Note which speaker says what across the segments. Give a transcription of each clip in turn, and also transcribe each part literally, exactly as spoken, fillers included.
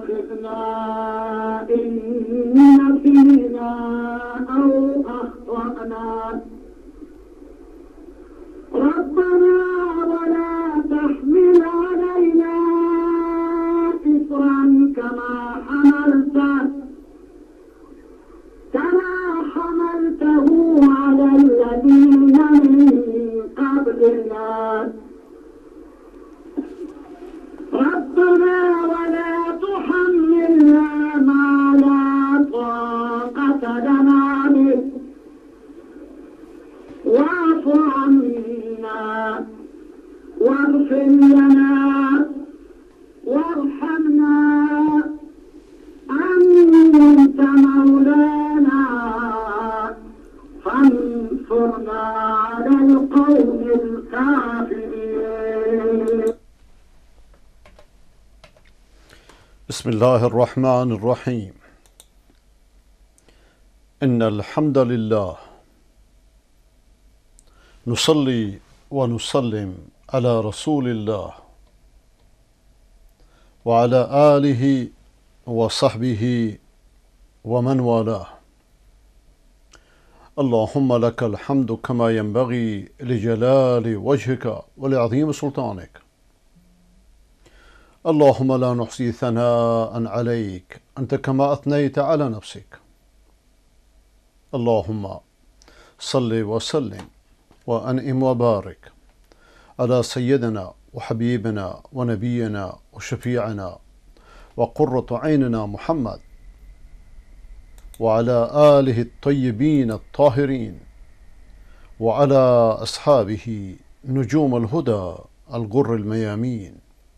Speaker 1: تؤاخذنا إن نسينا أو أخطأنا ربنا ولا تحمل علينا إصرا كما حملته كما حملته على الذين من قبلنا ربنا ولا تحملنا ما لا طاقة لنا به واعف عنا واغفر لنا وارحمنا أنت مولانا فانصرنا على القوم الكافرين.
Speaker 2: بسم الله الرحمن الرحيم. إن الحمد لله نصلي ونسلم على رسول الله وعلى آله وصحبه ومن والاه. اللهم لك الحمد كما ينبغي لجلال وجهك ولعظيم سلطانك. اللهم لا نحصي ثناء عليك أنت كما أثنيت على نفسك. اللهم صل وسلم وأنعم وبارك على سيدنا وحبيبنا ونبينا وشفيعنا وقرة عيننا محمد وعلى آله الطيبين الطاهرين وعلى أصحابه نجوم الهدى الغر الميامين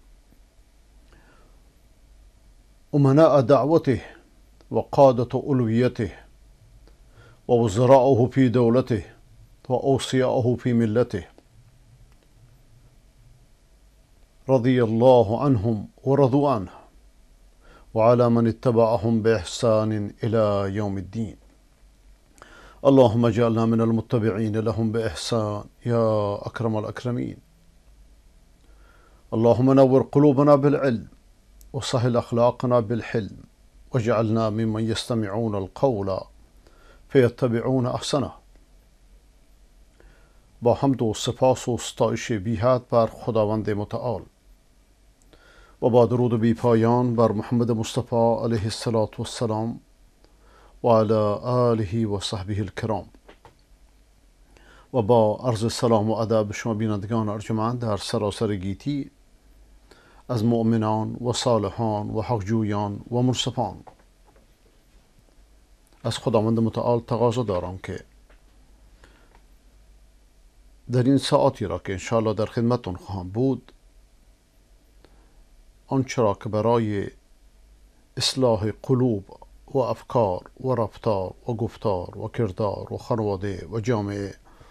Speaker 2: أمناء دعوته وقادة ألويته ووزراءه في دولته وأوصياءه في ملته رضي الله عنهم ورضوا عنه وعلى من اتبعهم بإحسان إلى يوم الدين. اللهم اجعلنا من المتبعين لهم بإحسان يا أكرم الأكرمين. اللهم نور قلوبنا بالعلم وسهل أخلاقنا بالحلم واجعلنا ممن يستمعون القول فیتبعون احسنه. با حمد و سپاس و ستایش بی حد بر خداوند متعال و با درود بی پایان بر محمد مصطفی علیه الصلاة والسلام و علی آله و صحبه الکرام و با عرض سلام و ادب شما بینندگان ارجمند در سراسر گیتی از مؤمنان و صالحان و حقجویان و منصفان از خداوند متعال تقاضا دارم که در این ساعتی را که انشاءالله در خدمتون خواهم بود آنچه را که برای اصلاح قلوب و افکار و رفتار و گفتار و کردار و خانواده و جامعه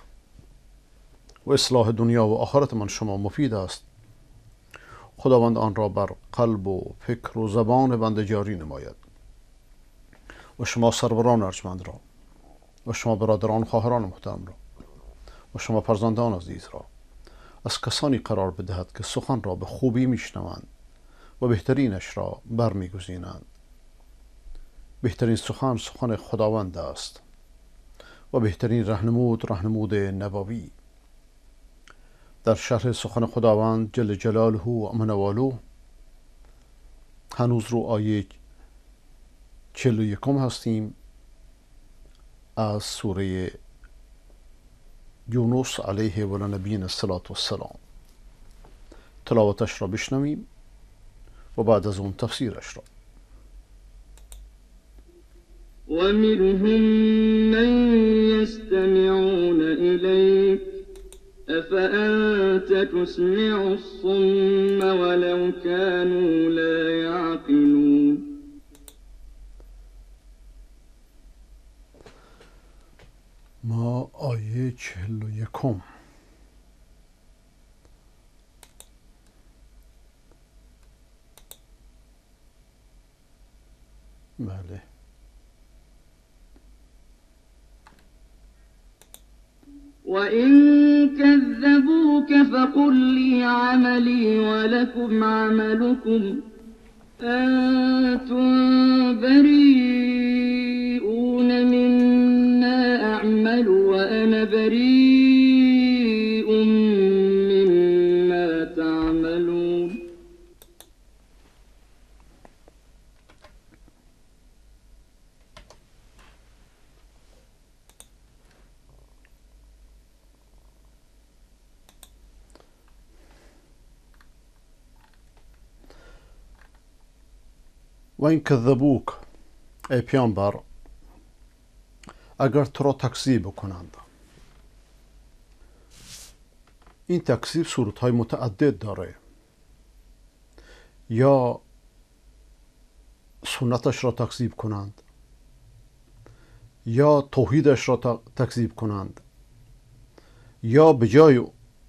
Speaker 2: و اصلاح دنیا و آخرت من شما مفید است خداوند آن را بر قلب و فکر و زبان بنده جاری نماید و شما سروران ارجمند را و شما برادران و خواهران محترم را و شما فرزندان عزیز را از کسانی قرار بدهد که سخن را به خوبی میشنوند و بهترینش را برمیگزینند. بهترین سخن سخن خداوند است و بهترین رهنمود رهنمود نبوی. در شرح سخن خداوند جل جلاله و منوالو هنوز رو آیه چهل و یکم هستیم از سوره یونس علیه و نبینا الصلاة والسلام. تلاوتش را بشنویم و بعد از اون تفسیرش را.
Speaker 3: ومنهم من يستمعون إليك أفأنت تسمع الصم ولو كانوا لا يعقلون.
Speaker 2: ما آیه چهل و یکم. بله.
Speaker 3: وإن كذبوك فقل لي عملي ولكم عملكم أنتم بريئون مما أعمل وأنا بريء مما تعملون.
Speaker 2: وإن كذبوك ای پیامبر اگر تو را تکذیب کنند. این تکذیب صورتهای متعدد داره. یا سنتش را تکذیب کنند، یا توحیدش را تکذیب کنند، یا به جای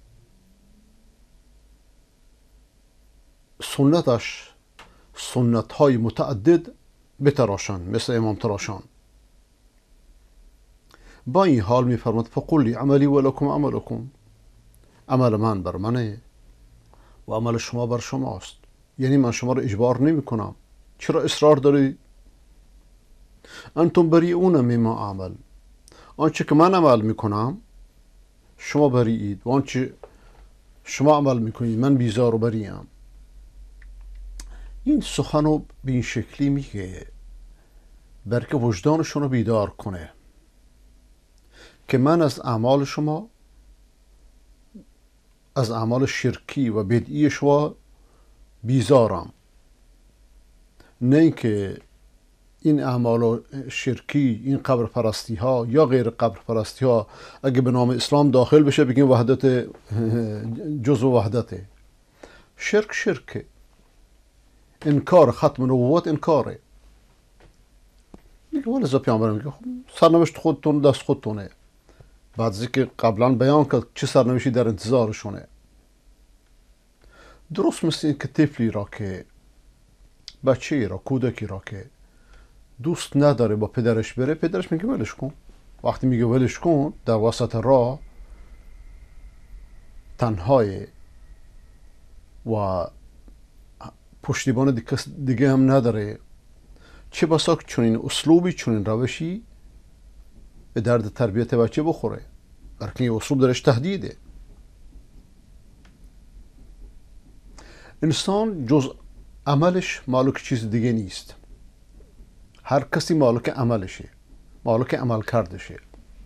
Speaker 2: سنتش سنت های متعدد بتراشن، مثل امام تراشان. با این حال می فرماد فقل لی عملی ولکم عملکم، عمل من بر منه و عمل شما بر شماست. یعنی من شما رو اجبار نمی کنم. چرا اصرار داری؟ انتم بریئون مما اعمل، آنچه که من عمل می کنم شما بریئید، و آنچه شما عمل می کنید من بیزار و بریم. این سخن رو به این شکلی میگه برکه وجدانشون رو بیدار کنه که من از اعمال شما، از اعمال شرکی و بدعی شما بیزارم. نه اینکه این اعمال شرکی، این قبر پرستی ها یا غیر قبر پرستی ها اگه به نام اسلام داخل بشه بگیم وحدت، جزء وحدته. شرک شرکه. انکار ختم نبوت انکاره. میگه ولی پیامبر میگه سرنوشت خودتون دست خودتونه. بعد از اینکه قبلا بیان کرد چه سرنوشتی در انتظارشونه. درست مثل این که طفلی را که بچه‌ای را، کودکی را که دوست نداره با پدرش بره، پدرش میگه ولش کن. وقتی میگه ولش کن در وسط راه تنهای و پشتیبان دیگه هم نداره، چه بسا چنین اسلوبی، چنین روشی به درد تربیت بچه بخوره، برکه این اسلوب درش تهدیده. انسان جز عملش مالک چیز دیگه نیست. هر کسی مالک عملشه، مالک عمل کردشه.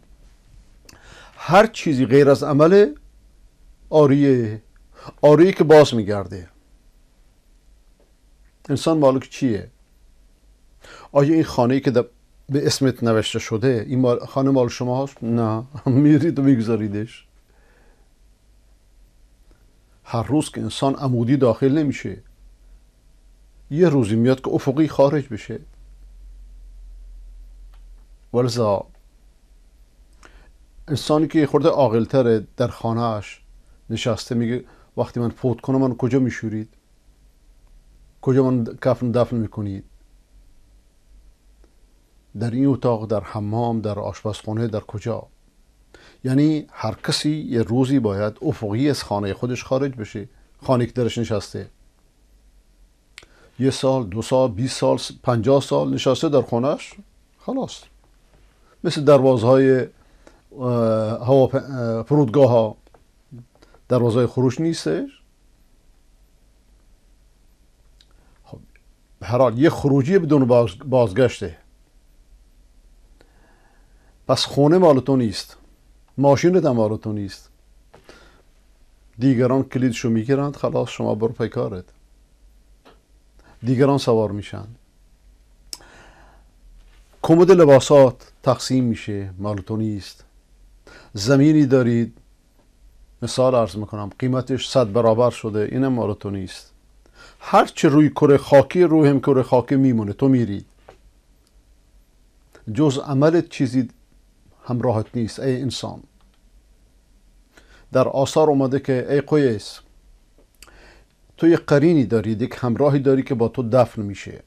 Speaker 2: هر چیزی غیر از عمله آریه، آریه که باز میگرده. انسان مالک چیه؟ آیا این خانه‌ای که به اسمت نوشته شده این مال خانه مال شما هست؟ نه، میرید و میگذاریدش. هر روز که انسان عمودی داخل نمیشه، یه روزی میاد که افقی خارج بشه. ولذا انسانی که خورده عاقل‌تره در خانه‌اش نشسته میگه وقتی من فوت کنم من کجا میشورید؟ کجا من کفن دفن میکنید؟ در این اتاق، در حمام، در آشپزخانه، در کجا؟ یعنی هر کسی یه روزی باید افقی از خانه خودش خارج بشه. خانه که درش نشسته یه سال، دو سال، بیست سال، پنجاه سال نشسته در خانهش، خلاص مثل دروازهای هوا فرودگاه ها دروازهای خروج نیستش. خب به هر حال یه خروجی بدون باز بازگشته. پس خونه مال تو نیست، ماشینت هم مال تو نیست. دیگران کلیدشو میگیرند، خلاص شما برو پی کارت. دیگران سوار میشن. کمد لباسات تقسیم میشه، مال تو نیست. زمینی دارید، مثال عرض میکنم، قیمتش صد برابر شده، اینم مال تو نیست. هر چه روی کره خاکی روی هم کره خاکی میمونه، تو میرید. جز عملت چیزی همراهت نیست ای انسان. در آثار اومده که ای قیس، تو یک قرینی دارید، یک همراهی داری که با تو دفن میشه.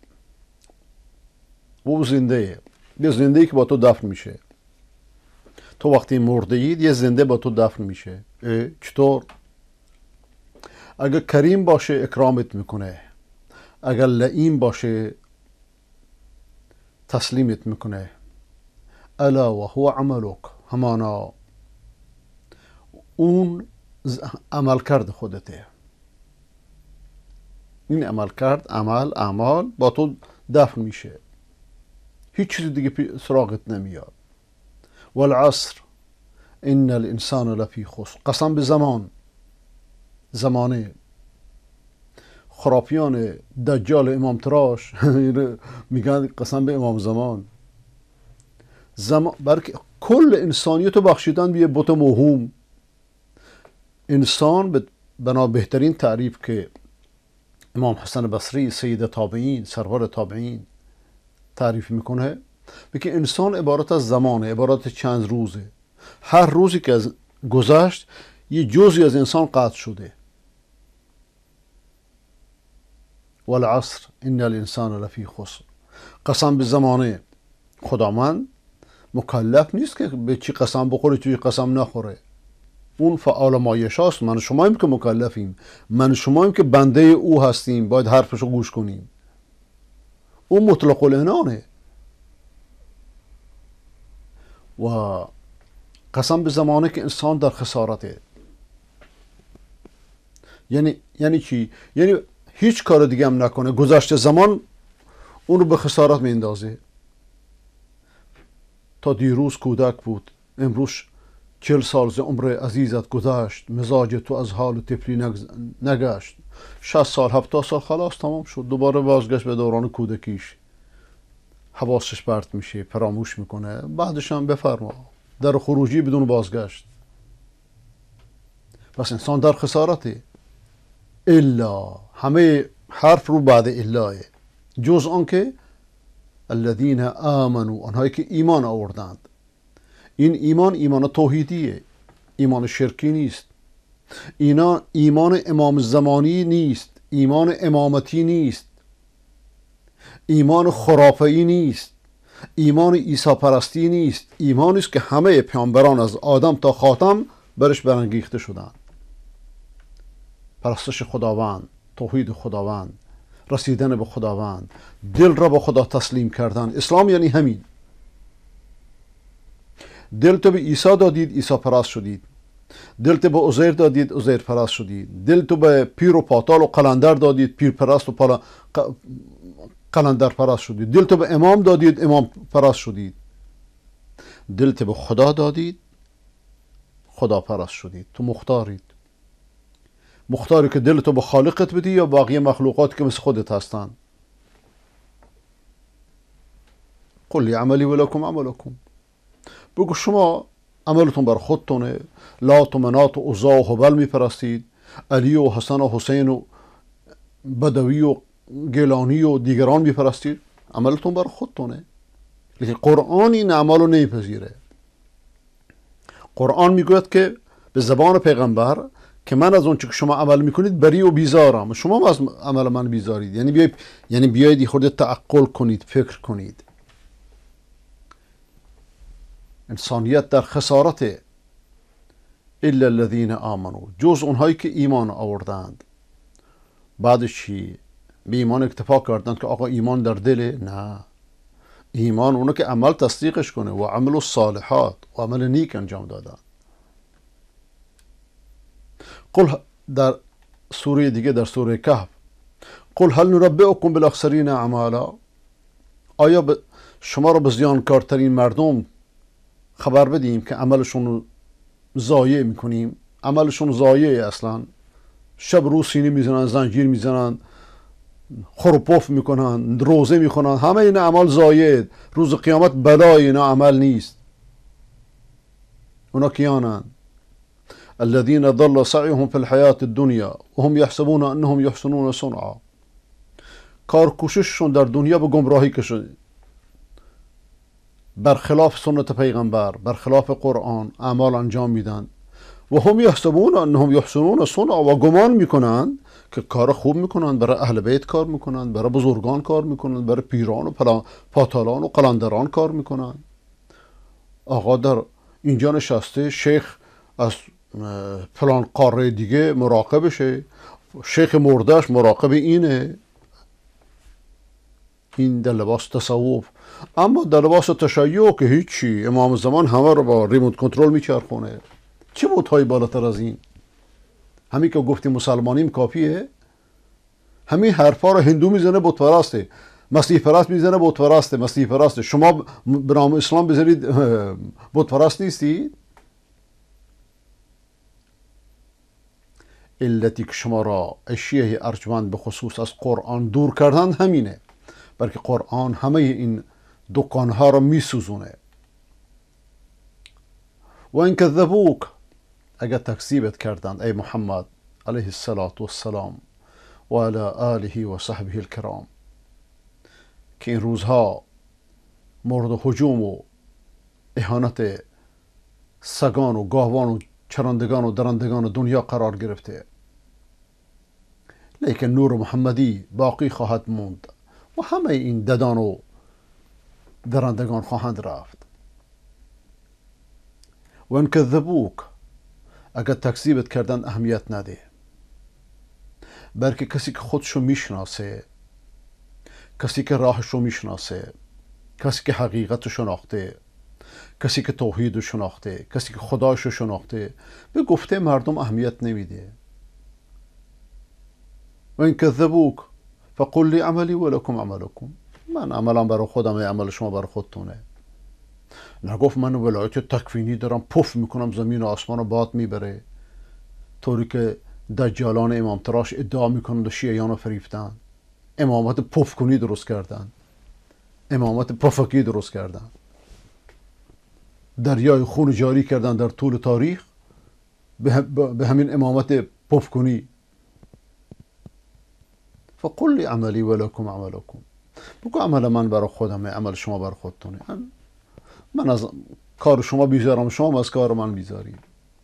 Speaker 2: او زنده، یه زنده که با تو دفن میشه. تو وقتی مرده اید یه زنده با تو دفن میشه. چطور؟ اگه کریم باشه اکرامت میکنه، اگر لئیم باشه تسلیمت میکنه. الا و هو عملک، همانا اون عمل کرد خودته. این عمل کرد، عمل اعمال با تو دفن میشه، هیچ چیز دیگه سراغت نمیاد. والعصر ان الانسان لفی خسر، قسم به زمان، زمانه. خرافیان دجال امام تراش میگن قسم به امام زمان. زمان برکه کل انسانیت رو بخشیدن به یه بت موهوم. انسان بنا بهترین تعریف که امام حسن بصری سید تابعین، سرور تابعین تعریف میکنه، میگه انسان عبارت از زمانه، عبارت چند روزه. هر روزی که از گذشت یه جزئی از انسان قطع شده. والعصر ان الانسان لفی خسر، قسم به زمانه. خداوند مکلف نیست که به چی قسم بخوره چی قسم نخوره. اون فعال ما یشاست. من شماییم که مکلفیم، من شماییم که بنده او هستیم، باید حرفشو گوش کنیم. اون مطلق العنانه. و قسم به زمانه که انسان در خسارته. یعنی یعنی چی؟ یعنی هیچ کار دیگه هم نکنه، گذشته زمان اون رو به خسارت میندازه. تا دیروز کودک بود، امروز چل سال ز عمر عزیزت گذشت، مزاج تو از حال طفلی نگشت. شصت سال هفتاد سال خلاص تمام شد، دوباره بازگشت به دوران کودکیش. حواسش پرت میشه، فراموش میکنه، بعدش هم بفرما در خروجی بدون بازگشت. پس انسان در خسارته. الا، همه حرف رو بعد الاه، جز آن که الذین آمنوا، آنهایی که ایمان آوردند. این ایمان ایمان توحیدیه، ایمان شرکی نیست. اینا ایمان امام زمانی نیست، ایمان امامتی نیست، ایمان خرافه‌ای نیست، ایمان عیسی پرستی نیست. ایمانی است که همه پیامبران از آدم تا خاتم برش برانگیخته شدند. پرستش خداوند، توحید خداوند، رسیدن به خداوند، دل را به خدا تسلیم کردن. اسلام یعنی همین. دل تو به عیسی دادید، عیسی پرست شدید. دل تو به عزیر دادید، عزیر پرست شدید. دل تو به پیر و پاتال و قلندر دادید، پیر پرست و پالا... قلندر پرست شدید. دل تو به امام دادید، امام پرست شدید. دل تو به خدا دادید، خدا پرست شدید. تو مختارید. مختاری که دل تو به خالقت بدی یا باقی مخلوقات که مثل خودت هستن. قل لی عملی ولکم عملکم، بگو شما عملتون بر خودتونه. لات و منات و عزا و هبل میپرستید، علی و حسن و حسین و بدوی و گیلانی و دیگران میپرستید، عملتون بر خودتونه. لیکن قرآن این اعمال رو نمیپذیره. قرآن میگوید که به زبان پیغمبر که من از اون چه که شما عمل میکنید بری و بیزارم، شما هم از عمل من بیزارید. یعنی بیاید یعنی بیاید خود تعقل کنید، فکر کنید. انسانیت در خسارته. الا الذین آمنوا، جز اونهایی که ایمان آوردند. بعدش چی؟ به ایمان اکتفا کردند که آقا ایمان در دله؟ نه، ایمان اونه که عمل تصدیقش کنه. و عمل الصالحات، و عمل نیک انجام دادن. قل در سوره دیگه، در سوره کهف، قل هل ننبئکم بالاخسرین اعمالا، آیا شما رو به زیانکارترین مردم خبر بدیم که عملشون رو ضایع میکنیم؟ عملشون ضایعه اصلا. شب روز سینه میزنن، زنجیر میزنن، خروپف میکنن، روزه میخونن، همه این اعمال ضایع. روز قیامت بلای اینا عمل نیست. اونا کیانن؟ الذين ضل سعيهم في الحياة الدنيا وهم يحسبون انهم يحسنون صنعا. کار کوشششون در دنیا به گمراهی کشید، برخلاف سنت پیغمبر، برخلاف قرآن اعمال انجام میدن. و هم یحسبون انهم یحسنون صنعا، و گمان میکنن که کار خوب میکنن، برای اهل بیت کار میکنن، برای بزرگان کار میکنن، برای پیران و پاتالان و قلندران کار میکنن. آقا در اینجا نشسته، شیخ از فلان قاره دیگه مراقبشه، شیخ مردش مراقب اینه. این در لباس تصوف. اما در لباس تشیع که هیچی، امام زمان همه رو با ریموت کنترل میچرخونه. چه بودهای بالاتر از این؟ همین که گفتیم مسلمانیم کافیه؟ همین حرفا رو هندو میزنه بت پرسته، مسیح پرست میزنه بت پرسته، مسیح پرسته. شما به نام اسلام بزنید بت پرست نیستید؟ علتی که شما را شیعه ارجمند به خصوص از قرآن دور کردن همینه، بلکه قرآن همه این دکانها را میسوزونه. و این کذبوک، اگر تکذیبت کردند ای محمد علیه السلام و علی آله و صحبه الکرام، که این روزها مورد هجوم و اهانت سگان و گاوان و چرندگان و درندگان دنیا قرار گرفته، لیکن نور محمدی باقی خواهد موند و همه این ددان و درندگان خواهند رفت. و ان کذبوک، اگر تکذیبت کردن اهمیت نده، بلکه کسی که خودشو میشناسه، کسی که راهشو میشناسه، کسی که حقیقتو شناخته، کسی که توحیدو شناخته، کسی که خداشو شناخته، به گفته مردم اهمیت نمیده. و این کذبوک فقل لی عملی و لکم عملکم، من عملم برای خودم، عمل شما برای خودتونه. نگفت من ولایت تکوینی دارم، پف میکنم زمین و آسمان رو باد میبره، طوری که دجالان امام تراش ادعا میکنند و شیعیان رو فریفتن. امامت پف کنی درست کردن، امامت پفکی درست کردن، دریای خون جاری کردن در طول تاریخ به همین امامت پف کنی. فقل لی عملی و لکم عملکم، بگو عمل من برای خودمه، عمل شما برای خودتونه. من از کار شما بیزارم، شما از کار من بیزاری.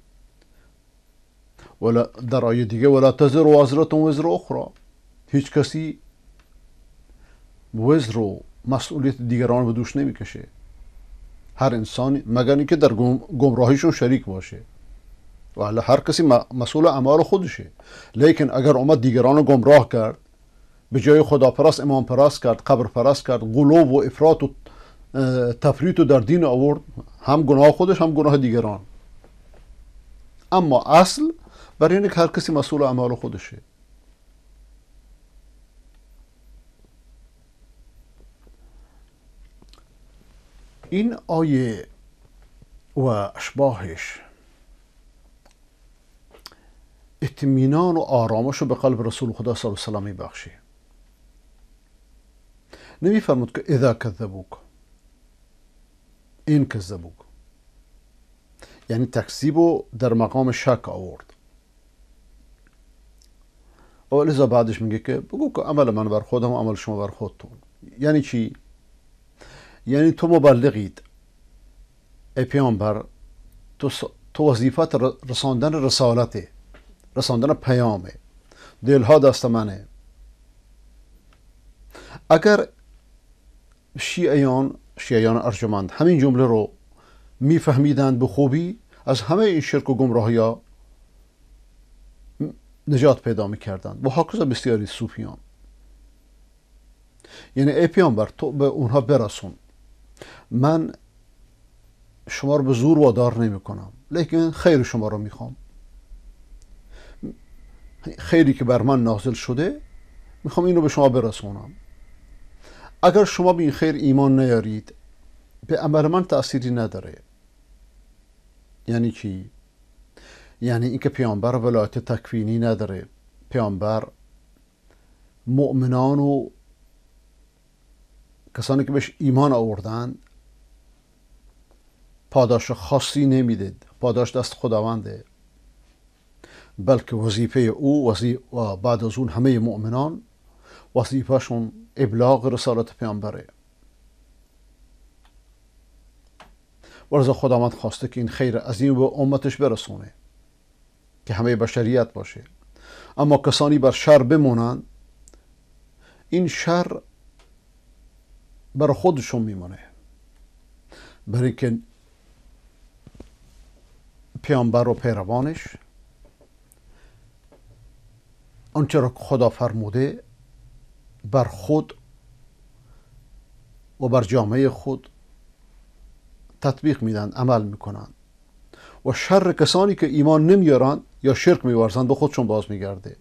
Speaker 2: ولا در آیه دیگه ولا تزر وازرة وزر اخرى، هیچ کسی وزر و مسئولیت دیگران به دوش نمیکشه، هر انسانی، مگر اینکه در گمراهیشون شریک باشه، ولی هر کسی مسئول اعمال خودشه. لیکن اگر اومد دیگران رو گمراه کرد، به جای خدا پرست امام پرست کرد، قبر پرست کرد، غلو و افراط و تفریط رو در دین آورد، هم گناه خودش هم گناه دیگران. اما اصل برای اینه که هر کسی مسئول اعمال خودشه. این آیه و اشباهش اطمینان و آرامش رو به قلب رسول خدا صلی الله علیه و سلم میبخشه. نمیفرمود که اذا کذبوک، این کذبوک، یعنی تکذیب رو در مقام شک آورد. و لذا بعدش میگه که بگو که عمل من بر خودم و عمل شما بر خودتون. یعنی چی؟ یعنی تو مبلغید ای پیامبر، تو, تو وظیفت رساندن رسالته، رساندن پیامه، دلها دست منه. اگر شیعیان شیعیان ارجمند همین جمله رو میفهمیدند به خوبی، از همه این شرک و گمراهی ها نجات پیدا میکردند. و هاکذا بسیاری صوفیان. یعنی ای پیامبر تو به اونها برسون، من شما رو به زور وادار نمی کنم، لیکن خیر شما رو میخوام، خیری که بر من نازل شده میخوام اینو به شما برسونم. اگر شما به این خیر ایمان نیارید، به عمل من تأثیری نداره. یعنی چی؟ یعنی اینکه پیامبر ولایت تکوینی نداره، پیامبر مؤمنان و کسانی که بهش ایمان آوردن پاداش خاصی نمیده، پاداش دست خداونده، بلکه وظیفه او و بعد از اون همه مؤمنان وظیفهشون ابلاغ رسالت پیامبره. ولذا خداوند خواسته که این خیر عظیم به امتش برسونه که همه بشریت باشه. اما کسانی بر شر بمونن، این شر برای خودشون میمونه، برای اینکه پیامبر و پیروانش آنچه را خدا فرموده بر خود و بر جامعه خود تطبیق میدن، عمل میکنن و شر کسانی که ایمان نمیارن یا شرک میورزن به خودشون باز میگرده.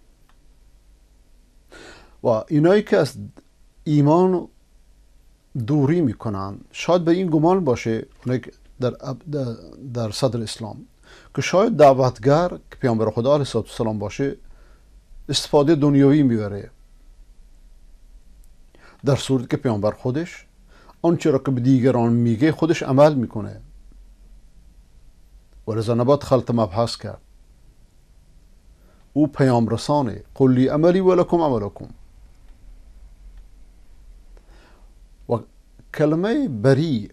Speaker 2: و اینایی که از ایمان دوری میکنن شاید به این گمان باشه در, در, در صدر اسلام که شاید دعوتگر که پیامبر خدا علیه السلام باشه استفاده دنیوی میبره، در صورتی که پیامبر خودش آنچه را که به دیگران میگه خودش عمل میکنه. ولذا نباید خلط مبحث کرد. او پیام رسانه، قل لی عملی ولکم عملکم. و کلمه بری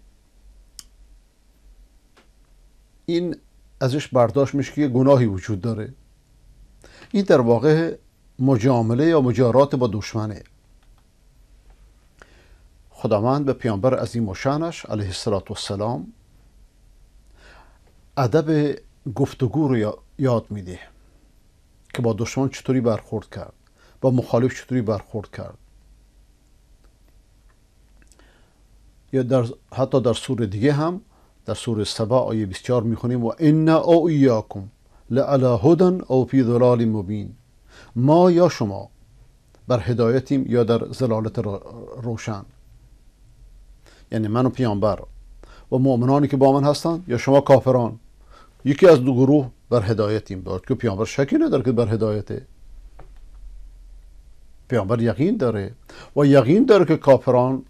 Speaker 2: این ازش برداشت میشه که گناهی وجود داره. این در واقع مجامله یا مجارات با دشمنه. خداوند به پیامبر عظیم و شأنش علیه السلام ادب گفتگو رو یاد میده که با دشمن چطوری برخورد کرد، با مخالف چطوری برخورد کرد. یا در حتی در سوره دیگه هم در سوره سبا آیه بیست و چهار میخونیم و انا او ایاکم لعلی هدی او فی ضلال مبین. ما یا شما بر هدایتیم یا در ضلالت روشن. یعنی من و پیامبر و مؤمنانی که با من هستند یا شما کافران، یکی از دو گروه بر هدایتیم. داد که پیامبر شکی نداره که بر هدایته. پیامبر یقین داره و یقین داره که کافران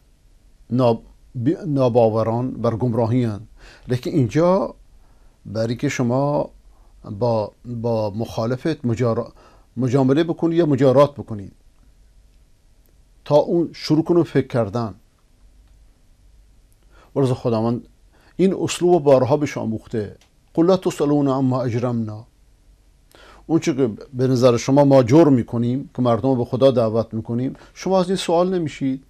Speaker 2: ناباوران بر گمراهی هستند. لیکن اینجا برای که شما با با مخالفت مجار... مجامله بکنید یا مجارات بکنید تا اون شروع کنه فکر کردن. ورز خداوند این اسلوب بارها بهش آموخته. قل لا تسألون عما اجرمنا. اون چه که به نظر شما ما جرم میکنیم که مردم به خدا دعوت میکنیم، شما از این سوال نمیشید.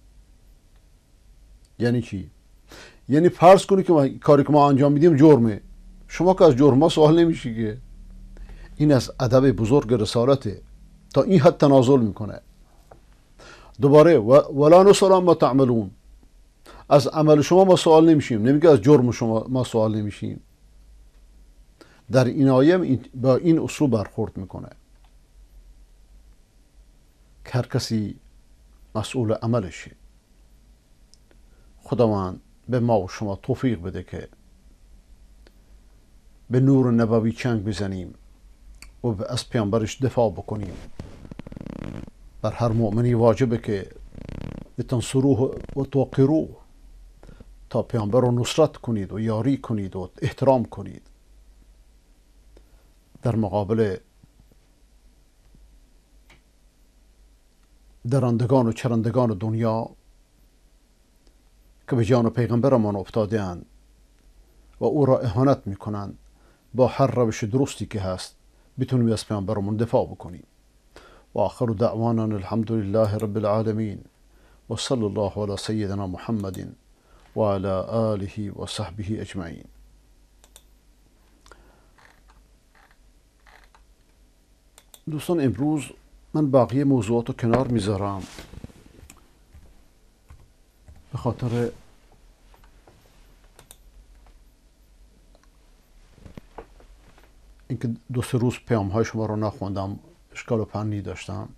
Speaker 2: یعنی چی؟ یعنی فرض کنید که ما کاری که ما انجام میدیم جرمه، شما که از جرم ما سوال نمیشی که. این از ادب بزرگ رسالته. تا این حد تنازل میکنه. دوباره ولا نسأل عما تعملون. از عمل شما ما سوال نمیشیم، نمیگه از جرم شما ما سوال نمیشیم. در این آیه با این اسلوب برخورد میکنه که هر کسی مسئول عملشه. خداوند به ما و شما توفیق بده که به نور نبوی چنگ بزنیم و از پیامبرش دفاع بکنیم. بر هر مؤمنی واجبه که بتنصروه و توقروه، تا پیامبر رو نصرت کنید و یاری کنید و احترام کنید در مقابل درندگان و چرندگان دنیا که به جان پیغمبرمان افتاده اند و او را اهانت میکنند. با هر روش درستی که هست بتونیم از پیامبرمون دفاع بکنیم. و آخر دعوانا الحمد لله رب العالمین و صلی الله علی سیدنا محمد و علی آله و صحبه اجمعین. دوستان امروز من باقی موضوعات رو کنار میذارم به خاطر اینکه دو سه روز پیام های شما رو نخوندم، اشکال و فنی داشتم.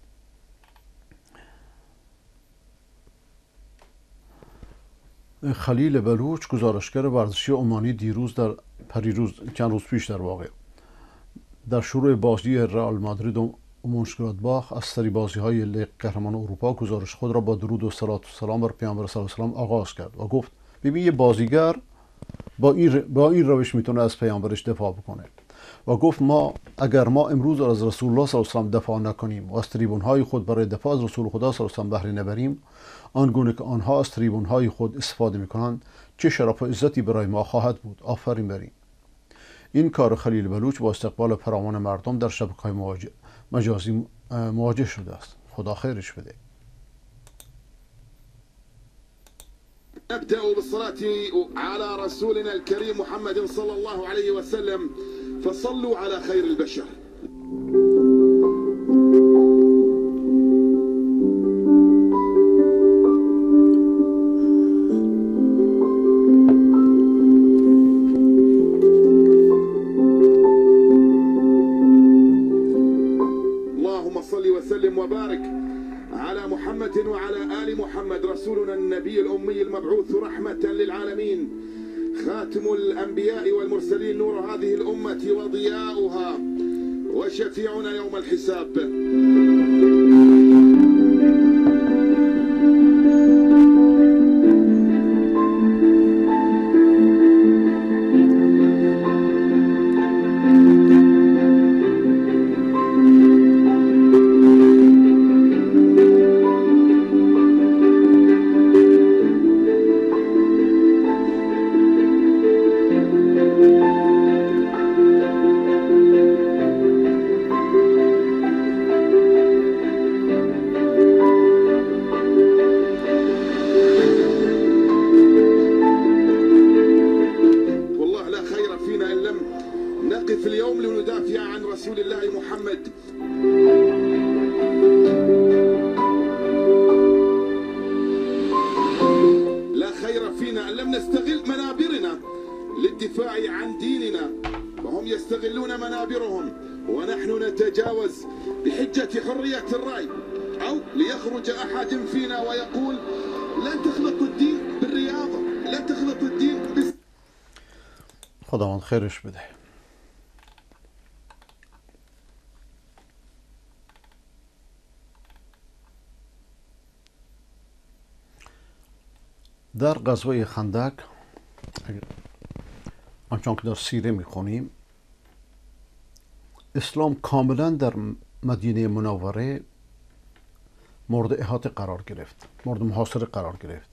Speaker 2: خلیل بلوچ گزارشگر ورزشی عمانی دیروز در پریروز چند روز پیش در واقع در شروع بازی رئال مادرید و مونشنگلادباخ از سری بازی های لیگ قهرمان اروپا گزارش خود را با درود و صلوات و سلام بر پیامبر صلی الله علیه و آله آغاز کرد و گفت ببین یه بازیگر با این با این روش میتونه از پیامبرش دفاع بکنه و گفت ما اگر ما امروز از رسول الله صلی الله علیه و آله دفاع نکنیم و از تریبون های خود برای دفاع از رسول خدا صلی الله علیه و آله بهره نبریم، آنگونه که آنها از تریبون های خود استفاده میکنند، چه شرف و عزتی برای ما خواهد بود. آفرین بریم. این کار خلیل بلوچ با استقبال فراوان مردم در شبکه‌های مجازی مواجه شده است. خدا خیرش بده.
Speaker 4: نبدأ بالصلاة على رسولنا الكريم محمد صلى الله عليه وسلم فصلوا على خير البشر. وسلم وبارك على محمد وعلى آل محمد رسولنا النبي الأمي المبعوث رحمة للعالمين خاتم الأنبياء والمرسلين نور هذه الأمة وضياؤها وشفيعنا يوم الحساب.
Speaker 2: خداوند خیرش بده. در غزوه خندق آنچون که در سیره میخونیم اسلام کاملا در مدینه منوره مورد احاطه قرار گرفت، مورد محاصره قرار گرفت.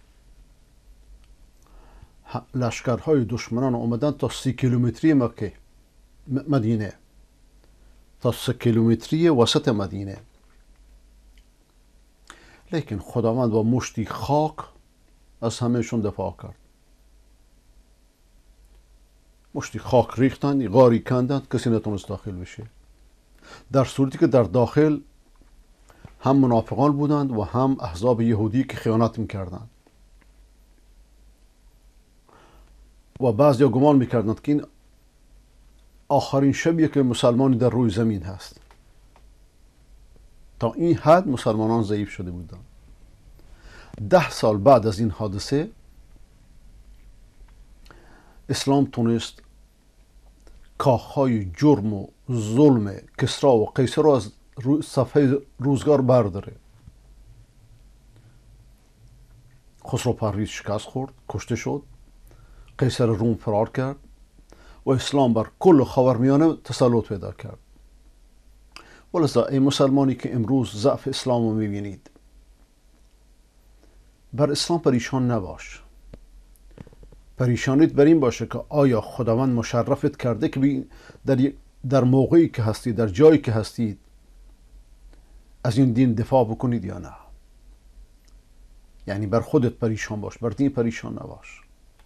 Speaker 2: لشکرهای دشمنان اومدن تا سی کیلومتری مکه مدینه، تا سی کیلومتری وسط مدینه، لیکن خداوند با مشتی خاک از همهشون دفاع کرد. مشتی خاک ریختن، غاری کندن، کسی نتونست داخل بشه، در صورتی که در داخل هم منافقان بودند و هم احزاب یهودی که خیانت میکردند و بعضی گمان میکردند که این آخرین شبیه که مسلمانی در روی زمین هست. تا این حد مسلمانان ضعیف شده بودند. ده سال بعد از این حادثه اسلام تونست کاخهای جرم و ظلم کسرا و قیصر رو از صفحه روزگار برداره. خسرو پرویز شکست خورد، کشته شد، قیصر روم فرار کرد و اسلام بر کل خاورمیانه تسلط پیدا کرد. ولذا ای مسلمانی که امروز ضعف اسلام رو میبینید، بر اسلام پریشان نباش. پریشانیت بر این باشه که آیا خداوند مشرفت کرده که در, در موقعی که هستید، در جایی که هستید، از این دین دفاع بکنید یا نه. یعنی بر خودت پریشان باش، بر دین پریشان نباش.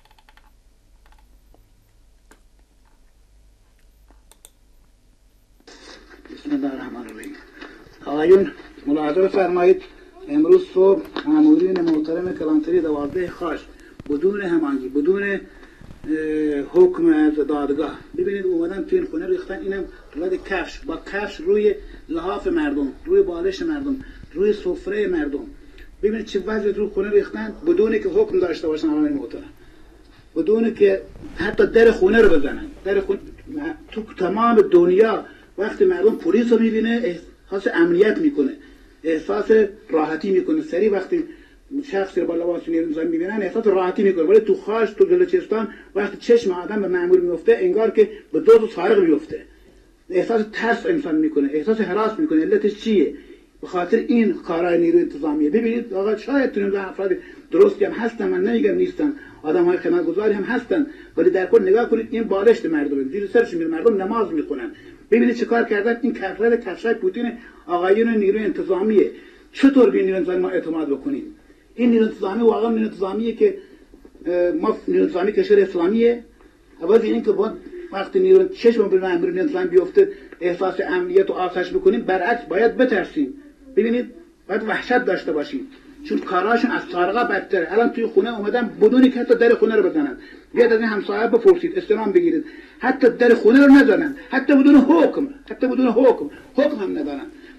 Speaker 5: بسم الله الرحمن الرحیم. آقایون ملاحظه بفرمایید، امروز صبح مامورین محترم کلانتری دوازده خاش بدون هماهنگی، بدون حکم از دادگاه، ببینید اومدن تو این خونه ریختن، اینم رد کفش، با کفش روی لحاف مردم، روی بالش مردم، روی سفره مردم. ببینید چه وضعی رو خونه ریختن بدون که حکم داشته باشن آقایون محترم، بدون که حتی در خونه رو بزنن. در خونه تو تمام دنیا وقتی مردم پلیس رو میبینه احساس امنیت میکنه، احساس راحتی میکنه. سری وقتی شخصی رو با لباس نظامی میبینن احساس راحتی میکنه. ولی تو خاش، تو بلوچستان وقتی چشم آدم به مأمور میفته انگار که به دو تا سارق میفته، احساس ترس انسان میکنه، احساس هراس میکنه. علتش چیه؟ به خاطر این کارهای نیروی انتظامیه. ببینید آقا شاید تو این افراد درستی هم هستن، من نمیگم نیستن، آدم‌های خدمتگزاری هم هستن، ولی در کل نگاه کنید این بالشت مردمه، زیر سرش میره، مردم نماز میخونن. ببینید چه کار کردن. این کفرد کفشای پوتین آقایون نیروی انتظامیه. چطور به نیروی انتظامی ما اعتماد بکنیم؟ این نیروی انتظامی واقعا نیروی انتظامیه که ما نیروی انتظامی کشور اسلامیه. عوض این که با وقتی نیروی چشم به مأمور نیروی انتظامی بیفته احساس امنیت و آسایش بکنیم، برعکس باید بترسیم. ببینید باید وحشت داشته باشیم، چون کاراشون از سارقه بدتره. الان توی خونه اومدن بدون که حتی در خونه رو بزنن. بیاد از این همسایه بپرسید، استلام بگیرید، حتی در خونه رو نزنن، حتی بدون حکم، حتی بدون حکم حکم هم ندارن.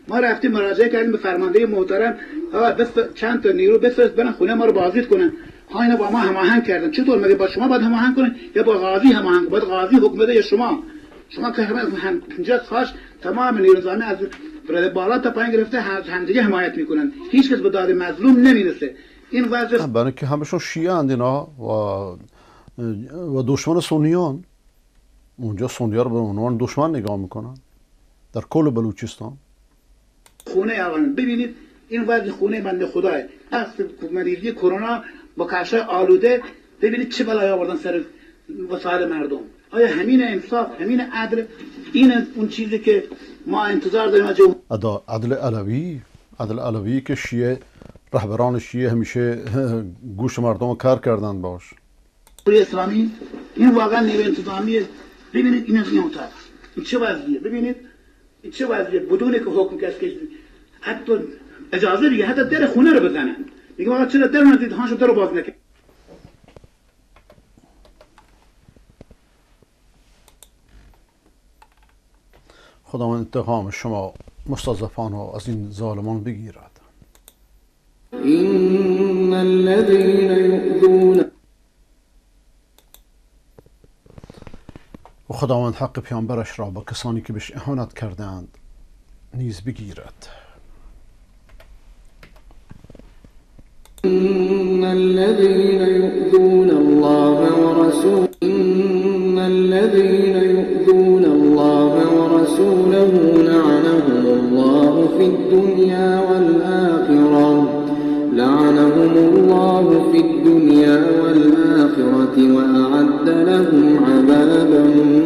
Speaker 5: ما رفتیم مراجعه کردیم به فرمانده محترم آقا بس چند تا نیرو بفرست برن خونه ما رو بازدید کنن. ها اینا با ما هماهنگ کردن. چطور مگه با شما باید هماهنگ کنن یا با قاضی هماهنگ؟ باید قاضی حکم بده یا شما؟ شما که هم اینجا خاص تمام نیرو نظامی از بالا تا پایین گرفته همدیگه حمایت میکنن. هیچ کس به داد مظلوم نمیرسه. این وضع
Speaker 2: برای که همشون شیعه اند اینا و و دشمن سنیان. اونجا سنی‌ها رو به عنوان دشمن نگاه میکنن در کل بلوچستان.
Speaker 5: خونه آقایان ببینید این وضع خونه بنده خداه. از مریضی کرونا با کفشای آلوده ببینید چه بلایی آوردن سر وسایل مردم. آیا همین انصاف، همین عدل، این اون چیزی که ما انتظار داریم از جمهوری
Speaker 2: عدل علوی، عدل علوی که شیعه رهبران شیعه همیشه گوش مردم رو کار کردن باش.
Speaker 5: اسلامی این واقعا نیروی انتظامیه. ببینید این از این اتاق این چه وضعیه، ببینید این چه وضعیه بدون که حکم کس که حتی اجازه دیگه حتی در خونه رو بزنن. میگه آقا چرا در نزدید هاشو در رو باز نکرد.
Speaker 2: خداوند انتقام شما مستضعفان ها از این ظالمان بگیرد.
Speaker 3: إن الذين يؤذون
Speaker 2: و خداوند حق پیامبرش را با کسانی که بهش اهانت کردند نیز بگیرد.
Speaker 3: إن الذين يؤذون الله ورسوله إن الذين يؤذون الله ورسوله لعنهم الله في الدنيا والآخرة لعنهم الله في الدنيا والآخرة وأعد لهم عذابا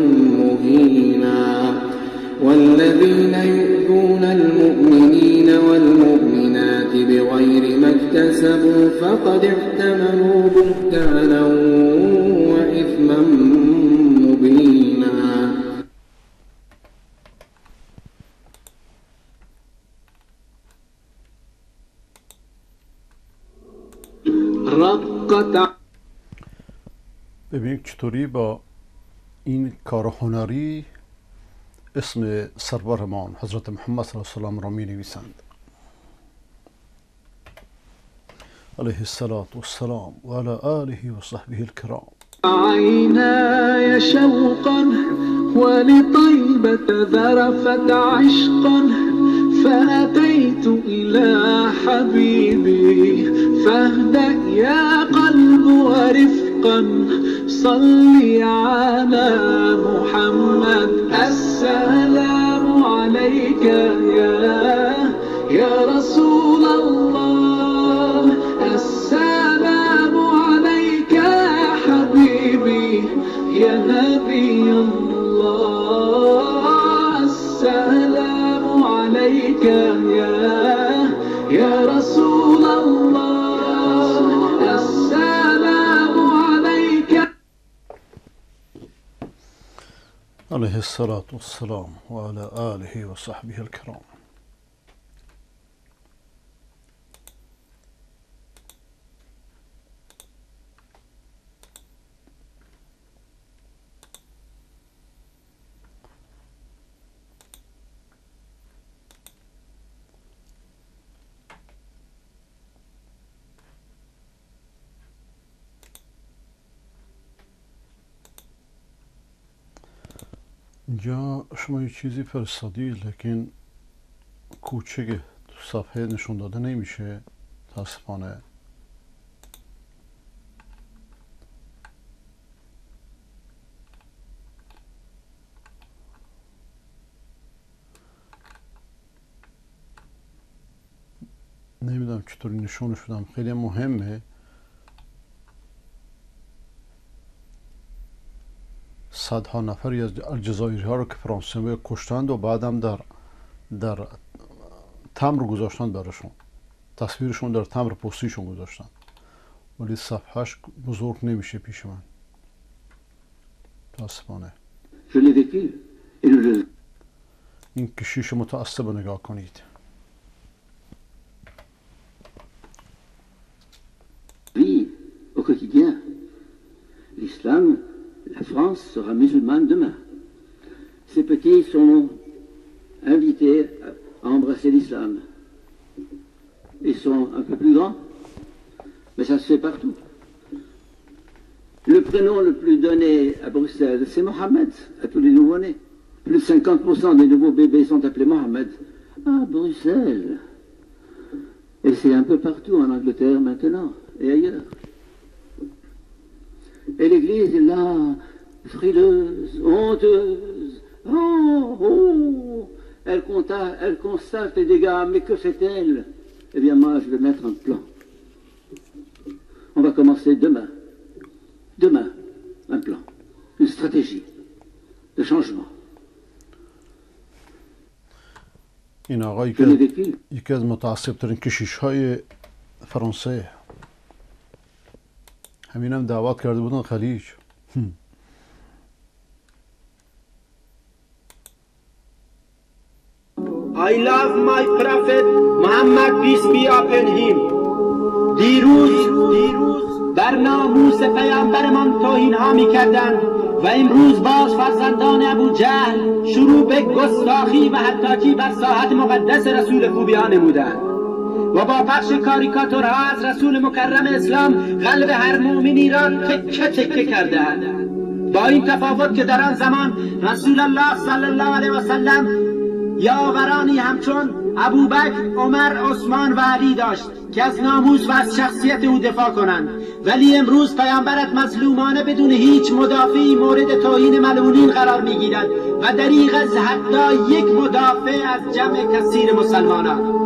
Speaker 3: مهينا والذين يؤذون المؤمنين والمؤمنات بغير ما اكتسبوا فقد احتملوا بهتانا وإثما مبينا. رقت
Speaker 2: ببینید چطوری با این کار هنری اسم سرورمان حضرت محمد صلی الله علیه و سلم را می نویسند علیه السلام و علی آله و صحبه الکرام.
Speaker 3: عيناي شوقا ولطيبة ذرفت عشقا فأتيت إلى حبيبي فاهدأ يا قلب ورفقا صلي على محمد. السلام عليك يا يا رسول الله السلام عليك يا حبيبي يا نبي الله السلام عليك يا يا رسول الله السلام عليك.
Speaker 2: عليه الصلاة والسلام وعلى آله وصحبه الكرام. اینجا شما یه چیزی فرستادی لیکن کوچکه تو صفحه نشون داده نمیشه متاسفانه. نمیدونم چطوری نشونش بدم، خیلی مهمه. صدها نفری از الجزایری ها رو که فرانسوی کشتند و بعدم در در تمر گذاشتن براشون، تصویرشون در تمر پستیشون گذاشتن، ولی صفحهش بزرگ نمیشه پیش من متاسفانه. این کشیش متعصب نگاه کنید.
Speaker 6: Au quotidien, l'islam, la France sera musulmane demain. Ces petits sont invités à embrasser c'est l'islam. Ils sont un peu plus grands, mais ça se fait partout. Le prénom le plus donné à Bruxelles, c'est Mohamed, à tous les nouveau-nés. Plus de cinquante pour cent des nouveaux bébés sont appelés Mohamed. Ah, Bruxelles. Et c'est un peu partout en Angleterre maintenant, et ailleurs. Et l'Église est là, frileuse, honteuse. Oh, oh. Elle constate, elle constate les dégâts, mais que fait-elle? Eh bien, moi, je vais mettre un plan. On va commencer demain. Demain, un plan, une stratégie de changement.
Speaker 2: این آقا
Speaker 6: Je l'ai vécu.
Speaker 2: یکی از متعصب ترین کشیش های فرانسه، همین هم دعوت کرده بودن خلیج.
Speaker 7: I love my prophet Muhammad peace be upon him. دیروز دیروز بر ناموس پیامبرمان توهین ها می کردند و امروز باز فرزندان ابو جهل شروع به گستاخی و حتی بر ساحت مقدس رسول خوبیان نمودند و با پخش کاریکاتورها از رسول مکرم اسلام قلب هر مؤمنی را تکه تکه کردند. با این تفاوت که در آن زمان رسول الله صلی الله علیه و سلم یاورانی همچون ابوبکر، عمر، عثمان و علی داشت که از ناموس و از شخصیت او دفاع کنند، ولی امروز پیامبرت مظلومانه بدون هیچ مدافعی مورد توهین ملعونین قرار میگیرد و دریغ از حتی یک مدافع از جمع کثیر مسلمانان.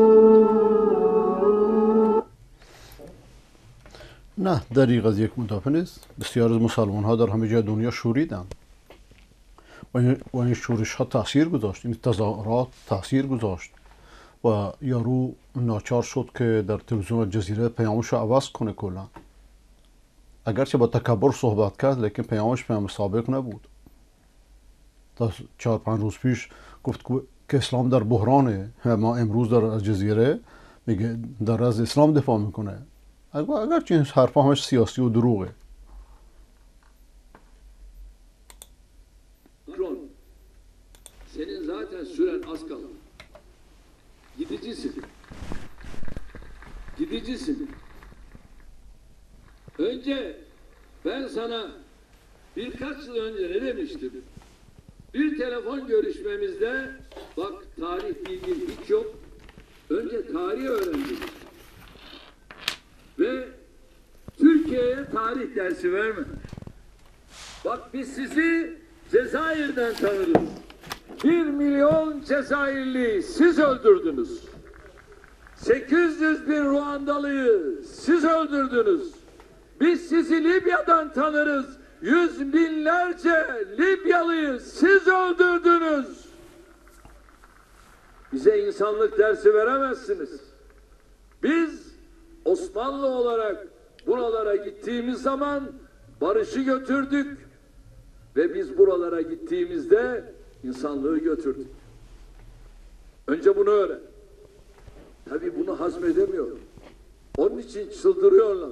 Speaker 2: نه، دریغ از یک مدافع نیست. بسیار از مسلمان ها در همه جای دنیا شوریدند و این شورش ها تاثیر گذاشت، این تظاهرات تاثیر گذاشت و یارو ناچار شد که در تلویزیون جزیره پیامش رو عوض کنه کلا. اگرچه با تکبر صحبت کرد، لیکن پیامش پیام سابق نبود. تا چهار پنج روز پیش گفت که اسلام در بحرانه، ما امروز در جزیره میگه در از اسلام دفاع میکنه. اگرچه این حرفا همش سیاسی و دروغه.
Speaker 8: Senin zaten süren az kaldı. Gidicisin. Gidicisin. Önce ben sana birkaç yıl önce ne demiştim? Bir telefon görüşmemizde bak tarih bilgin hiç yok. Önce tarihi öğrendim. Ve Türkiye'ye tarih dersi verme. Bak biz sizi Cezayir'den tanırız. Bir milyon Cezayirli'yi siz öldürdünüz. sekiz yüz bin Ruandalıyı siz öldürdünüz. Biz sizi Libya'dan tanırız. Yüz binlerce Libyalıyı siz öldürdünüz. Bize insanlık dersi veremezsiniz. Biz Osmanlı olarak buralara gittiğimiz zaman barışı götürdük ve biz buralara gittiğimizde insanlığı götürdük. Önce bunu öğren. Tabii bunu hazmedemiyor. Onun için çıldırıyorlar.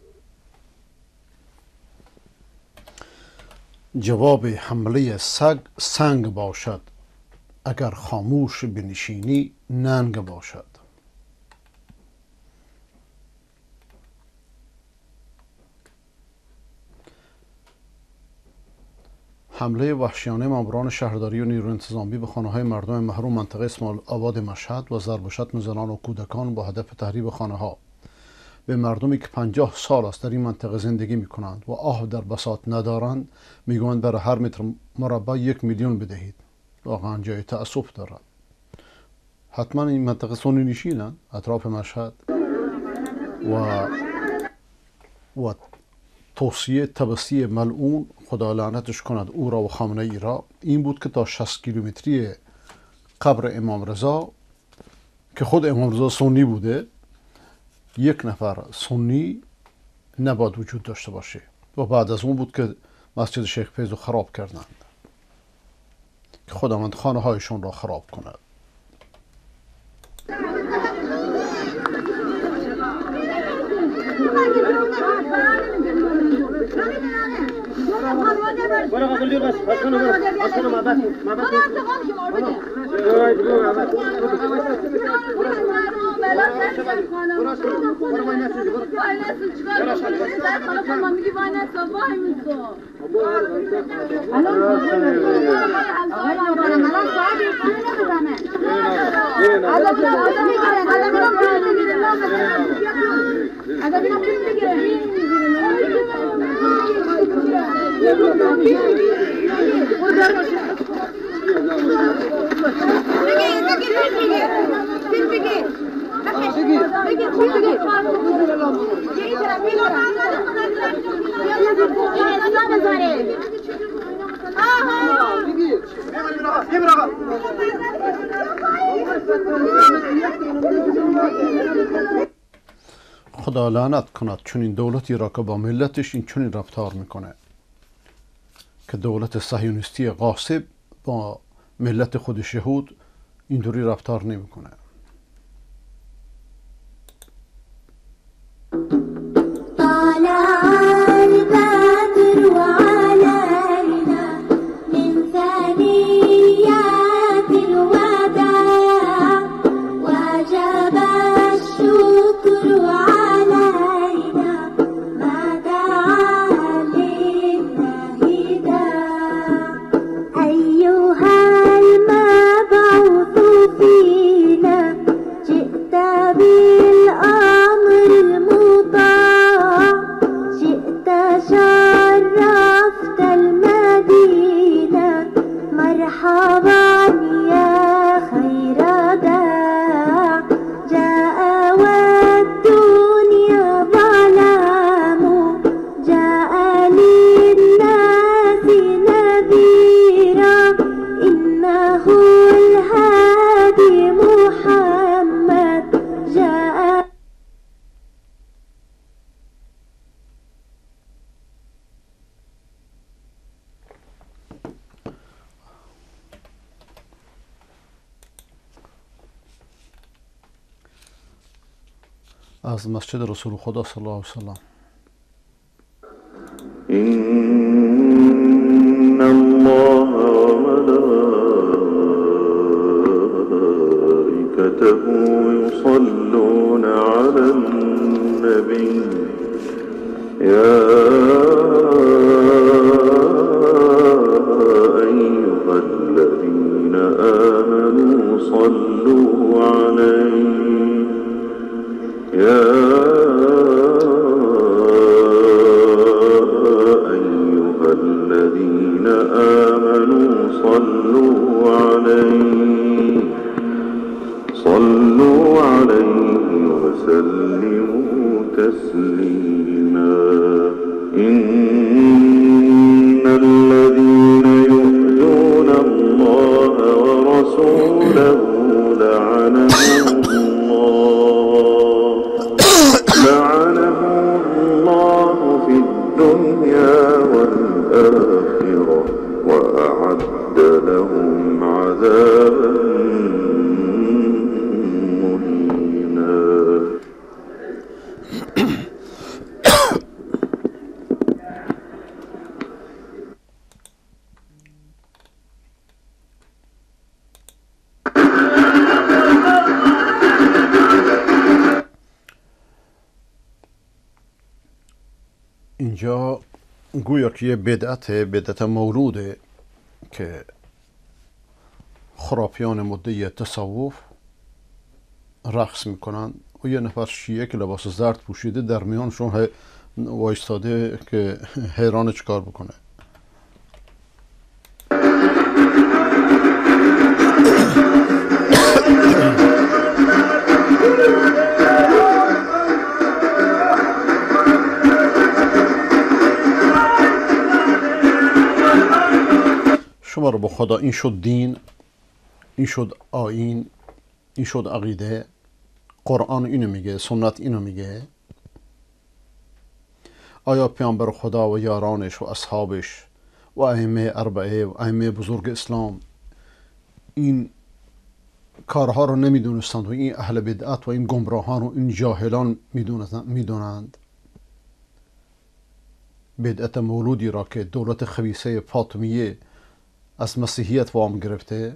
Speaker 2: جواب حمله سگ سنگ باشد، اگر خاموش بنشینی ننگ باشد. حمله وحشیانه ماموران شهرداری و نیروی انتظامی به خانه‌های مردم محروم منطقه اسماعیل آباد مشهد و ضرب و شتم زنان و کودکان با هدف تخریب خانه‌ها به مردمی که پنجاه سال است در این منطقه زندگی می‌کنند و آب در بساط ندارند میگویند برای هر متر مربع یک میلیون بدهید. واقعا جای تأسف دارد. حتما این منطقه سنی نشینند اطراف مشهد و و توصیه تبسی ملعون خدا لعنتش کند او را و خامنه ای را این بود که تا شصت کیلومتری قبر امام رضا که خود امام رضا سنی بوده یک نفر سنی نباید وجود داشته باشه و بعد از اون بود که مسجد شیخ فیض رو خراب کردند که خداوند خانه هایشون را خراب کند.
Speaker 7: برو قبول بس بس کنم برو بس کنم بس بس
Speaker 2: خدا لعنت کند چون این دولتی را که با ملتش این چنین رفتار میکنه که دولت صهیونیستی غاصب با ملت خود شهود اینطوری رفتار نمیکنه. از مسجد رسول خدا صلی الله علیه وسلم.
Speaker 9: إن الله وملائكته يصلون على النبي يا أيها الذين آمنوا صلوا عليه يا أيها الذين آمنوا صلوا عليه صلوا عليه وسلموا تسليما إن الذين يؤذون الله ورسوله لعنهم لعنهم الله في الدنيا والآخرة وأعد لهم عذابا مهينا.
Speaker 2: اینجا گویا که یه بدعت بدعت مولوده که خرافیان مدعی تصوف رقص میکنن و یه نفر شیعه که لباس زرد پوشیده در میانشون وایستاده که حیران چیکار بکنه. شما رو با خدا این شد دین، این شد آیین، این شد عقیده، قرآن اینو میگه، سنت اینو میگه. آیا پیامبر خدا و یارانش و اصحابش و ائمه اربعه و ائمه بزرگ اسلام این کارها رو نمیدونستند و این اهل بدعت و این گمراهان و این جاهلان میدونند؟ بدعت مولودی را که دولت خبیثه فاطمیه از مسیحیت وام گرفته.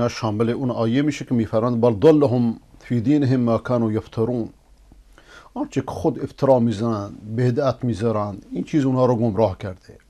Speaker 2: اینا شامل اون آیه میشه که میفرماند بل ضلهم فی دینهم ما کانوا یفترون، آنچه که خود افترا میزنن، بدعت میذارن، این چیز اونها رو گمراه کرده.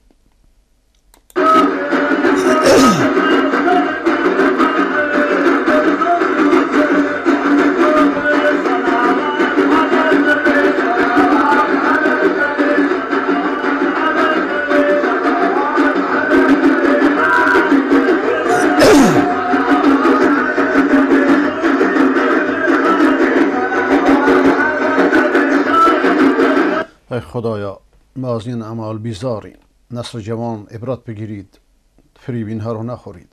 Speaker 2: ای خدایا ما از این اعمال بیزاریم، نسل جوان عبرت بگیرید، فریب اینها رو نخورید.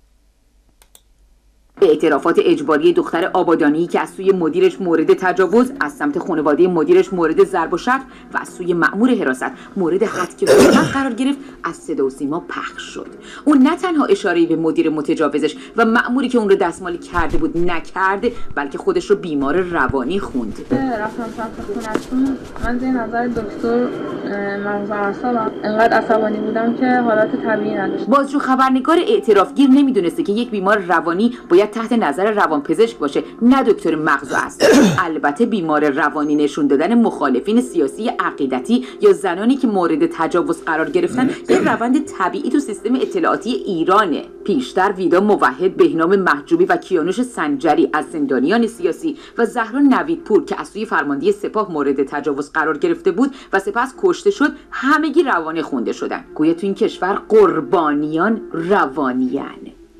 Speaker 10: اعترافات اجباری دختر آبادانی که از سوی مدیرش مورد تجاوز، از سمت خانواده مدیرش مورد ضرب و شتم و از سوی مأمور حراست مورد حد حرمت قرار گرفت از صدا و سیما پخش شد. اون نه تنها اشاره‌ای به مدیر متجاوزش و مأموری که اون رو دستمالی کرده بود نکرده، بلکه خودش رو بیمار روانی خوند.
Speaker 11: رفتم سمت خونه‌شون، من زیر نظر دکتر مغز اعصابم انقدر عصبانی بودم که حالات طبیعی نداشت.
Speaker 10: بازجو خبرنگار اعترافگیر نمیدونسته که یک بیمار روانی باید تحت نظر روانپزشک باشه، نه دکتر مغز است. البته بیمار روانی نشون دادن مخالفین سیاسی عقیدتی یا زنانی که مورد تجاوز قرار گرفتن یه روند طبیعی تو سیستم اطلاعاتی ایرانه. پیشتر ویدا موحد، بهنام محجوبی و کیانوش سنجری از زندانیان سیاسی و زهرا نویدپور که از سوی فرماندهی سپاه مورد تجاوز قرار گرفته بود و سپس کشته شد، همگی روانی خونده شدن. گویا تو این کشور قربانیان روانیان.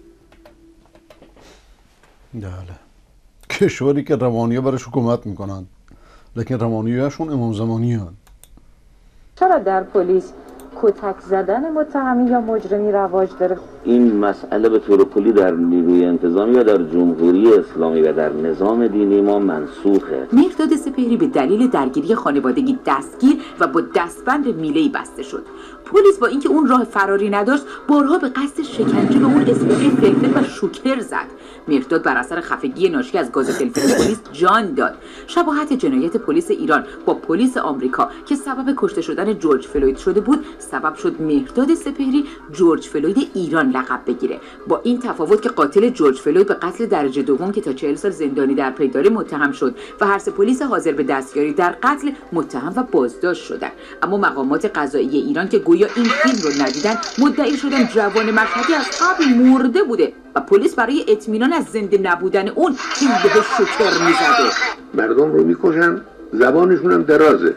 Speaker 2: بله، کشوری که روانی‌ها برش حکومت میکنن، لیکن روانی‌هاشون امام زمانی هن.
Speaker 12: چرا در پلیس کتک زدن متهمی یا مجرمی رواج داره؟
Speaker 13: این مسئله به طور کلی در نیروی انتظامی یا در جمهوری اسلامی و در نظام دینی ما منسوخه.
Speaker 10: مهرداد سپهری به دلیل درگیری خانوادگی دستگیر و با دستبند میله‌ای بسته شد. پلیس با اینکه اون راه فراری نداشت، بارها به قصد شکنجه به اون اسپری فلفل و شوکر زد. مهرداد بر اثر خفگی ناشی از گاز فلفل پلیس جان داد. شباهت جنایت پلیس ایران با پلیس آمریکا که سبب کشته شدن جورج فلوید شده بود، سبب شد مهرداد سپهری جورج فلوید ایران لقب بگیره. با این تفاوت که قاتل جورج فلوید به قتل درجه دوم که تا چهل سال زندانی در پی داره متهم شد و هر سه پلیس حاضر به دستیاری در قتل متهم و بازداشت شدند. اما مقامات قضایی ایران که گویا این فیلم رو ندیدن، مدعی شدن جوان مشهدی از قبل مرده بوده و پلیس برای اطمینان از زنده نبودن اون این به شکر میزده.
Speaker 14: مردم رو میکشن، زبانشون هم درازه.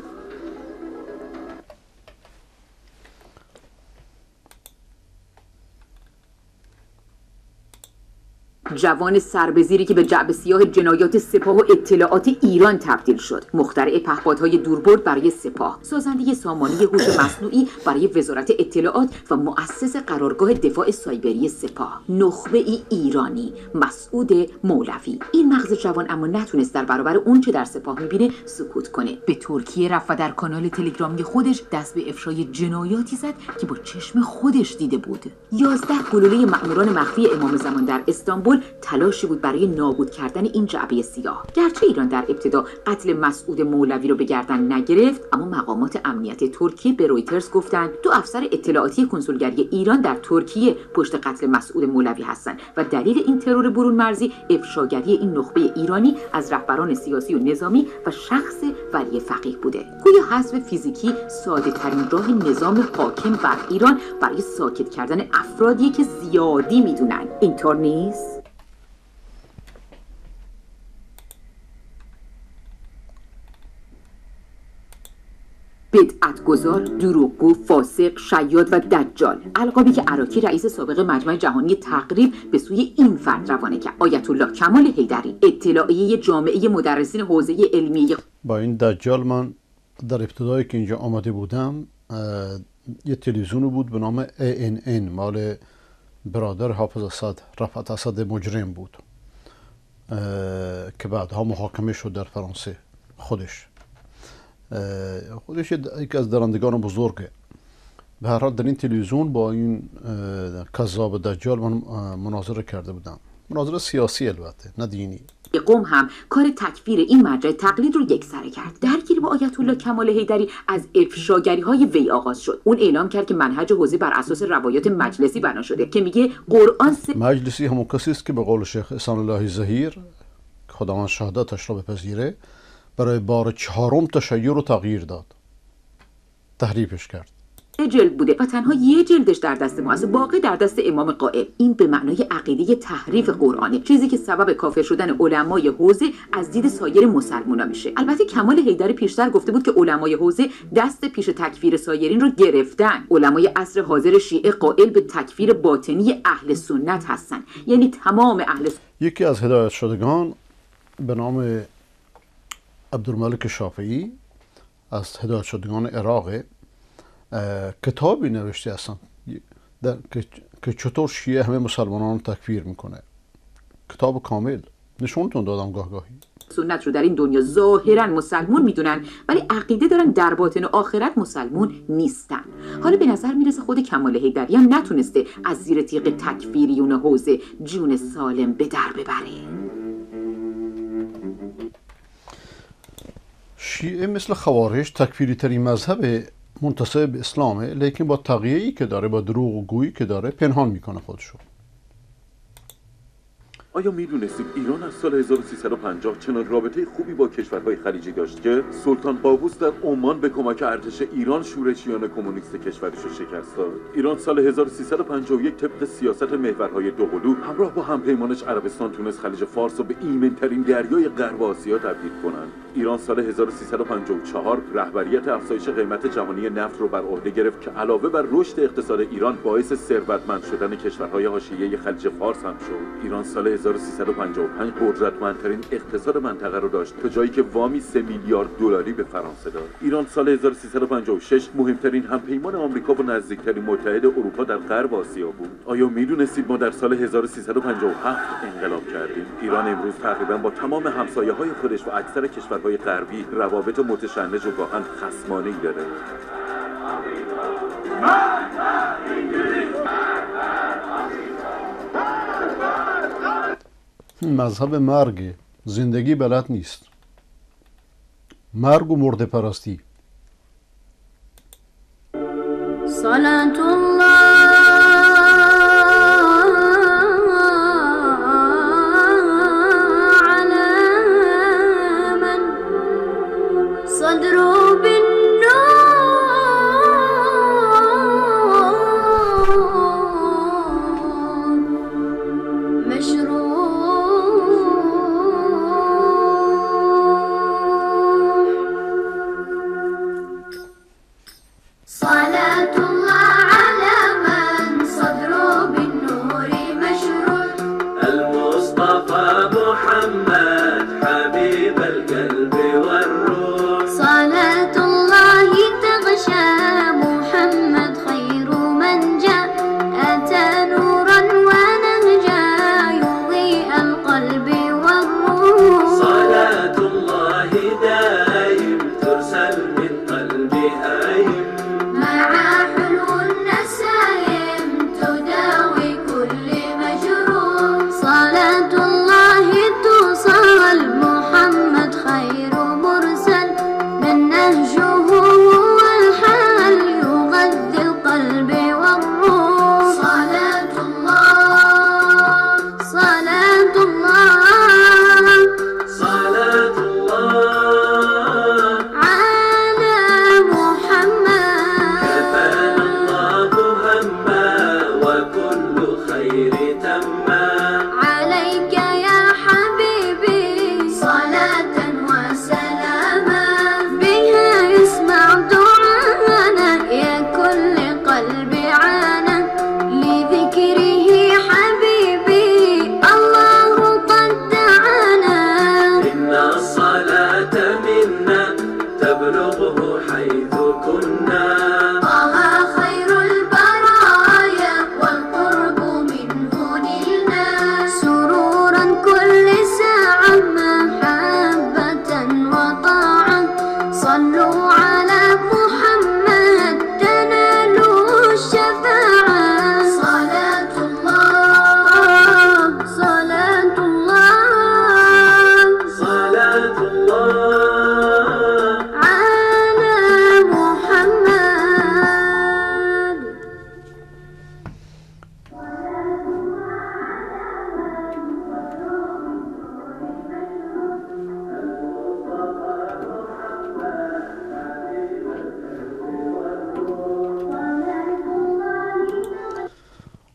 Speaker 10: جوان سربزیری که به جعبه سیاه جنایات سپاه و اطلاعات ایران تبدیل شد، مخترع پهپادهای دوربرد برای سپاه، سازنده سامانه هوش مصنوعی برای وزارت اطلاعات و مؤسس قرارگاه دفاع سایبری سپاه، نخبه ای ایرانی، مسعود مولوی. این مغز جوان اما نتونست در برابر اون چه در سپاه میبینه سکوت کنه. به ترکیه رفت و در کانال تلگرامی خودش دست به افشای جنایاتی زد که با چشم خودش دیده بود. یازده گلوله مأموران مخفی امام زمان در استانبول تلاشی بود برای نابود کردن این جعبه سیاه. گرچه ایران در ابتدا قتل مسعود مولوی رو به گردن نگرفت، اما مقامات امنیت ترکیه به رویترز گفتند دو افسر اطلاعاتی کنسولگری ایران در ترکیه پشت قتل مسعود مولوی هستند و دلیل این ترور برون مرزی افشاگری این نخبه ایرانی از رهبران سیاسی و نظامی و شخص ولی فقیه بوده. گویا حذف فیزیکی ساده ترین راه نظام حاکم بر ایران برای ساکت کردن افرادی که زیادی میدونن. اینطور نیست؟ بدعتگذار، دروغگو، فاسق، شیاد و دجال، القابی که عراقی رئیس سابق مجمع جهانی تقریب به سوی این فرد روانه کرد. آیت الله کمال حیدری، اطلاعیه جامعه مدرسین حوزه علمیه.
Speaker 2: با این دجال من در ابتدایی که اینجا آمده بودم یه تلویزیون بود به نام ای ان ان، مال برادر حافظ اسد، رفعت اسد مجرم بود که بعدها محاکمه شد در فرانسه. خودش خودش یکی از درندگان بزرگه. به هر حال در این تلویزیون با این کذاب دجال من مناظره کرده بودم، مناظره سیاسی البته نه دینی.
Speaker 10: قم هم کار تکفیر این مرجع تقلید رو یکسره کرد. درگیری درگیری با آیت الله کمال حیدری از افشاگری‌های وی آغاز شد. اون اعلام کرد که منهج حوزه بر اساس روایات مجلسی بنا شده که میگه قرآن س...
Speaker 2: مجلسی همون کسی است که به قول شیخ احسان الله ظهیر خداوند شهادتش را بپذیره برای بار چهارم تشیع رو تغییر داد، تحریفش کرد.
Speaker 10: جلد بوده و تنها یه جلدش در دست ما است، باقی در دست امام قائم. این به معنای عقیده تحریف قرآنه، چیزی که سبب کافر شدن علمای حوزه از دید سایر مسلمونا میشه. البته کمال حیدری پیشتر گفته بود که علمای حوزه دست پیش تکفیر سایرین رو گرفتن. علمای عصر حاضر شیعه قائل به تکفیر باطنی اهل سنت هستن، یعنی تمام اهل سنت.
Speaker 2: یکی از هدایت شدگان به نام عبدالملک شافعی از هدایت شدگان عراق کتابی نوشته هستن که چطور شیعه همه مسلمانان رو تکفیر میکنه. کتاب کامل نشونتون دادم گاه گاهی.
Speaker 10: سنت رو در این دنیا ظاهرا مسلمون میدونن ولی عقیده دارن در باطن و آخرت مسلمون نیستن. حالا به نظر میرسه خود کمال حیدری هم نتونسته از زیر تیغ تکفیریون حوزه جون سالم به در ببره.
Speaker 2: شیعه مثل خوارج تکفیری ترین مذهب منتسب به اسلامه، لیکن با تقیه‌ای که داره، با دروغ و گویی که داره، پنهان میکنه خودشو.
Speaker 15: آیا میدونستید ایران از سال هزار و سیصد و پنجاه چنان رابطه خوبی با کشورهای خلیجی داشت که سلطان قابوس در عمان به کمک ارتش ایران شورشیان کمونیست کشورش رو شکست داد؟ ایران سال هزار و سیصد و پنجاه و یک طبق سیاست محورهای دوقلو همراه با همپیمانش عربستان تونست خلیج فارس رو به ایمن‌ترین دریای غرب آسیا تبدیل کنند. ایران سال هزار و سیصد و پنجاه و چهار رهبریت افزایش قیمت جهانی نفت رو بر عهده گرفت که علاوه بر رشد اقتصاد ایران باعث ثروتمند شدن کشورهای حاشیه خلیج فارس هم شد. ایران سال هزار و سیصد و پنجاه و پنج قدرتمندترین اقتصاد منطقه رو داشت تا جایی که وامی سه میلیارد دلاری به فرانسه داد. ایران سال هزار و سیصد و پنجاه و شش مهمترین همپیمان آمریکا و نزدیکترین متحد اروپا در غرب آسیا بود. آیا میدونستید ما در سال هزار و سیصد و پنجاه و هفت انقلاب کردیم؟ ایران امروز تقریبا با تمام همسایه‌های خودش و اکثر کشورهای غربی روابط متشنج و گاهن خصمانه‌ای داره.
Speaker 2: مذهب مرگ، زندگی بلد نیست. مرگ و مرده پرستی.
Speaker 16: صلاة الله على من صدره بالنور مشروع. صلاة الله على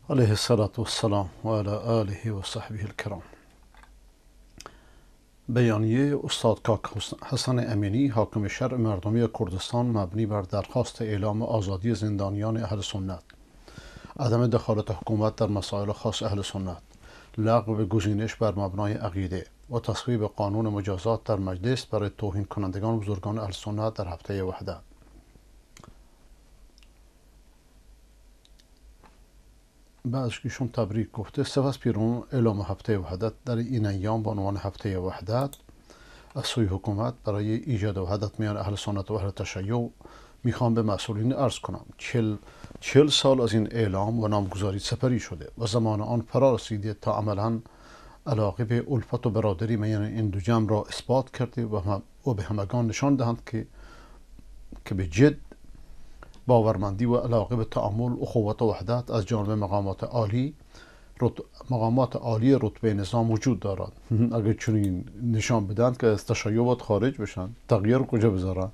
Speaker 2: علیه الصلاة والسلام و علی آله و صحبه الکرام. بیانیه استاد کاک حسن امینی حاکم شرع مردمی کردستان مبنی بر درخواست اعلام آزادی زندانیان اهل سنت، عدم دخالت حکومت در مسائل خاص اهل سنت، لغو گزینش بر مبنای عقیده و تصویب قانون مجازات در مجلس برای توهین کنندگان و بزرگان اهل سنت در هفته وحدت. بعدش ایشون تبریک گفته. سپس پیرامون اعلام هفته وحدت در این ایام با عنوان هفته وحدت از سوی حکومت برای ایجاد وحدت میان اهل سنت و اهل تشیع میخوام به مسئولین عرض کنم چل, چل سال از این اعلام و نامگذاری سپری شده و زمان آن فرا رسیده تا عملا علاقه به الفت و برادری میان این دو جمع را اثبات کرده و, هم و به همگان نشان دهند که که به جد باورمندی و علاقه به تعامل، اخوت و وحدت از جانب مقامات عالی رت... مقامات عالی رتبه نظام وجود دارد. اگر چنین نشان بدن که از تشیعات خارج بشن، تغییر کجا بذارن؟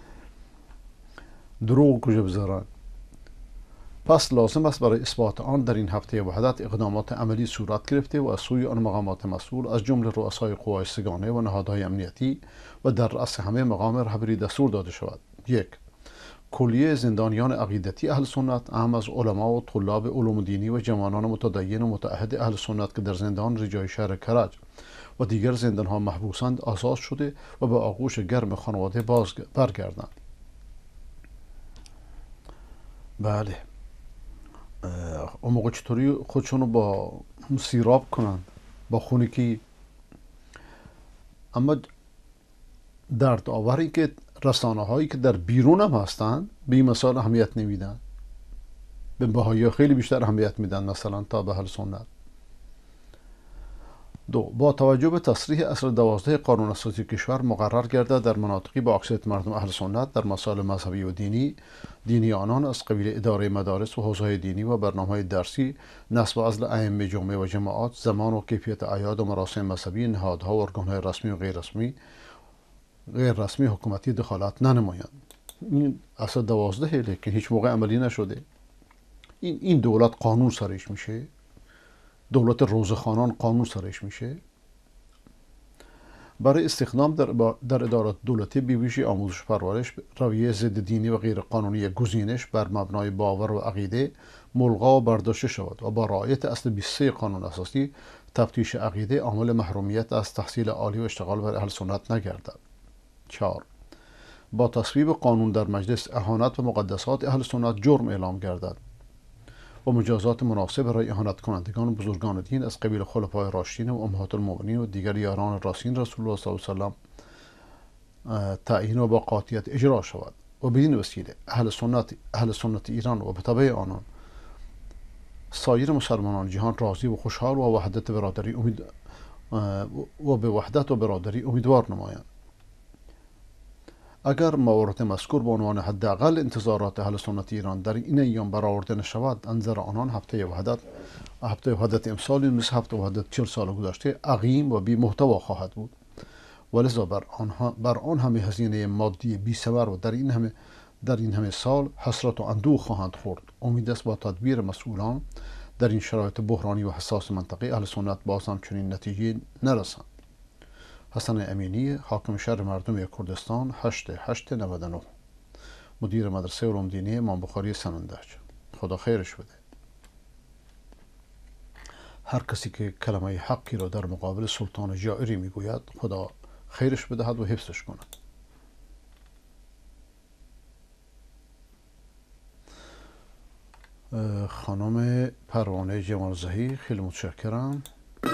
Speaker 2: دروغ کجا بذارن؟ پس لازم است برای اثبات آن در این هفته وحدت اقدامات عملی صورت گرفته و از سوی آن مقامات مسئول از جمله رؤسای قوای سگانه و نهادهای امنیتی و در رأس همه مقام رهبری دستور داده شود. یک، کلیه زندانیان عقیدتی اهل سنت، اهم از علما و طلاب علوم دینی و جوانان متدین و متعهد اهل سنت که در زندان رجای شهر کرج و دیگر زندانها محبوسند آزاد شده و به آغوش گرم خانواده باز برگردند. بله، اون موقع چطوری خودشونو با سیراب کنن، با خونکی. اما درد آوری که رسانه هایی که در بیرون هم هستن به این مسائل اهمیت نمیدن، به بهایی خیلی بیشتر اهمیت میدن مثلا تا به اهل سنت. دو، با توجه به تصریح اصل دوازده قانون اساسی کشور مقرر گردد در مناطقی با اکثریت مردم اهل سنت در مسائل مذهبی و دینی، دینی آنان از قبیل اداره مدارس و حوزه‌های دینی و برنامه‌های درسی، نصب و عزل ائمه جمعه و جماعات، زمان و کیفیت اعیاد و مراسم مذهبی، نهادها و ارگان‌های رسمی و غیر رسمی غیر رسمی حکومتی دخالت ننمایند. این اصل دوازده، لیکن هیچ موقع عملی نشده. این این دولت قانون سرش میشه، دولت روزخوانان قانون سرش میشه. برای استخدام در, در ادارات دولتی به ویژه آموزش پرورش، رویه ضد دینی و غیر قانونی گزینش بر مبنای باور و عقیده ملغا و برداشته شود و با رعایت اصل بیست و سه قانون اساسی تفتیش عقیده عامل محرومیت از تحصیل عالی و اشتغال بر اهل سنت نگردد. چهار، با تصویب قانون در مجلس اهانت و مقدسات اهل سنت جرم اعلام گردد و مجازات مناسب برای اهانت کنندگان و بزرگان دین از قبیل خلفای راشدین و امهات المؤمنین و دیگر یاران راسین رسول الله صلی الله علیه و سلم تعیین و با قاطعیت اجرا شود و بدین وسیله اهل سنت اهل سنت ایران و به تبع آنان سایر مسلمانان جهان راضی و خوشحال و وحدت برادری امید و به وحدت و برادری امیدوار نمایند. اگر موارد مذکور به عنوان حداقل انتظارات اهل سنت ایران در این ایام برآورده نشود، انظر آنان هفته وحدت هفته وحدت امسال مثل هفته وحدت چهل سال گذشته عقیم و بی محتوا خواهد بود و لذا بر آنها بر آن همه هزینه مادی بی ثمر و در این همه در این همه سال حسرت و اندوه خواهند خورد. امید است با تدبیر مسئولان در این شرایط بحرانی و حساس منطقه اهل سنت باز هم چنین نتیجه نرسند. حسن امینی، حاکم شهر مردمی کردستان، هشت هشت نود و نه، مدیر مدرسه علوم دینی امام بخاری سنندج. خدا خیرش بده. هر کسی که کلمه حقی را در مقابل سلطان جائری میگوید خدا خیرش بدهد و حفظش کند. خانم پروانه جمالزهی، خیلی متشکرم.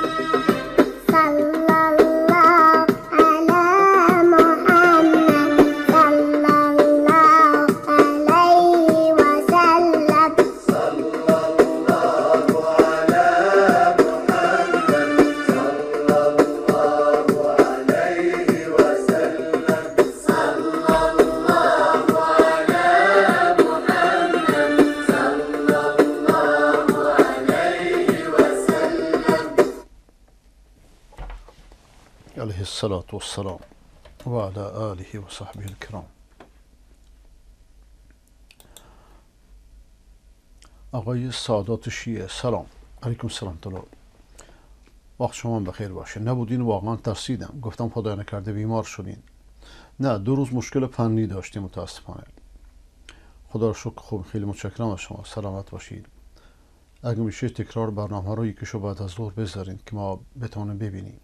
Speaker 2: علیه الصلاة والسلام و علی آله و صحبه الکرام. آقای سادات شیعه سلام علیکم. سلام طلا، وقت شما بخیر باشه. نبودین واقعا ترسیدم، گفتم خدای نکرده بیمار شدین. نه، دو روز مشکل فنی داشتیم متاسفانه. خدا رو شکر خوب، خیلی متشکرم از شما، سلامت باشید. اگه میشه تکرار برنامه رو یکیشو بعد از ظهر بذارین که ما بتونیم ببینیم.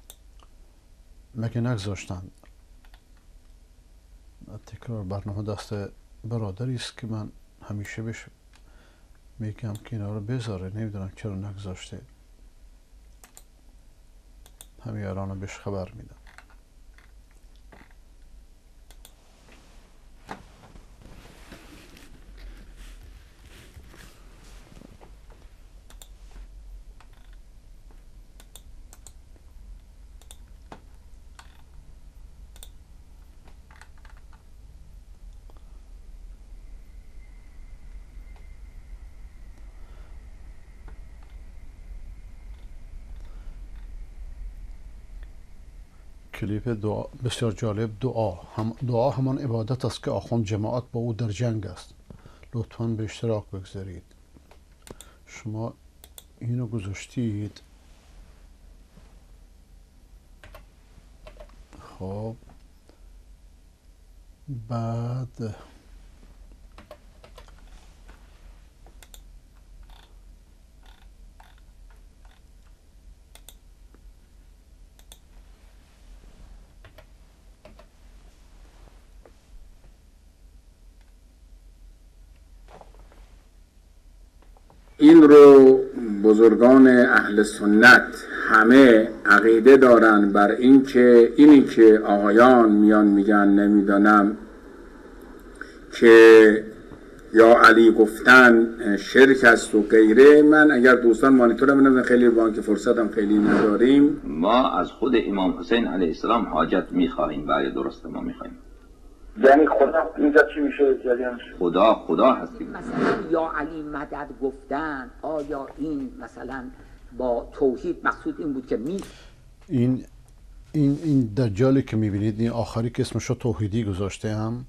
Speaker 2: مگه نگذاشتن تکرار برنامه؟ دست برادری است که من همیشه بهش میگم که اینا رو بذاره، نمیدونم چرا نگذاشته. همین الان بهش خبر میدم. کلیپ دعا بسیار جالب. دعا هم دعا همان عبادت است که آخوند جماعت با او در جنگ است. لطفاً به اشتراک بگذارید. شما اینو گذاشتید. خب بعد
Speaker 17: این رو بزرگان اهل سنت همه عقیده دارن بر این که اینی که آقایان میان میگن نمیدانم که یا علی گفتن شرک است و غیره. من اگر دوستان مانیتورم بنوزن، خیلی با که فرصتم خیلی نداریم،
Speaker 18: ما از خود امام حسین علیه السلام حاجت میخواهیم. بله درسته، ما میخواهیم.
Speaker 19: یعنی خدا اینجا چی میشه؟
Speaker 18: خدا خدا هستیم.
Speaker 20: مثلا یا علی مدد گفتن، آیا این مثلا با توحید مقصود این بود که می
Speaker 2: این این این دجالی که میبینید، این آخری که اسمشو توحیدی گذاشته هم،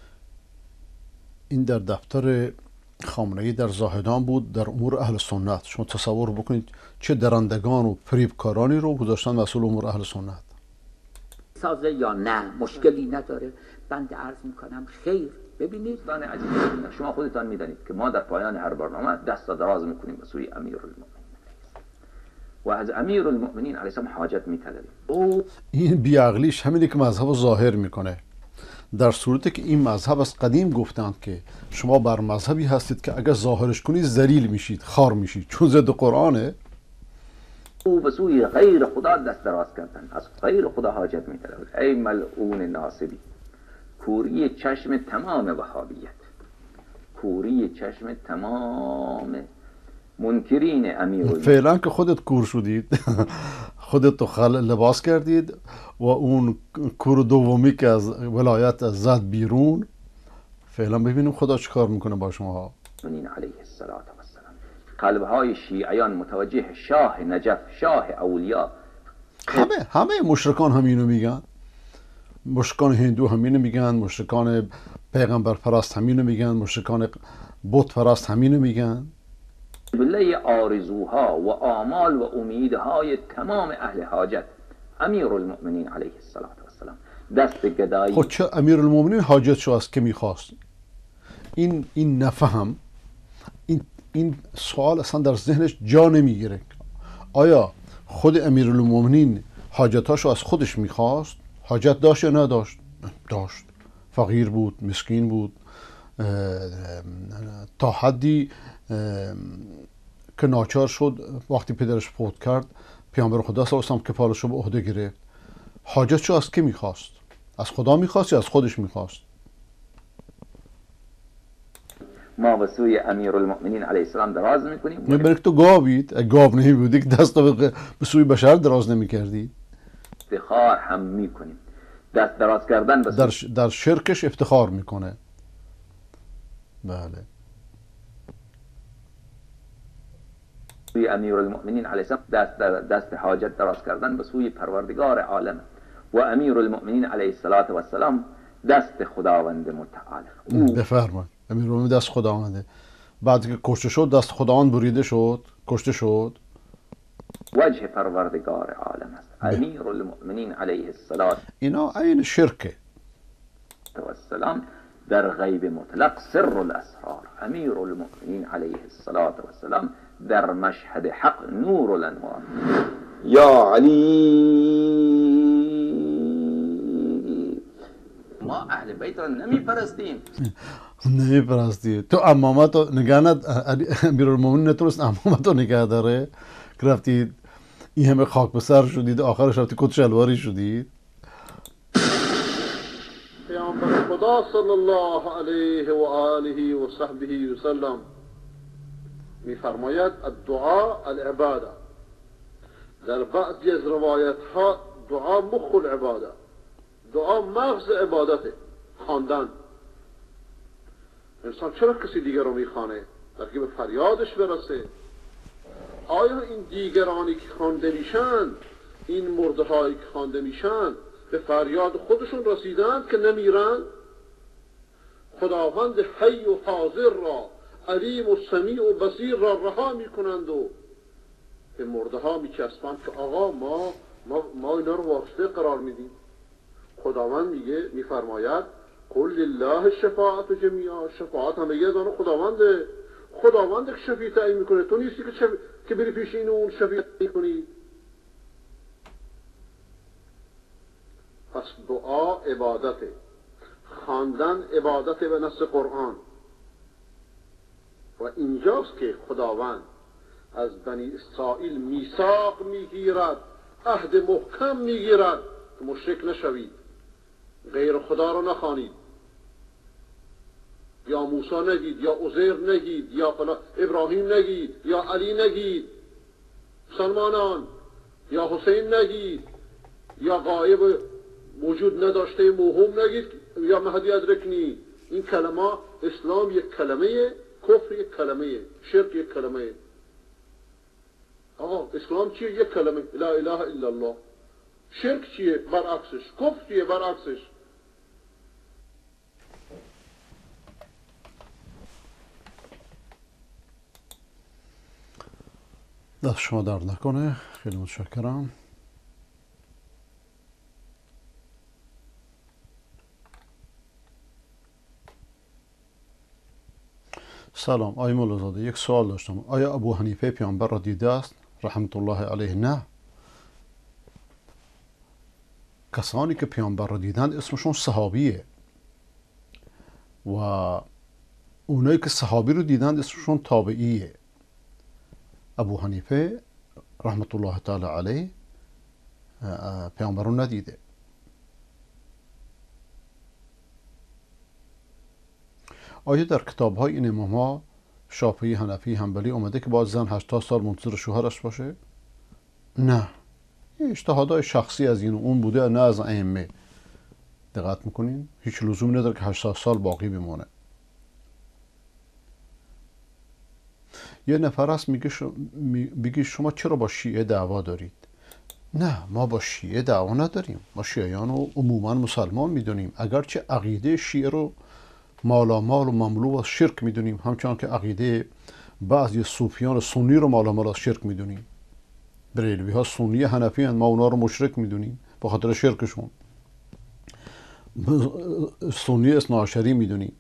Speaker 2: این در دفتر خامنه‌ای در زاهدان بود در امور اهل سنت. شما تصور بکنید چه درندگان و فریبکارانی رو گذاشتن مسئول امور اهل سنت.
Speaker 20: سازه یا نه مشکلی نداره. بنده عرض میکنم خیر. ببینید
Speaker 18: دانه عزیز، شما خودتان میدانید که ما در پایان هر برنامه دست دراز میکنیم به سوی امیرالمؤمنین و از امیرالمؤمنین علیه السلام حاجت میطلبیم.
Speaker 2: او این بیعقلیش همینه که مذهب ظاهر میکنه، در صورتی که این مذهب از قدیم گفتند که شما بر مذهبی هستید که اگر ظاهرش کنید ذلیل میشید، خار میشید، چون ضد قرآنه.
Speaker 18: او به سوی غیر خدا دست دراز کردن، از غیر خدا حاجت میطلبید. ای ملعون ناصبی، کوری چشم تمام وهابیت، کوری چشم تمام منکرین امیر.
Speaker 2: فعلا که خودت کور شدید، خودت تو خل لباس کردید و اون کور دومی که از ولایت زد بیرون. فعلا ببینیم خدا چه کار میکنه با شما.
Speaker 18: منین علیه السلام قلبهای شیعیان متوجه شاه نجف، شاه اولیاء.
Speaker 2: همه همه مشرکان همینو میگن، مشرکان هندو همینو میگن، مشرکان پیغمبر پرست همینو میگن، مشرکان بت پرست همینو میگن.
Speaker 18: قبله آرزوها و آمال و امیدهای تمام اهل حاجت امیرالمؤمنین علیه السلام دست گدایی.
Speaker 2: خود چه امیرالمؤمنین حاجت شو از که میخواست؟ این این نفهم، این این سوال اصلا در ذهنش جا نمیگیره. آیا خود امیرالمؤمنین حاجتاشو از خودش میخواست؟ حاجت داشت یا نداشت؟ داشت. فقیر بود، مسکین بود، تا حدی که ناچار شد وقتی پدرش فوت کرد پیامبر خدا صلی الله علیه و آله کفالش رو به عهده گرفت. حاجتشو از کی میخواست؟ از خدا میخواست یا از خودش میخواست؟
Speaker 18: ما به سوی امیرالمؤمنین علیه السلام دراز میکنیم.
Speaker 2: نه برای تو گاوید، اگه گاو نمیبودی که دست به سوی بشر دراز نمیکردی.
Speaker 18: افتخار هم میکنیم. دست دراز کردن به
Speaker 2: در, در شرکش افتخار میکنه. بله.
Speaker 18: سوی امیرالمؤمنین علیه السلام دست دست حاجت دراز کردن به سوی پروردگار عالم و امیرالمؤمنین علیه السلام دست خداوند متعال.
Speaker 2: بفرمایید. امیرالمؤمنین دست خداونده بعد که کشته شد دست خداوند بریده شد، کشته شد.
Speaker 18: وجه پروردگار عالم است. امیر المؤمنین علیه السلام
Speaker 2: اینا عین شرکه.
Speaker 18: و السلام در غیب مطلق سر الاسرار. امیر المؤمنین علیه السلام در مشهد حق نور الانوار.
Speaker 21: یا علی،
Speaker 18: ما اهل بیت را نمی پرستیم.
Speaker 2: نمی پرستی. تو امامت رو نگه ند، امیرالمومنین نتونست امامت رو نگه داره که رفتید این همه خاک به سر شدید، آخرش رفتی کت شلواری شدید.
Speaker 22: پیامبر خدا صلی الله علیه و آله و صحبه و سلم میفرماید الدعاء العباده. در بعضی از روایت ها دعا مخ العباده، دعا مغز عبادته، خواندن. انسان چرا کسی دیگر رو میخوانه؟ بلکه به فریادش برسه. آیا این دیگرانی که خوانده میشن، این مرده هایی که خوانده میشن، به فریاد خودشون رسیدند که نمیرن؟ خداوند حی و حاضر را، علیم و سمیع و بصیر را رها میکنند و به مرده ها میچسبند که آقا ما ما, ما اینا رو واسطه قرار میدیم. خداوند میگه، میفرماید قل لله شفاعت جمیعا، شفاعت همه یه دانه خداونده. خداونده که شفیع تعیین میکنه، تو نیستی که, شف... که بری پیش این اون شفیع تعیین کنی. پس دعا عبادته، خواندن عبادته به نص قرآن. و اینجاست که خداوند از بنی اسرائیل میثاق میگیرد، عهد محکم میگیرد که مشرک نشوید، غیر خدا رو نخوانید، یا موسی نگید، یا عزیر نگید، یا فلا ابراهیم نگید، یا علی نگید، مسلمانان، یا حسین نگید، یا غایب وجود نداشته موهوم نگید، یا مهدی ادرکنی. این کلمه، اسلام یک کلمه، کفر یک کلمه، شرک یک کلمه. آقا اسلام چیه؟ یک کلمه، لا اله الا الله. شرک چیه؟ برعکسش. کفر چیه؟ برعکسش.
Speaker 2: دست شما درد نکنه، خیلی متشکرم. سلام آقای مولازاده، یک سوال داشتم. آیا ابو حنیفه پیامبر را دیده است رحمت الله علیه؟ نه. کسانی که پیامبر را دیدند اسمشون صحابیه و اونایی که صحابی رو دیدند اسمشون تابعیه. ابو حنیفه رحمت الله تعالی علیه پیامبر رو ندیده. آیا در کتاب های این امام ها شافعی، حنفی، حنبلی اومده که باید زن هشتاد سال منتظر شوهرش باشه؟ نه. اجتهادهای شخصی از این و اون بوده، نه از ائمه. دقت میکنین؟ هیچ لزومی نداره که هشتاد سال باقی بمونه. یه نفر هست میگه شما, میگه شما چرا با شیعه دعوا دارید؟ نه، ما با شیعه دعوا نداریم. ما شیعیان رو عموما مسلمان میدونیم، اگرچه عقیده شیعه رو مالامال و مملو از شرک میدونیم، همچنان که عقیده بعضی صوفیان سنی رو مالامال از شرک میدونیم. بریلوی ها سنی حنفی هستند، ما اونا رو مشرک میدونیم به خاطر شرکشون. سنی اثناعشری میدونیم.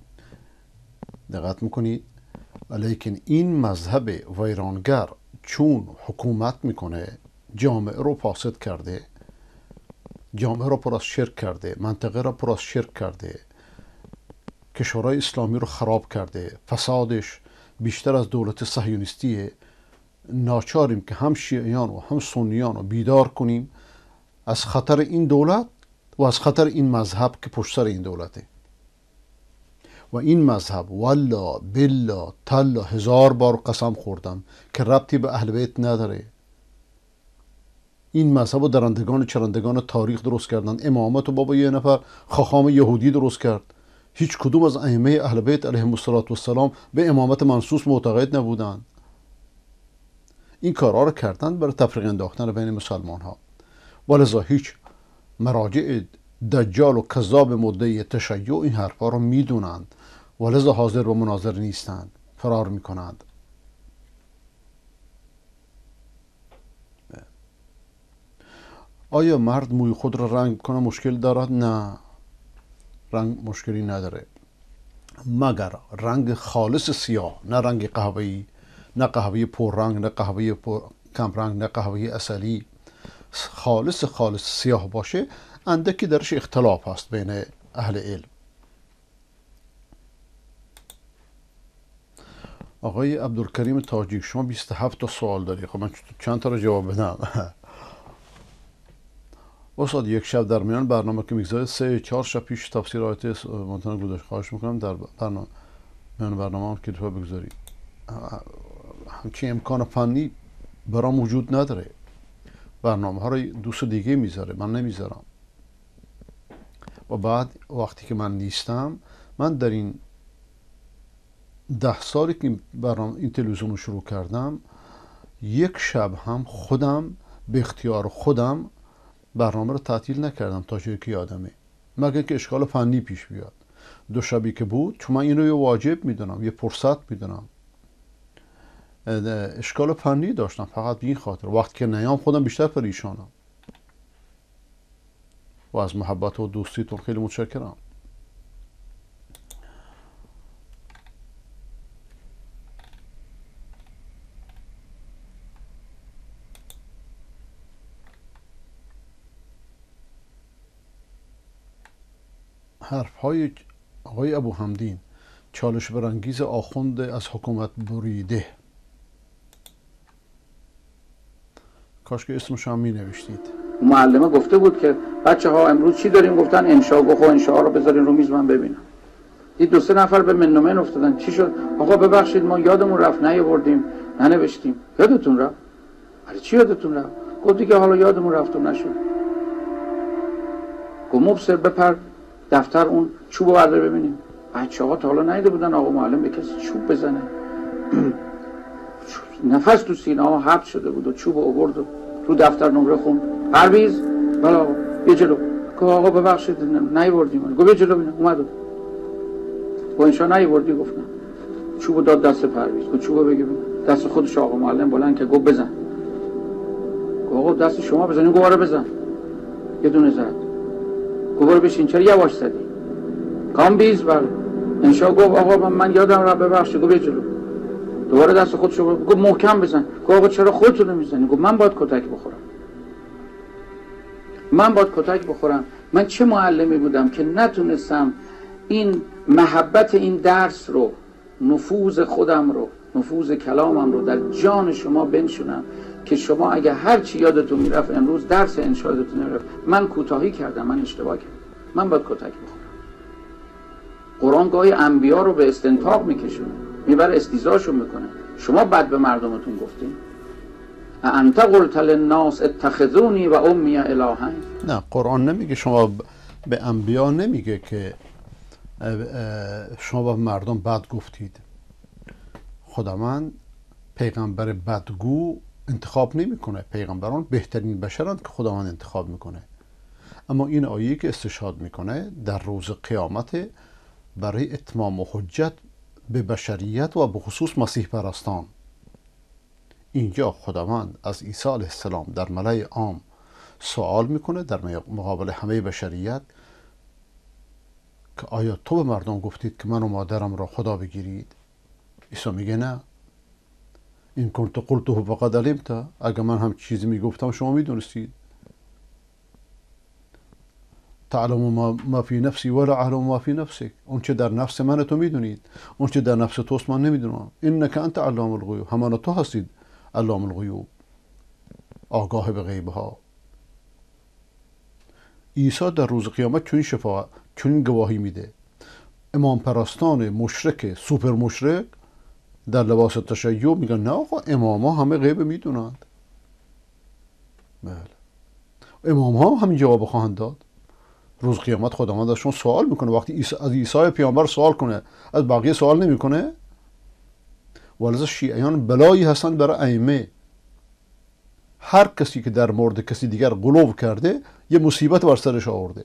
Speaker 2: دقت میکنید؟ ولیکن این مذهب ویرانگر چون حکومت میکنه، جامعه رو فاسد کرده، جامعه رو پر از شرک کرده، منطقه رو پر از شرک کرده، کشورهای اسلامی رو خراب کرده، فسادش بیشتر از دولت صهیونیستیه. ناچاریم که هم شیعیان و هم سنیان رو بیدار کنیم از خطر این دولت و از خطر این مذهب که پشت سر این دولته. و این مذهب والله بالله تالله هزار بار قسم خوردم که ربطی به اهل بیت نداره. این مذهب و درندگان چرندگان تاریخ درست کردن. امامت و بابا یه نفر خاخام یهودی درست کرد. هیچ کدوم از ائمه اهل بیت علیهم السلام به امامت منصوص معتقد نبودند. این کارها رو کردن برای تفریق انداختن بین مسلمان ها. ولذا هیچ مراجع دجال و کذاب مدعی تشیع این حرفا رو میدونند، ولذا حاضر و مناظر نیستند. فرار می کنند. آیا مرد موی خود را رنگ کنه مشکل دارد؟ نه، رنگ مشکلی نداره، مگر رنگ خالص سیاه، نه رنگ قهوه‌ای، نه قهوه پررنگ، نه قهوه پر کم رنگ، نه قهوه اصلی، خالص خالص سیاه باشه، اندکی درش اختلاف هست بین اهل علم. آقای عبدالکریم تاجیک، شما بیست و هفت تا سوال داری، خب من چند تا رو جواب بدم؟ استاد یک شب در میان برنامه که میگذاره سه چهار شب پیش تفسیر آیت مونتانا گذاشت، خواهش میکنم در برنامه میان برنامه هم که دفعه بگذاری. همچین امکان فنی برام وجود نداره، برنامه ها رو دوست دیگه میذاره، من نمیذارم. و بعد وقتی که من نیستم، من در این ده سالی که برنامه این تلویزیون رو شروع کردم، یک شب هم خودم به اختیار خودم برنامه رو تعطیل نکردم تا جایی که یادمه، مگر که اشکال فنی پیش بیاد. دو شبی که بود، چون من اینو یه واجب میدونم، یه فرصت میدونم، اشکال فنی داشتم، فقط به این خاطر وقتی که نیام خودم بیشتر پریشانم. و از محبت و دوستیتون خیلی متشکرم. حرف های آقای ابو حمدین، چالش برانگیز آخوند از حکومت بریده. کاش که اسمش هم می نوشتید.
Speaker 17: معلمه گفته بود که بچه ها امروز چی داریم؟ گفتن انشا. گفت انشا رو بذارین رو میز من ببینم. دید دو سه نفر به من و من افتادن. چی شد؟ آقا ببخشید ما یادمون رفت نیاوردیم، ننوشتیم. یادتون رفت؟ آره چی یادتون رفت؟ گفت دیگه حالا یادمون رفت و نشد. گفت مبصر بپر دفتر اون چوبو بردار ببینیم. بچه ها تا حالا نیده بودن آقا معلم به کسی چوب بزنه. نفس تو سینه ها حبس شده بود و چوب آورد و تو دفتر نمره خون. پرویز بله آقا بیا جلو. گفت آقا ببخشید نیاوردیم. گفت بیا جلو ببینم. اومد. گفت انشا نیاوردی؟ گفت نه. چوبو داد دست پرویز. گفت چوبو بگی ببینم. دست خودش آقا معلم بلند که گفت بزن. گفت آقا دست شما بزنین. گفت آره بزن. یه دونه زد. گفت برو بشین. چرا یواش زدی؟ کامبیز بله. انشا گفت آقا من یادم رفت ببخشید. گفت بیا جلو. دوباره دست خودش رو گفت محکم بزن. گفت آقا چرا خودتون رو میزنی؟ گفت من باید کتک بخورم. من باید کتک بخورم. من چه معلمی بودم که نتونستم این محبت این درس رو، نفوذ خودم رو، نفوذ کلامم رو در جان شما بنشونم که شما اگه هر چی یادتون میرفت امروز درس انشا یادتون نمیرفت. من کوتاهی کردم، من اشتباه کردم. من باید کتک بخورم. قرآن گاهی انبیا رو به استنطاق میکشونه، میبره استیزاشون میکنه. شما بد به مردمتون گفتین؟ انت قلت للناس اتخذونی و امی الهین.
Speaker 2: نه، قرآن نمیگه، شما به انبیا نمیگه که شما به مردم بد گفتید. خداوند پیغمبر بدگو انتخاب نمیکنه. پیغمبران بهترین بشرند که خداوند انتخاب میکنه. اما این آیه که استشهاد میکنه در روز قیامت برای اتمام و حجت به بشریت و به خصوص مسیح پرستان. اینجا خداوند از عیسی علیه السلام در ملأ عام سوال میکنه در مقابل همه بشریت که آیا تو به مردم گفتید که من و مادرم را خدا بگیرید؟ عیسی میگه نه. این کنت قلته فقد علمت. اگر من هم چیزی میگفتم شما میدونستید. تعلم ما, ما فی نفسی ولا اعلم ما فی نفسک. اون چه در نفس من تو میدونید، اون چه در نفس توست من نمیدونم. انک انت علام الغیوب. همان تو هستید علام الغیوب، آگاه به غیب ها. عیسی در روز قیامت چون شفاعت، چون گواهی میده. امام پرستان مشرک سوپر مشرک در لباس تشیع میگن نه آقا امام ها همه غیب میدونند. بله، امام ها همین جواب خواهند داد. روز قیامت خداوند ازشون سوال میکنه. وقتی عیسی از عیسی پیامبر سوال کنه، از بقیه سوال نمیکنه. ولذا شیعیان بلایی هستند برای ائمه. هر کسی که در مورد کسی دیگر غلو کرده یه مصیبت بر سرش آورده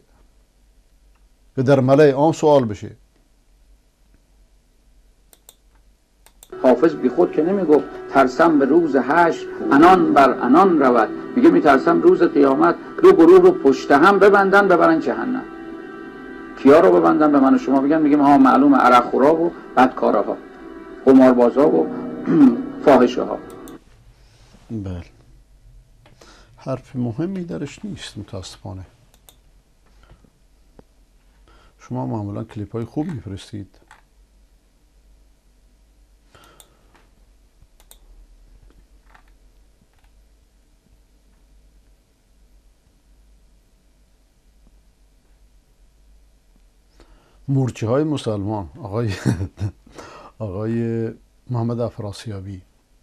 Speaker 2: که در ملأ عام سوال بشه.
Speaker 17: حافظ بی خود که نمیگفت ترسم به روز حشر انان بر انان رود، میگه میترسم روز قیامت دو گروه رو پشت هم ببندن ببرن جهنم. کیا رو ببندن؟ به من و شما بگن، میگیم ها معلومه عرق خورا و بدکارها، قماربازا و فاحشه ها.
Speaker 2: بله، حرف مهمی درش نیست متاسفانه. شما معمولا کلیپ های خوب میفرستید. مورچه های مسلمان، آقای آقای محمد افراسیابی،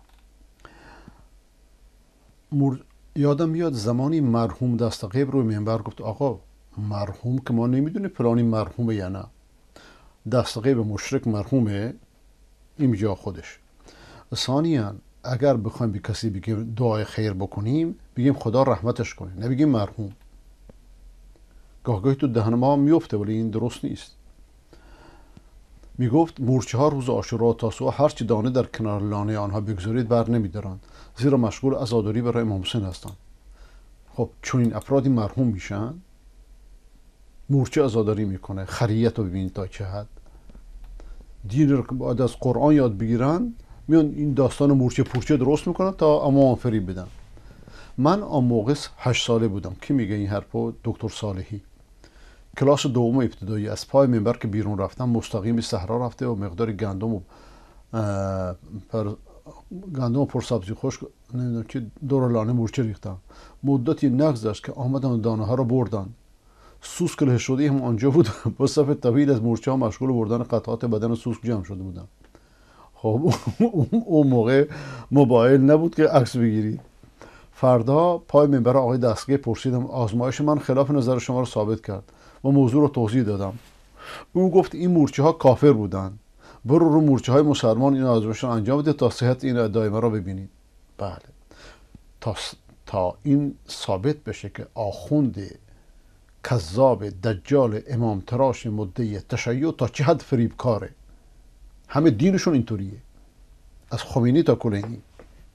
Speaker 2: مور... یادم میاد زمانی مرحوم دستقیب روی منبر گفت آقا مرحوم که ما نمیدونیم فلانی مرحومه یا نه، دستقیب مشرک مرحومه این جا خودش. ثانیاً اگر بخوایم به کسی بگیم دعای خیر بکنیم بگیم خدا رحمتش کنه، نبگیم مرحوم. گاه گاهی تو دهن ما میفته ولی این درست نیست. میگفت مورچه ها روز عاشورا تاسوعا هر چی دانه در کنار لانه آنها بگذارید بر نمیدارند، زیرا مشغول عزاداری برای امام حسین هستند. خب چون این افرادی مرحوم میشن، مورچه عزاداری میکنه، خریت رو ببینید تا چه حد. دین رو که بعد از قرآن یاد بگیرن میان این داستان مورچه پورچه درست میکنن تا امام فریب بدن. من آن موقع هشت ساله بودم. کی میگه این حرفو؟ دکتر صالحی. کلاس دوم ابتدایی از پای منبر که بیرون رفتم مستقیم به صحرا رفته و مقدار گندم و پر گندم و پرسبزی خشک نمیدونم که دور لانه مورچه ریختم. مدتی نگذشت که آمدن دانه ها رو بردن. سوسک له شده هم آنجا بود. با صف طویل از مورچه ها مشغول بردن قطعات بدن سوسک جمع شده بودن. خب اون موقع موبایل نبود که عکس بگیری. فردا پای منبر آقای دستگیر پرسیدم، آزمایش من خلاف نظر شما رو ثابت کرد و موضوع رو توضیح دادم. او گفت این مورچه ها کافر بودن، برو رو مورچه های مسلمان این آزمایش رو انجام بده تا صحت این ادعای مرا ببینید. بله، تا, تا این ثابت بشه که آخوند کذاب دجال امام تراش مدعی تشیع تا چه حد فریب کاره. همه دینشون اینطوریه، از خمینی تا کلینی.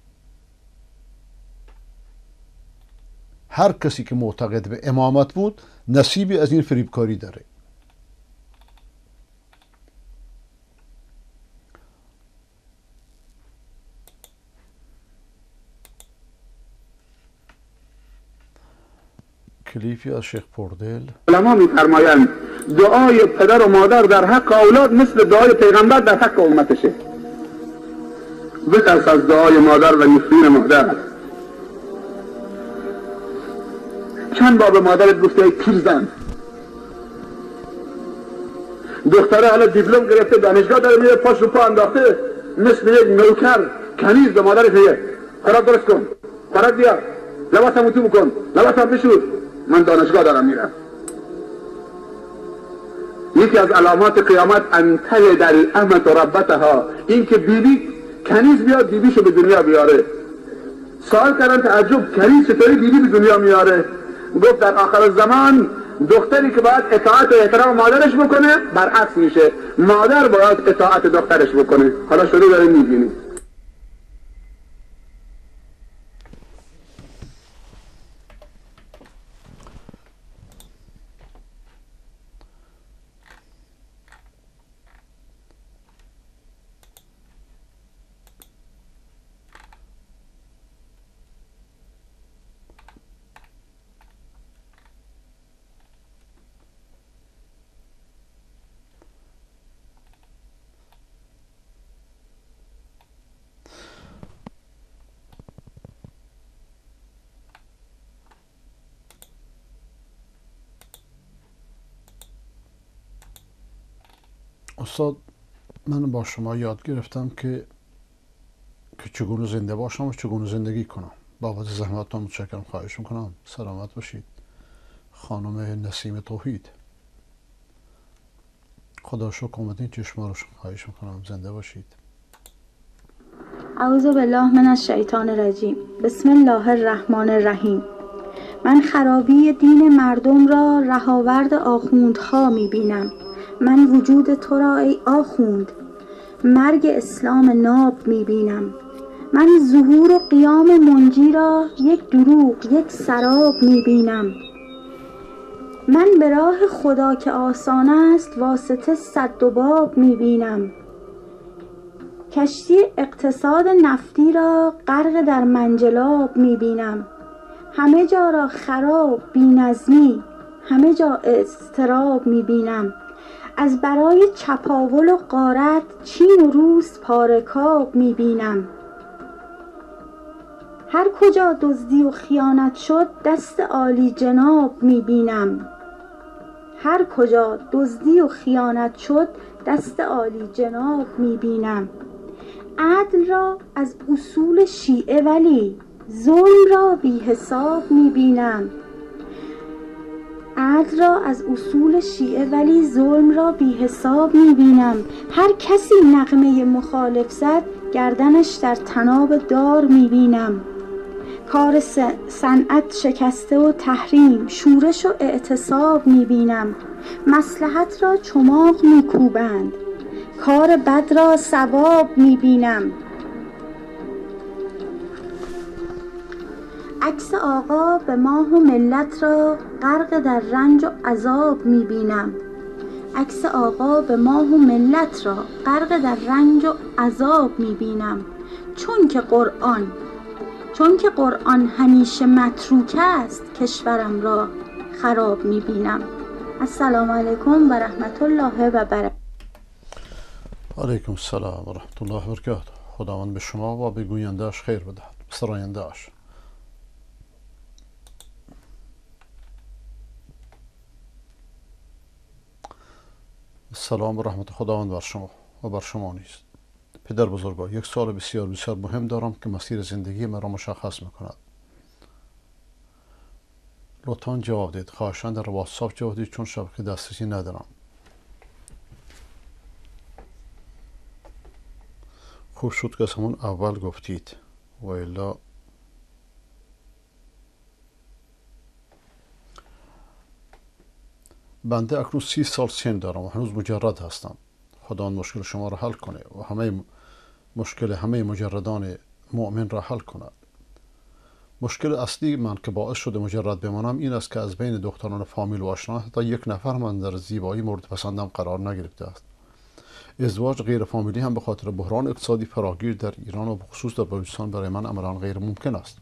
Speaker 2: هر کسی که معتقد به امامت بود نصیبی از این فریبکاری داره. کلیپی از شیخ پردل.
Speaker 14: علما میفرمایند دعای پدر و مادر در حق اولاد مثل دعای پیغمبر در حق امتشه. بترس از دعای مادر و نفرین مادر. چند بار به مادرت گفته ای پیرزن؟ دختره حالا دیپلم گرفته دانشگاه داره میره پاش رو پا انداخته مثل یک نوکر کنیز به مادرش میگه خوراک درست کن، خوراک بیار، لباسم اتو بکن، لباسم بشور، من دانشگاه دارم میرم. یکی از علامات قیامت انتهی در الامت و ربتها، این که بیبی کنیز بیاد بیبیشو به دنیا بیاره. سوال کردن تعجب کنیز چطوری بیبی به دنیا میاره؟ گفت در آخر زمان دختری که باید اطاعت و احترام مادرش بکنه برعکس میشه، مادر باید اطاعت دخترش بکنه. حالا شروع داره میبینی.
Speaker 2: استاد، من با شما یاد گرفتم که که چگونه زنده باشم و چگونه زندگی کنم. بابت زحمتتان متشکرم، خواهش میکنم. سلامت باشید. خانم نسیم توحید، خدا شکر اومدین چشما رو خواهش میکنم زنده باشید.
Speaker 1: اعوذ بالله من الشیطان الرجیم. بسم الله الرحمن الرحیم. من خرابی دین مردم را رهاورد آخوندها میبینم. من وجود تو را ای آخوند مرگ اسلام ناب میبینم. من ظهور و قیام منجی را یک دروغ، یک سراب میبینم. من به راه خدا که آسان است واسطه صد و باب میبینم. کشتی اقتصاد نفتی را غرق در منجلاب میبینم. همه جا را خراب، بی‌نظمی، همه جا اضطراب میبینم. از برای چپاول و غارت چین و روس پارکاب میبینم. هر کجا دزدی و خیانت شد دست عالی جناب میبینم. هر کجا دزدی و خیانت شد دست عالی جناب میبینم. عدل را از اصول شیعه ولی ظلم را بی حساب میبینم. عدل را از اصول شیعه ولی ظلم را بی حساب میبینم. هر کسی نغمه مخالف زد گردنش در طناب دار میبینم. کار صنعت شکسته و تحریم، شورش و اعتصاب میبینم. مصلحت را چماق میکوبند، کار بد را ثواب میبینم. عکس آقا به ماه و ملت را غرق در رنج و عذاب میبینم. عکس آقا به ماه و ملت را غرق در رنج و عذاب میبینم. چون که قرآن چون که قرآن همیشه متروک است کشورم را خراب میبینم. السلام علیکم و رحمت الله و برکاته.
Speaker 2: علیکم السلام و رحمت الله و برکاته. خداوند به شما و به گوینده‌اش خیر بدهد، سراینده‌اش. سلام و رحمت خداوند بر شما و بر شما نیز. پدر بزرگوار، یک سوال بسیار بسیار مهم دارم که مسیر زندگی مرا مشخص میکند. لطفاً جواب دید. خواهشاً در واتساپ جواب دید چون شبکه دسترسی ندارم. خوب شد که از همون اول گفتید و الا بنده اکنون سی سال سن دارم و هنوز مجرد هستم. خدا مشکل شما را حل کنه و همه مشکل همه مجردان مؤمن را حل کند. مشکل اصلی من که باعث شده مجرد بمانم این است که از بین دختران فامیل و آشنا حتی یک نفر من در زیبایی مورد پسندم قرار نگرفته است. ازدواج غیر فامیلی هم به خاطر بحران اقتصادی فراگیر در ایران و بخصوص در بلوچستان برای من عملاً غیر ممکن است.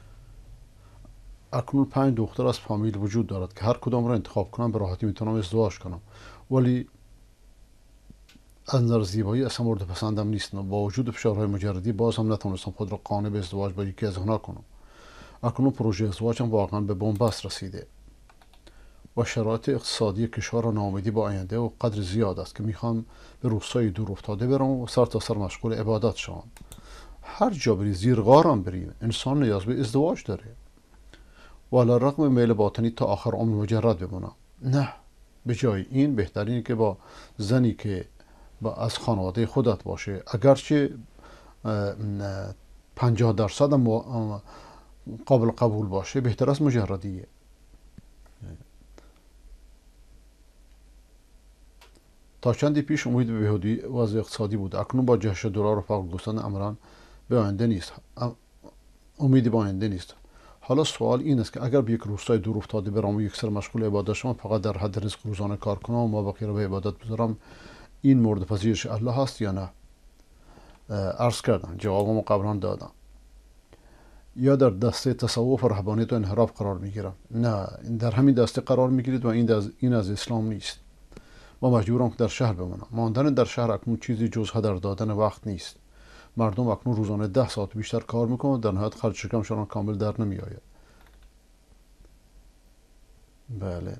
Speaker 2: اکنون پنج دختر از فامیل وجود دارد که هر کدام را انتخاب کنم به راحتی میتونم ازدواج کنم، ولی از نظر زیبایی اصلا مورد پسندم نیست. با وجود فشارهای مجردی باز هم نتونستم خود را قانع به ازدواج با یکی از آنها کنم. اکنون پروژه ازدواجم واقعا به بنبست رسیده و شرایط اقتصادی کشور و ناامیدی با آینده و قدر زیاد است که میخوام به روستای دور افتاده برم و سر تا سر مشغول عبادت شوم. هر جا بری، زیر غارم بریم، انسان نیاز به ازدواج داره. و علی رغم میل باطنی تا آخر عمر مجرد بمونم. نه، به جای این بهترینه که با زنی که با از خانواده خودت باشه، اگرچه پنجاه درصد هم قابل قبول باشه، بهتر از مجردیه. تا چندی پیش امید به بهبودی وضع اقتصادی بود، اکنون با جهش دلار و فقر گستران عملاً به آینده نیست. امیدی به آینده نیست. حالا سوال این است که اگر به یک روستای دور افتاده برم و یک سر مشغول عبادت شما، فقط در حد رزق روزانه کار کنم و ما بقیه را به عبادت بذارم، این مورد پذیرش الله هست یا نه؟ عرض کردم، جوابمو قبلا دادم. یا در دسته تصوف و رهبانیت و انحراف قرار میگیرم؟ نه، در همین دسته قرار میگیرید و این از این از اسلام نیست. ما مجبورم که در شهر بمانم. ماندن در شهر اکنون چیزی جز هدر دادن وقت نیست. مردم اکنون روزانه ده ساعت بیشتر کار میکنن و در نهایت خرج شکمشان کامل در نمی آید. بله.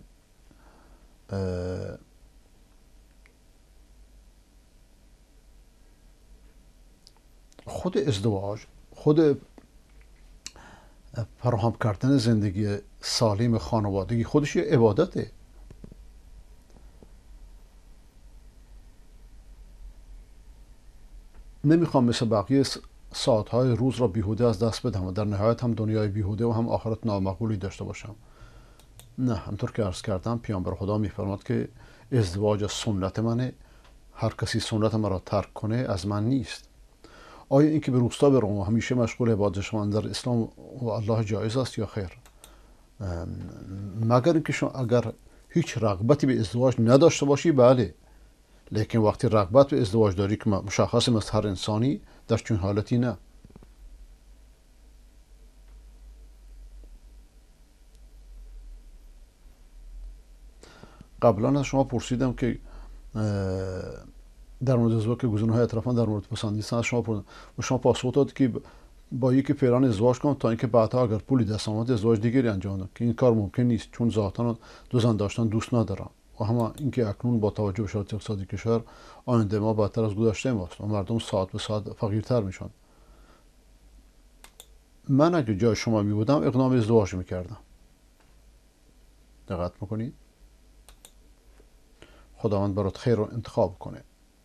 Speaker 2: خود ازدواج، خود فراهم کردن زندگی سالم خانوادگی خودش یه عبادته. نمیخوام مثل بقیه ساعتهای روز را بیهوده از دست بدم و در نهایت هم دنیای بیهوده و هم آخرت نامقبولی داشته باشم. نه، همطور که عرض کردم پیامبر خدا میفرماد که ازدواج از سنت منه، هر کسی سنت مرا ترک کنه از من نیست. آیا اینکه به روستا برم و همیشه مشغول عبادت شوم در اسلام و الله جایز است یا خیر؟ مگر اینکه شما اگر هیچ رغبتی به ازدواج نداشته باشی بله، لیکن وقتی رغبت به ازدواج داری که مشخص مثل هر انسانی، در چون حالتی نه. قبلا از شما پرسیدم که در مورد ازدواج که گزینه‌های اطرافیان در مورد پسندیدن از شما پرسیدم و شما پاسخ داد که با یکی فعلا ازدواج کنم تا اینکه بعدها اگر پولی دست آمد ازدواج دیگری انجام بدم، که این کار ممکن نیست چون ذاتاً دو زن داشتن دوست ندارم و همه اینکه اکنون با توجه به شرایط اقتصادی کشور آینده ما بدتر از گذشته ماست و مردم ساعت به ساعت فقیرتر میشن. من اگه جای شما می بودم اقدام ازدواج میکردم. دقت میکنید؟ خداوند برات خیر رو انتخاب کنه.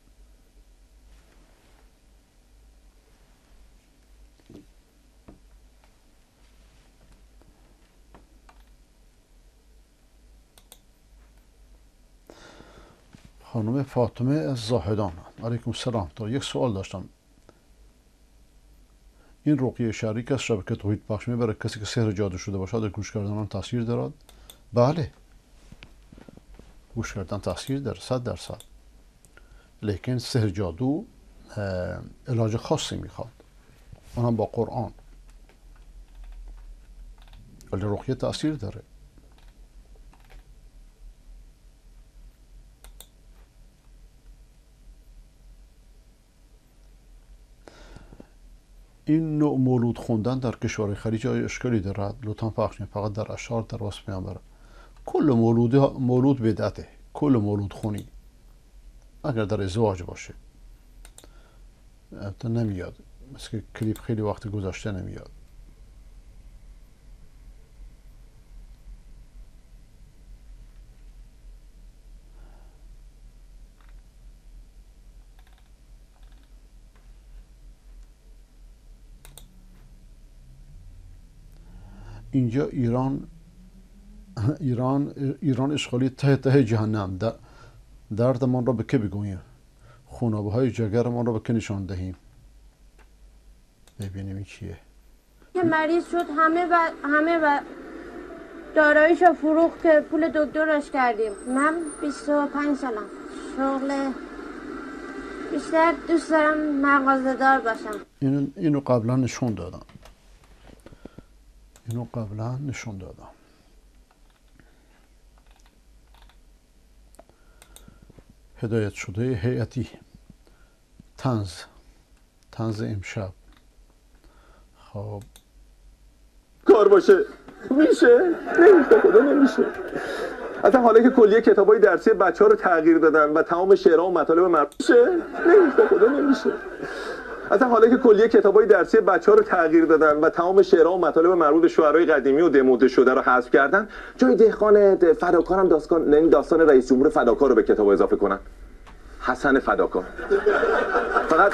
Speaker 2: خانم فاطمه از زاهدان، علیکم السلام. تا یک سوال داشتم. این رقیه شرعی که از شبکه توحید پخش می برای کسی که سحر جادو شده باشد گوش کردن آن تاثیر دارد؟ بله، گوش کردن تاثیر داره صد درصد، لیکن سحر جادو علاج خاصی میخواد، اونم با قرآن، ولی رقیه تاثیر داره. این نوع مولود خوندن در کشورهای خلیج آیا اشکالی دارد؟ لطفا پخش فقط در اشعار در وصف پیامبر. کل مولود مولود بدعته، کل مولود خونی اگر در ازدواج باشه نمیاد، مثل کلیپ خیلی وقت گذشته نمیاد. اینجا ایران ایران ایران اشغالی ته ته جهنم، دردمان را به که بگوییم؟ خونابه های جگرمان را به که نشان دهیم؟ ببینیم این چیه.
Speaker 4: که مریض شد همه و همه و داراییشو فروخت که پول دکترش کردیم. من بیست و پنج سالم، شغل بیشتر دوست دارم مغازه دار باشم.
Speaker 2: اینو اینو قبلا نشون دادم. اینو قبلا نشون دادم. هدایت شده هیئتی، طنز طنز امشب. خب
Speaker 15: کار باشه میشه؟ نمیشه، خدا نمیشه. اصلا حالا که کلیه کتابای درسی بچه ها رو تغییر دادن و تمام شعرها و مطالب مربوط میشه؟ نمیشه، خدا نمیشه. اصلا حالا که کلیه کتابای درسی بچه ها رو تغییر دادن و تمام شعرها و مطالب مربوط به شعرهای قدیمی و دموده شده رو حذف کردن، جای دهقان فداکار هم داستان داستان رئیس جمهور فداکار رو به کتاب اضافه کنن. حسن فداکار. فقط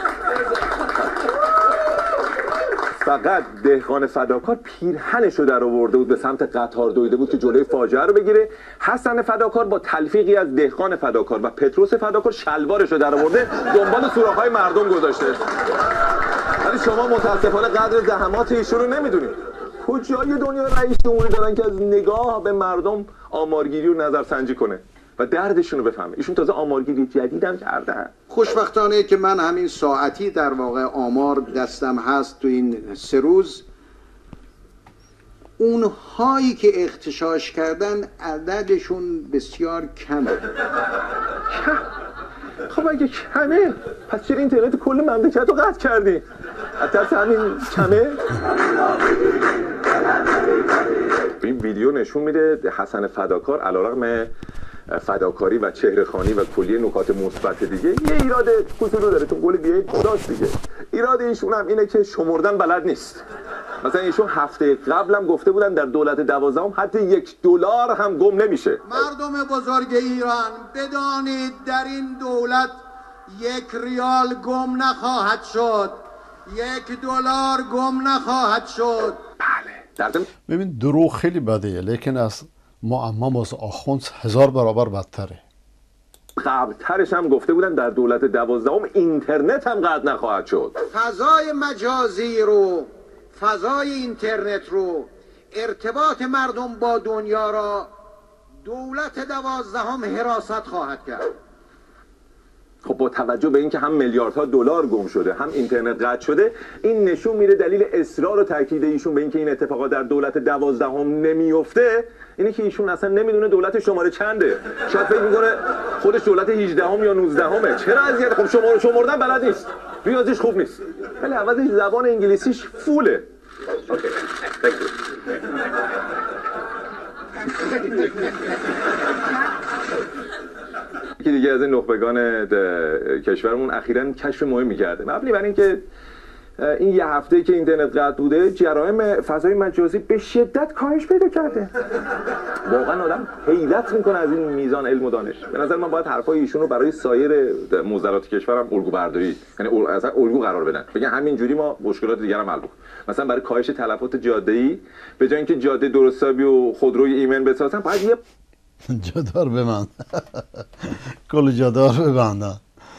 Speaker 15: فقط دهقان فداکار پیرهنش رو در آورده بود به سمت قطار دویده بود که جلوی فاجعه رو بگیره. حسن فداکار با تلفیقی از دهقان فداکار و پتروس فداکار شلوارش رو در آورده دنبال سوراخ‌های مردم گذاشته. ولی شما متاسفانه قدر زحمات ایشون رو نمیدونید. کجای دنیا رئیس جمهوری دارن که از نگاه به مردم آمارگیری و نظرسنجی کنه و دردشون رو بفهمه؟ ایشون تازه آمارگیری جدیدم کردن.
Speaker 5: خوشبختانه که من همین ساعتی در واقع آمار دستم هست تو این سه روز، اونهایی که اغتشاش کردن عددشون بسیار کمه.
Speaker 15: خب اگه کمه پس چرا اینترنت کل مملکت رو قطع کردی؟ از ترس همین کمه؟ این ویدیو نشون میده حسن فداکار علیرغم فداکاری و چهره‌خوانی و کلیه نکات مثبت دیگه یه ایراد کوچولو داره، تو قول بیه داشت دیگه. ایراد ایشون هم اینه که شمردن بلد نیست. مثلا ایشون هفته قبلم گفته بودن در دولت دوازدهم حتی یک دلار هم گم نمیشه.
Speaker 5: مردم بزرگ ایران بدانید در این دولت یک ریال گم نخواهد شد، یک دلار گم نخواهد شد.
Speaker 15: بله.
Speaker 2: ببین دروغ خیلی بده، لیکن از معمم از آخوند هزار برابر بدتره.
Speaker 15: قبلترش هم گفته بودن در دولت دوازدهم اینترنت هم قطع نخواهد شد.
Speaker 5: فضای مجازی رو، فضای اینترنت رو، ارتباط مردم با دنیا را دولت دوازدهم حراست خواهد کرد.
Speaker 15: خب با توجه به اینکه هم میلیاردها دلار گم شده هم اینترنت قطع شده، این نشون میده دلیل اصرار و تاکید ایشون به اینکه این اتفاقات در دولت دوازدهم نمیفته اینه که ایشون اصلا نمیدونه دولت شماره چنده. شاید فکر میکنه خودش دولت هجدهم یا نوزدهمه. چرا اذیت؟ خب شماره شمردن بلد نیست، ریاضیش خوب نیست، ولی عوضش زبان انگلیسیش فوله. اوکی. یکی دیگه از این نخبگان کشورمون اخیراً کشف مهمی کرده. مبنی بر اینکه این یه هفته که اینترنت قطع بوده جرایم فضای مجازی به شدت کاهش پیدا کرده. واقعا آدم حیرت میکنه از این میزان علم و دانش. به نظر من باید حرفای ایشون رو برای سایر موزلات کشور هم الگو برداری، یعنی اصلا الگو قرار بدن، بگن همینجوری ما مشکلات دیگر هم حل کنیم. مثلا برای کاهش تلفات جاده‌ای به جای اینکه جاده درستابی و خودروی ایمن بسازن باید یه
Speaker 2: جادار ببند کل جادار ببندن.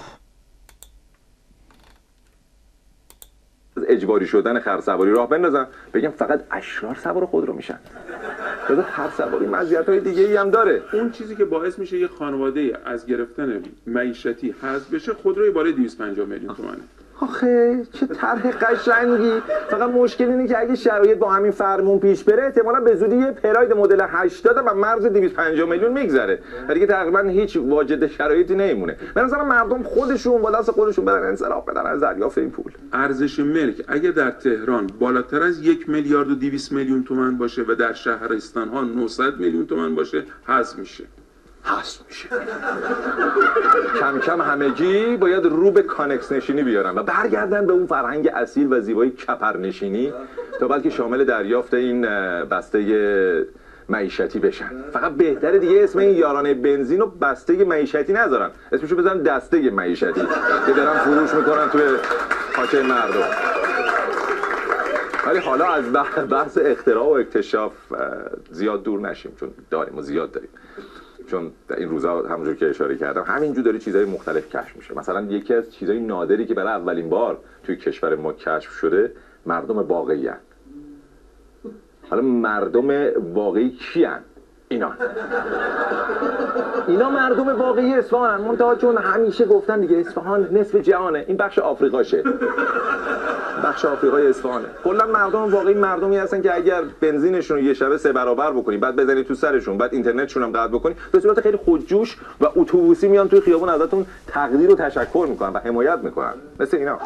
Speaker 15: اجباری شدن خرسواری راه بندازن، بگم فقط اشرار سوار خودرو میشن. خود خرسواری مزیت‌های دیگه‌ای هم داره.
Speaker 3: اون چیزی که باعث میشه یه خانواده از گرفتن معیشتی حذف بشه خودروی بالای دویست و پنجاه میلیون تومانه.
Speaker 15: آخه چه طرح قشنگی. فقط مشکل اینه که اگه شرایط با همین فرمون پیش بره احتمالاً به زودی یه پراید مدل هشتاد و مرز دویست و پنجاه میلیون میگذره و دیگه تقریبا هیچ واجد شرایطی نمیمونه. به نظر مردم خودشون با دست خودشون برن انصراف بدن از دریافت این پول.
Speaker 3: ارزش ملک اگه در تهران بالاتر از یک میلیارد و دویست میلیون تومان باشه و در شهرستان ها نهصد میلیون تومان باشه حذف میشه.
Speaker 15: حذف میشه. کم کم همگی باید رو به کانکس نشینی بیارن و برگردن به اون فرهنگ اصیل و زیبای کپرنشینی تا بلکه شامل دریافت این بسته معیشتی بشن. فقط بهتره دیگه اسم این یارانه بنزین و بسته معیشتی نذارن، اسمشو بزنن دسته معیشتی که دارن فروش میکنن توی خاکه مردم. ولی حالا از بحث اختراع و اکتشاف زیاد دور نشیم، چون داریم و زیاد داریم. چون در این روزا همونجور که اشاره کردم همینجور داره چیزهای مختلف کشف میشه. مثلا یکی از چیزهای نادری که برای اولین بار توی کشور ما کشف شده مردم واقعی هستند. حالا مردم واقعی کی هستند؟ اینا اینا مردم واقعی اصفهان. منتها چون همیشه گفتن دیگه اصفهان نصف جهانه، این بخش آفریقاشه، بخش آفریقای اصفهانه. کلا مردم واقعی مردمی هستن که اگر بنزینشون رو یه شبه سه برابر بکنی، بعد بزنی تو سرشون، بعد اینترنتشون هم قطع بکنی، به صورت خیلی خودجوش و اتوبوسی میان توی خیابون ازتون تقدیر و تشکر میکنن و حمایت میکنن، مثل اینا.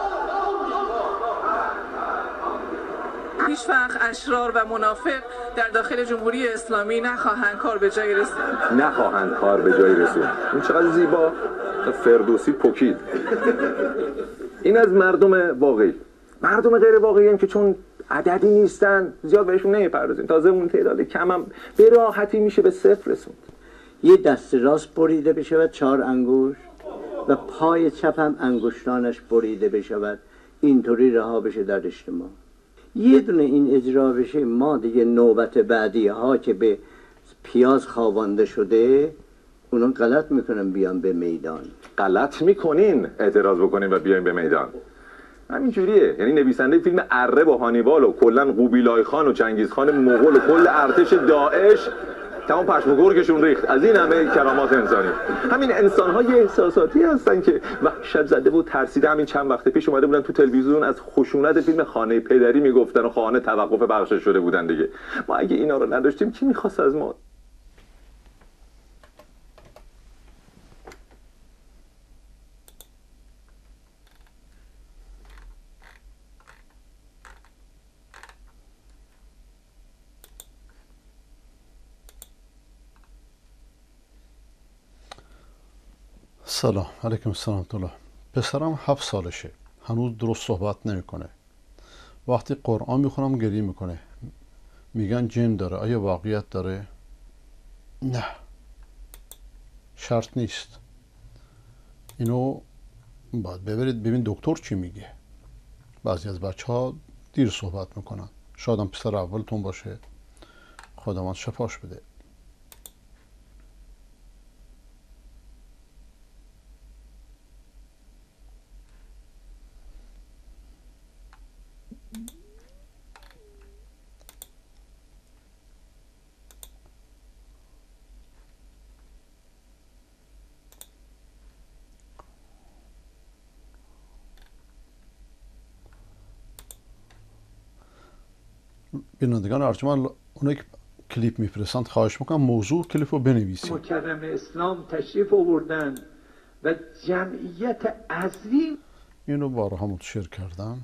Speaker 6: هیچ وقت اشرار و منافق در داخل جمهوری اسلامی نخواهند کار به جای رسون.
Speaker 15: نخواهند کار به جای رسون. این چقدر زیبا، فردوسی پوکید. این از مردم واقعی. مردم غیر واقعی هم که چون عددی نیستن زیاد بهشون نمیپردازیم. تازه اون تعداد کم هم به راحتی میشه به صفر رسوند.
Speaker 23: یه دست راست بریده بشود چهار انگشت و پای چپ هم انگشتانش بریده بشود، اینطوری رها بشه در اجتماع. یه دونه این اجرا بشه، ما دیگه نوبت بعدی ها که به پیاز خوابانده شده اونا غلط میکنن بیان به میدان.
Speaker 15: غلط میکنین اعتراض بکنین و بیاین به میدان. همین جوریه. یعنی نویسنده فیلم اره با هانیبال و کلا قوبیلای خان و چنگیز خان مغول و کل ارتش داعش تمام پشم و گرگشون ریخت از این همه کرامات انسانی. همین انسان‌های احساساتی هستن که وحشت زده و ترسیده. همین چند وقت پیش اومده بودن تو تلویزیون از خشونت فیلم خانه پدری میگفتن و خانه توقف بخشش شده بودن دیگه. ما اگه اینا رو نداشتیم کی می‌خواست از ما؟
Speaker 2: سلام علیکم. سلام الله. پسرم هفت سالشه، هنوز درست صحبت نمیکنه. وقتی قرآن میخونم گریه میکنه. میگن جن داره. آیا واقعیت داره؟ نه، شرط نیست. اینو باید ببرید ببین دکتر چی میگه. بعضی از بچه ها دیر صحبت میکنن. شاید هم پسر اولتون باشه، خداوند شفاش بده. بینندگان ارجمند اونایی که کلیپ میفرستند خواهش میکنم موضوع کلیپ رو بنویسید.
Speaker 7: مکرم اسلام تشریف آوردن و جمعیت عظیم
Speaker 2: اینو بارها منتشر کردم.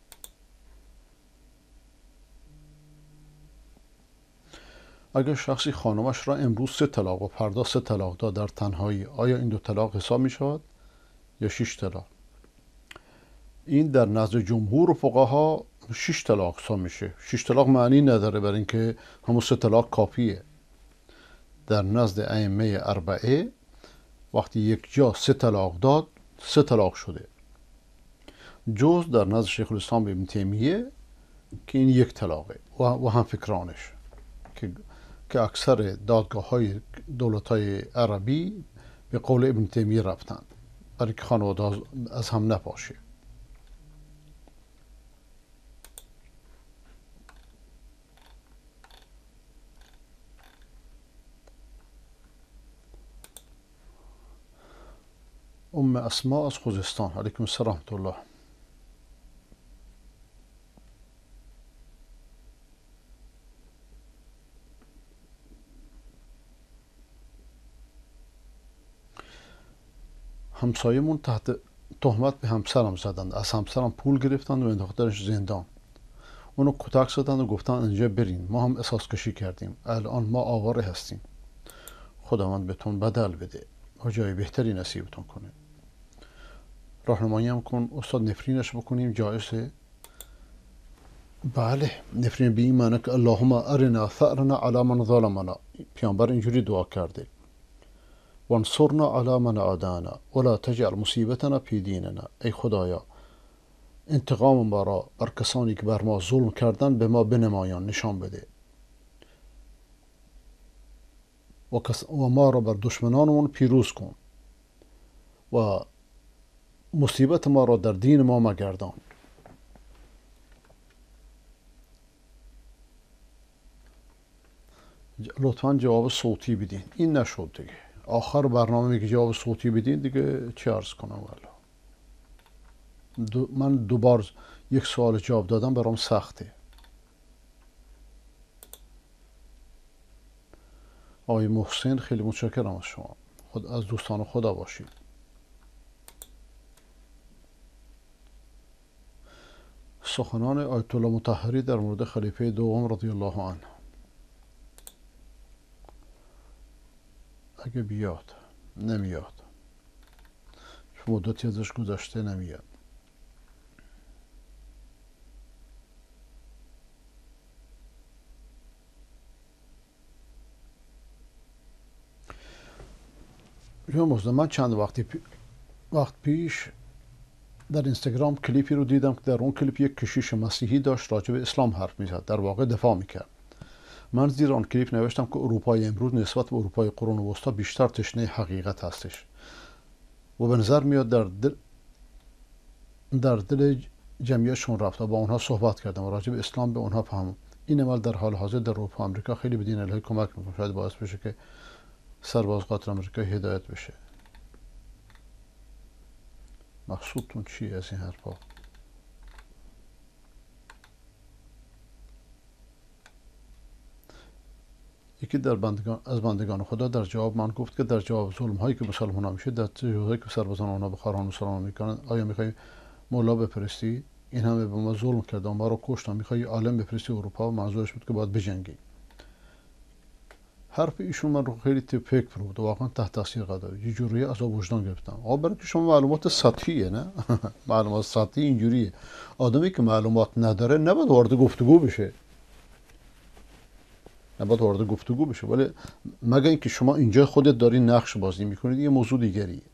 Speaker 2: اگر شخصی خانمش را امروز سه طلاق و فردا سه طلاق داد در تنهایی، آیا این دو طلاق حساب می شود یا شش طلاق؟ این در نزد جمهور فقها شش طلاق حساب میشه. شش طلاق معنی نداره برای اینکه همون سه طلاق کافیه. در نزد ائمه اربعه وقتی یک جا سه طلاق داد سه طلاق شده، جز در نزد شیخ الاسلام ابن تیمیه که این یک طلاقه و هم فکرانش که که اکثر دادگاه های دولت های عربی به قول ابن تیمیه رفتند برای که خانواده از هم نپاشه. ام اسماء از خوزستان، علیکم السلام ورحمة الله. همسایمون تحت تهمت به همسرم زدند، از همسرم پول گرفتند و انداختنش زندان. اونو کتک زدند و گفتن اینجا برین، ما هم احساس کشی کردیم، الان ما آواره هستیم. خداوند بهتون بدل بده و جای بهتری نصیبتون کنه. راهنمایی هم کن استاد، نفرینش بکنیم جایزه؟ بله، نفرین به این معنی که اللهم ارنا ثأرنا علی من ظلمنا، پیامبر اینجوری دعا کرده، وانصرنا علی من عادانا ولا تجعل مصیبتنا فی دیننا. ای خدایا انتقام ما را بر کسانی که بر ما ظلم کردن به ما بنمایان، نشان بده و, کس و ما را بر دشمنانمون پیروز کن و مصیبت ما را در دین ما مگردان. لطفا جواب صوتی بدین. این نشد دیگه، آخر برنامه میگه جواب صوتی بدین دیگه، چه عرض کنم والا. دو من دوبار یک سوال جواب دادم برام سخته. آقای محسن خیلی متشکرم از شما، خود از دوستان خدا باشید. سخنان آیت الله مطهری در مورد خلیفه دوم رضی الله عنه. اگه بیاد، نمیاد، چون مدتی ازش گذشته نمیاد. من چند وقتی پی... وقت پیش در اینستاگرام کلیپی رو دیدم که در اون کلیپ یک کشیش مسیحی داشت راجع به اسلام حرف میزد، در واقع دفاع میکرد. من زیر آن کلیپ نوشتم که اروپای امروز نسبت به اروپای قرون وسطا بیشتر تشنه حقیقت هستش و به نظر میاد در دل در دل جمعیتشون رفت و با اونها صحبت کردم و راجع به اسلام به اونها فهم. این عمل در حال حاضر در اروپا و آمریکا خیلی به دین الهی کمک میکنه، شاید باعث بشه که سرباز قاتل آمریکا هدایت بشه. مقصودتون چیه از این حرفا؟ یکی در بندگان از بندگان خدا در جواب من گفت که در جواب ظلم هایی که مسلمان ها میشه، در جوابی که سربازان اونا به خاران مسلمان میکنن، آیا میخوای مولا بفرستی؟ این همه به ما ظلم کرده و ما رو کشتن، میخوای عالم بفرستی اروپا؟ منظورش بود که باید بجنگی. حرف ایشون من رو خیلی فکر فرمود و واقعا تحت تاثیر قرار داد. یه جوری عذاب وجدان گرفتم. آقا برای که شما معلومات سطحیه، نه معلومات سطحی اینجوریه. آدمی که معلومات نداره نباید وارد گفتگو بشه. نباید وارد گفتگو بشه. ولی مگر اینکه شما اینجا خودت داری نقش بازی میکنید، یه موضوع دیگریه.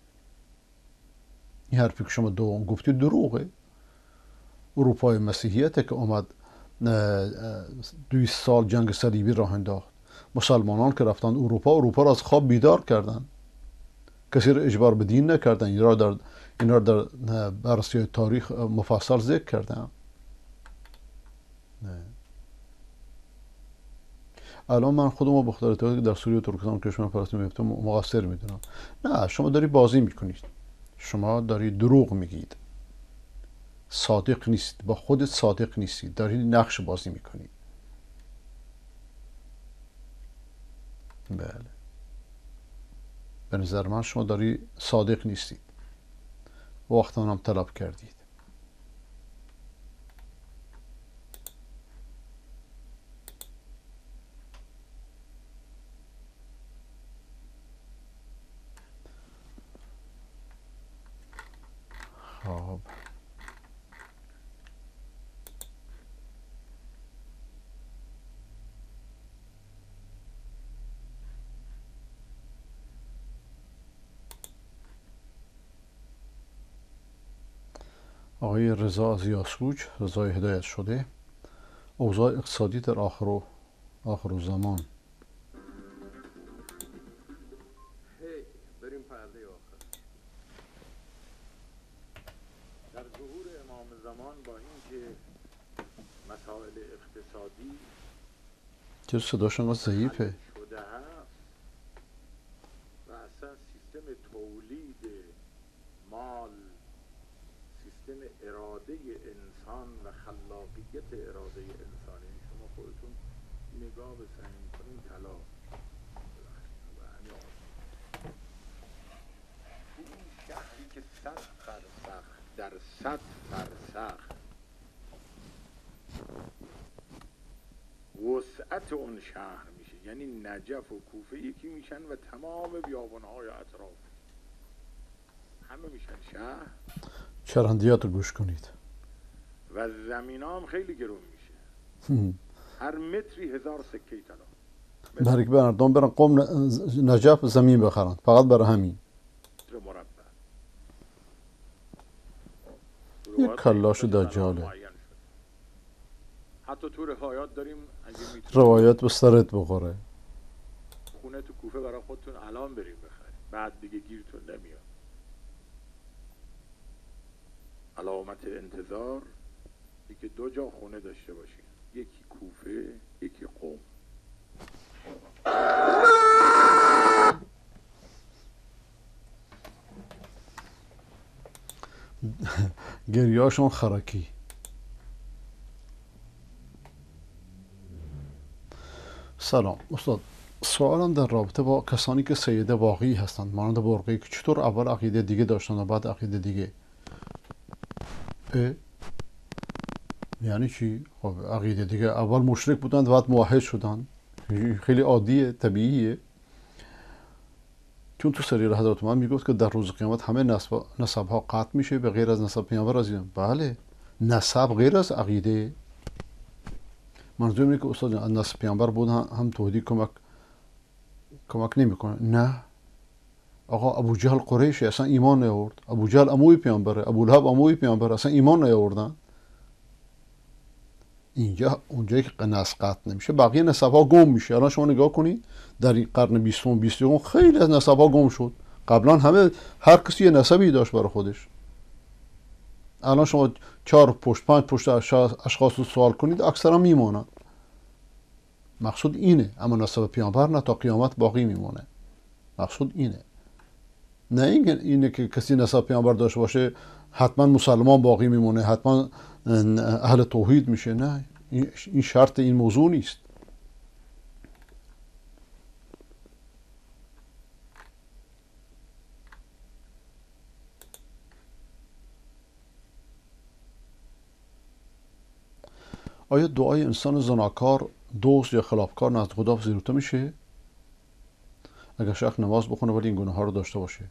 Speaker 2: این حرفی که شما دوم گفتی دروغه. اروپای مسیحیت که اومد دویست سال جنگ صلیبی راه انداخت. مسلمانان که رفتن اروپا، اروپا را از خواب بیدار کردن، کسی را اجبار به دین نکردن. این را در این را در بررسی تاریخ مفصل ذکر کردن. نه. الان من خودم رو بخاطر که در سوریه و ترکستان کشور فلسطین میفتم مقصر میدونم. نه، شما داری بازی میکنید، شما داری دروغ میگید، صادق نیست، با خودت صادق نیستید، داری نقش بازی میکنید. بله. به نظر من شما داری صادق نیستید، وقت اونم طلب کردید. خب آقای رضا از یاسوج، رضای هدایت شده، اوضاع اقتصادی در آخر و آخر و زمان.
Speaker 8: بریم پرده آخر. در ظهور امام زمان با اینکه مسائل اقتصادی
Speaker 2: چرا صداشون قد ضعیفه؟
Speaker 8: شده هست و اصلا سیستم تولید مال، سیستم اراده انسان و خلاقیت اراده انسانی، شما خودتون نگاه بسنین کنین طلا این شهری که صد فرسخ در صد فرسخ وسعت اون شهر میشه، یعنی نجف و کوفه یکی میشن و تمام بیابانهای اطراف همه میشن شهر.
Speaker 2: چرندیات رو گوش کنید.
Speaker 8: و زمین هم خیلی گرون میشه، هر متری هزار سکه طلا.
Speaker 2: برای که مردم برن قم نجف زمین بخرن فقط برای همین.
Speaker 8: مربع
Speaker 2: یک کلاش دجاله.
Speaker 8: حتی تو روایات داریم
Speaker 2: روایت به سرت بخوره.
Speaker 8: خونه تو کوفه برای خودتون الان بریم بخرید، بعد دیگه گیرتون نمیاد. علامت انتظار یکی دو جا خونه داشته باشین، یکی کوفه یکی قم.
Speaker 2: گریهاشون خرکی. سلام استاد، سوالم در رابطه با کسانی که سیده واقعی هستند مانند برقی که چطور اول عقیده دیگه داشتن و بعد عقیده دیگه. اه؟ یعنی چی؟ خب عقیده دیگه اول مشرک بودند بعد موحد شدن، خیلی عادیه، طبیعیه. چون تو سریر حضرت من میگفت که در روز قیامت همه نسب, نسب ها قطع میشه به غیر از نسب پیامبر عزیزم. بله، نسب غیر از عقیده. منظور اینه که استاد جان نسب پیامبر بود هم توحید کمک کمک نمیکنه. نه آقا، ابو جهل قریشه اصلا ایمان نیاورد، ابو جهل عموی پیامبره، ابو لهب عموی پیامبره، اصلا ایمان نیاوردن. اینجا اونجایی که نسب قطع نمیشه بقیه نسب ها گم میشه. الان شما نگاه کنید در این قرن بیستم و بیست و یکم خیلی از نسب ها گم شد. قبلا همه هر کسی یه نسبی داشت برای خودش. الان شما چهار پشت پنج پشت اشخاص رو سوال کنید اکثرا میمونن. مقصود اینه، اما نسب پیامبر نه، تا قیامت باقی میمونه. مقصود اینه، نه اینه, اینه که کسی نسب پیامبر داشته باشه حتما مسلمان باقی میمونه، حتما اهل توحید میشه. نه، این شرط این موضوع نیست. آیا دعای انسان زناکار، دوست یا خلافکار نزد خدا پذیرفته میشه؟ اگر شخص نماز بخونه ولی این گناه ها رو داشته باشه.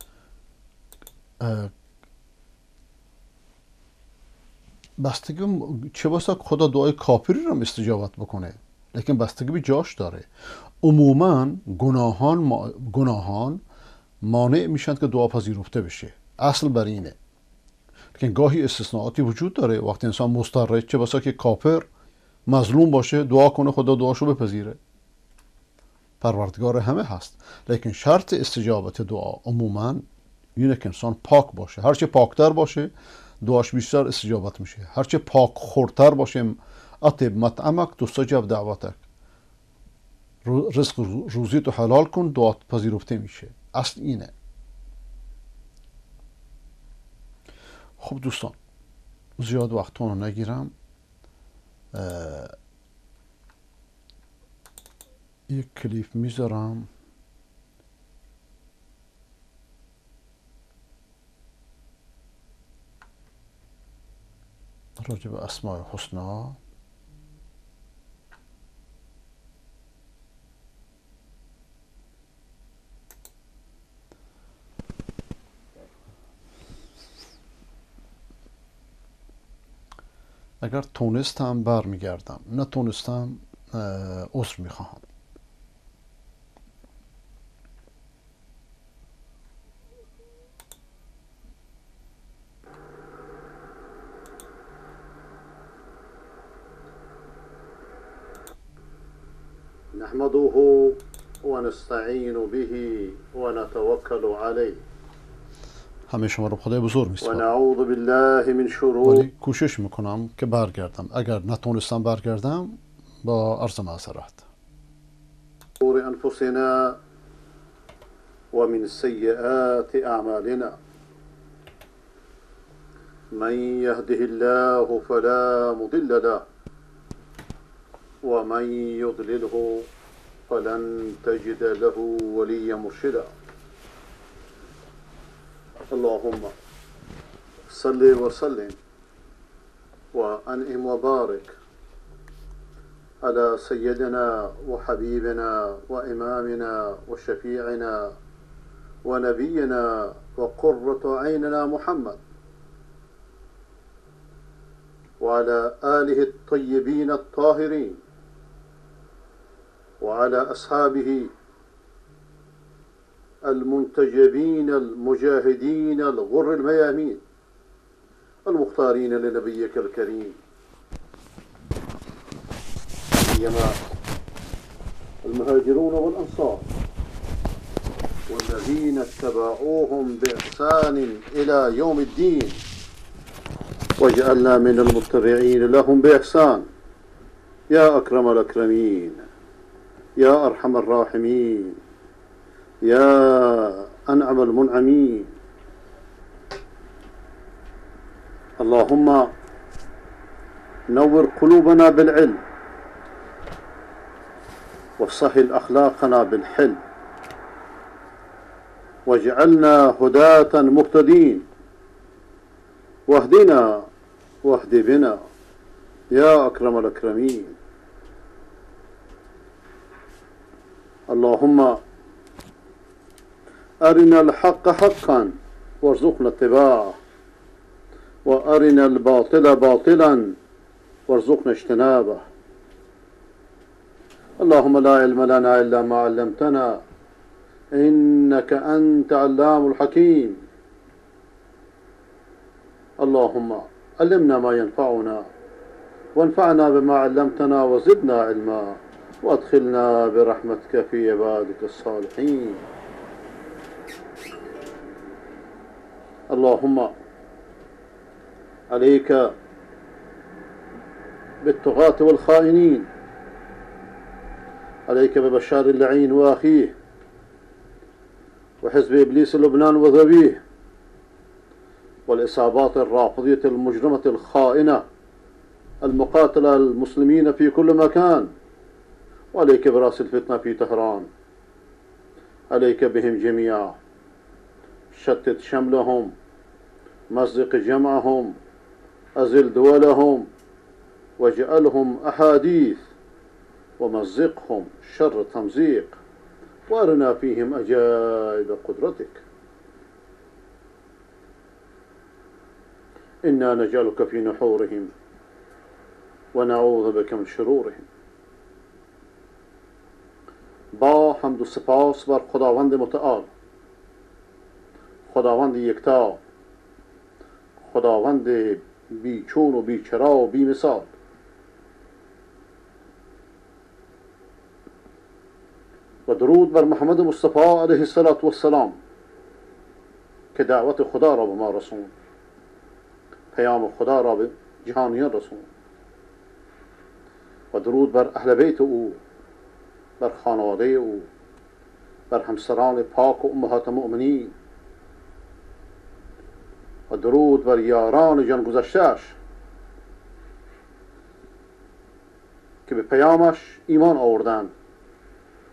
Speaker 2: بستگی چه بسا خدا دعای کافری رو استجابت بکنه، لیکن بستگی به جاش داره. عموما گناهان ما... گناهان مانع میشن که دعا پذیرفته بشه. اصل بر اینه، لیکن گاهی استثناءاتی وجود داره. وقتی انسان مضطره، چه بسا که کافر مظلوم باشه دعا کنه خدا دعاشو بپذیره، پروردگار همه هست. لیکن شرط استجابت دعا عموما اینه که انسان پاک باشه. هرچه پاکتر باشه دعاش بیشتر استجابت میشه. هرچه پاک خورتر باشه، اطب مطعمک تستجب دعوتک، رزق روزی تو حلال کن دعات پذیرفته میشه. اصل اینه. خب دوستان، زیاد وقتون رو نگیرم. یک کلیپ میذارم راجع به اسماء الحسنا. اگر تونستم برمیگردم، نه تونستم عذر میخواهم.
Speaker 22: نحمده ونستعين به ونتوكل عليه
Speaker 2: همه شما رو خدای بزرگ میسپارم.
Speaker 22: ونعوذ بالله من شرور.
Speaker 2: ولی کوشش میکنم که برگردم. اگر نتونستم برگردم با عرض معذرت.
Speaker 22: انفسنا ومن سيئات اعمالنا من يهده الله فلا مضل له ومن يضلله فلن تجد له وليا مرشدا. اللهم صل وسلم وأنعم وبارك على سيدنا وحبيبنا وإمامنا وشفيعنا ونبينا وقرة عيننا محمد وعلى آله الطيبين الطاهرين وعلى أصحابه المنتجبين المجاهدين الغر الميامين المختارين لنبيك الكريم، سيما المهاجرون والأنصار والذين اتبعوهم بإحسان إلى يوم الدين، واجعلنا من المتبعين لهم بإحسان يا أكرم الأكرمين يا أرحم الراحمين يا أنعم المنعمين. اللهم نور قلوبنا بالعلم وسهل أخلاقنا بالحلم واجعلنا هداة مهتدين واهدنا واهد بنا يا أكرم الأكرمين. اللهم أرنا الحق حقا وارزقنا اتباعه وأرنا الباطل باطلا وارزقنا اجتنابه. اللهم لا علم لنا إلا ما علمتنا إنك أنت علام الحكيم. اللهم علمنا ما ينفعنا وانفعنا بما علمتنا وزدنا علما وادخلنا برحمتك في عبادك الصالحين. اللهم عليك بالطغاة والخائنين، عليك ببشار اللعين وأخيه وحزب إبليس لبنان وذويه والإصابات الرافضية المجرمة الخائنة المقاتلة المسلمين في كل مكان، وعليك برأس الفتنة في طهران. عليك بهم جميعا، شتت شملهم، مزق جمعهم، أزل دولهم، واجعلهم أحاديث ومزقهم شر تمزيق، وارنا فيهم أجائب قدرتك. إنا نجعلك في نحورهم ونعوذ بك من شرورهم. با حمد و سپاس بر خداوند متعال، خداوند یکتا، خداوند بیچون و بیچرا و بی مثال، و درود بر محمد مصطفی علیه السلام که دعوت خدا را به ما رسوند، پیام خدا را به جهانیان رسوند، و درود بر اهل بیت او، بر خانواده او، بر همسران پاک و امهات مؤمنین، و درود بر یاران جان گذشته‌اش که به پیامش ایمان آوردند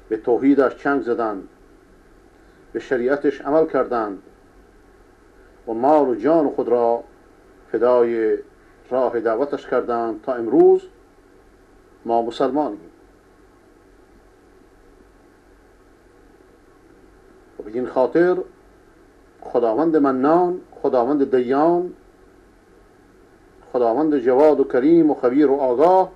Speaker 2: به توحیدش چنگ زدند، به شریعتش عمل کردند و مال و جان خود را فدای راه دعوتش کردند تا امروز ما مسلمانیم. و به این خاطر خداوند منان، خداوند دیان، خداوند جواد و کریم و خبیر و آگاه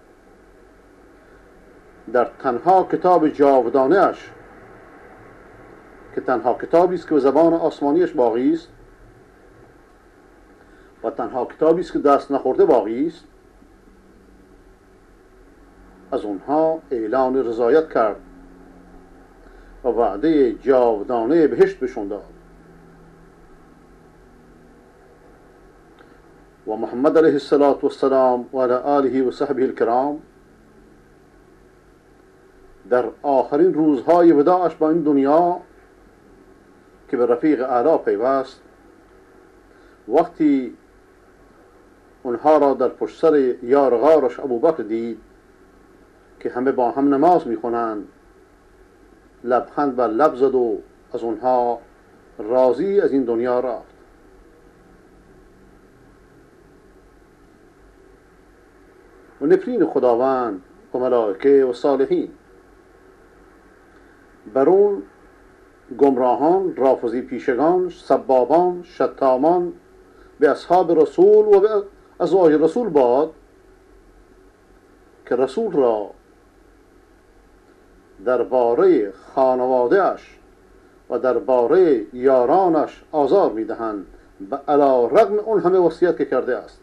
Speaker 2: در تنها کتاب جاودانه اش که تنها کتابی است که به زبان آسمانیش باقی است و تنها کتابی است که دست نخورده باقی است، از اونها اعلان رضایت کرد و وعده جاودانه بهشت بهشون داد. و محمد علیه السلام و علی آله و صحبه الکرام در آخرین روزهای وداعش با این دنیا که به رفیق اعلی پیوست، وقتی اونها را در پشت سر یار غارش ابوبکر دید که همه با هم نماز میخونند، لبخند بر لب زد و از اونها راضی از این دنیا رفت. و نفرین خداوند و ملائکه و صالحین بر اون گمراهان، رافضی پیشگان، سبابان، شتامان به اصحاب رسول و به ازواج رسول باد که رسول را درباره خانواده‌اش و درباره یارانش آزار میدهند، علی رغم اون همه وصیت که کرده است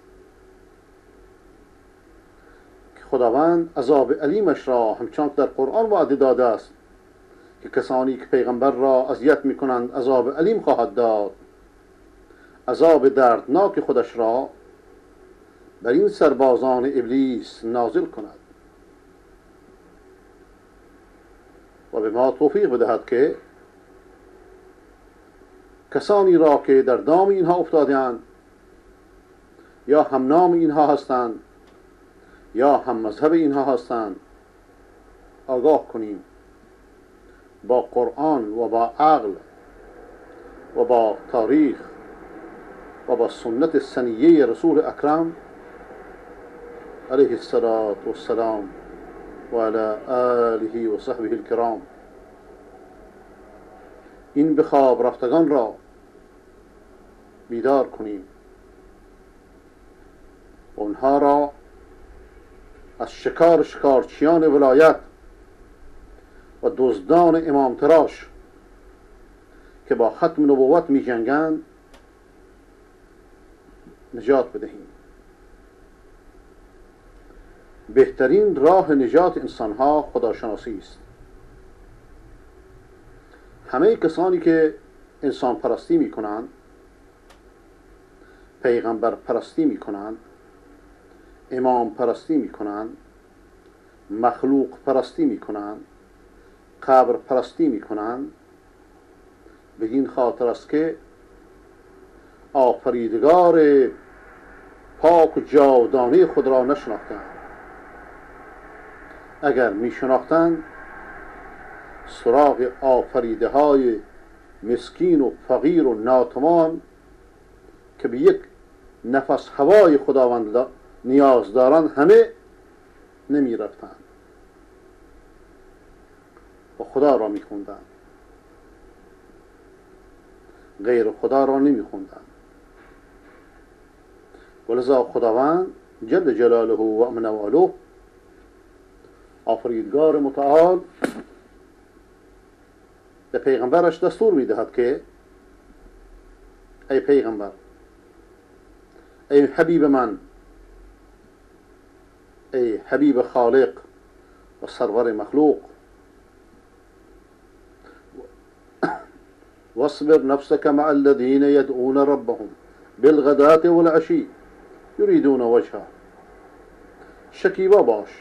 Speaker 2: که خداوند عذاب علیمش را همچنان در قرآن وعده داده است که کسانی که پیغمبر را اذیت میکنند عذاب علیم خواهد داد، عذاب دردناک خودش را بر این سربازان ابلیس نازل کند و به ما توفیق بدهد که کسانی را که در دام اینها افتادند یا هم نام اینها هستند یا هم مذهب اینها هستند آگاه کنیم با قرآن و با عقل و با تاریخ و با سنت سنیه رسول اکرم علیه السلام و علی آله و صحبه الکرام این به خواب رفتگان را بیدار کنیم و اونها را از شکار شکارچیان ولایت و دزدان امام تراش که با ختم نبوت می جنگند نجات بدهیم. بهترین راه نجات انسانها خداشناسی است. همه کسانی که انسان پرستی می کنند، پیغمبر پرستی می کنند، امام پرستی می کنند، مخلوق پرستی می کنند، قبر پرستی می کنند، به این خاطر است که آفریدگار پاک و جاودانه خود را نشناختند. اگر می شناختند سراغ آفریده های مسکین و فقیر و ناتوان که به یک نفس هوای خداوند نیاز دارند همه نمی رفتند و خدا را می خوندند، غیر خدا را نمی خوندند. ولذا خداوند جل جلاله و امنواله آفریدگار متعال به پیغمبرش دستور می دهد که ای پیغمبر، ای حبیب من، ای حبیب خالق و سرور مخلوق، واصبر نفسك مع الذين يدعون ربهم بالغداة والعشي يريدون وجهه. شکیبا باش،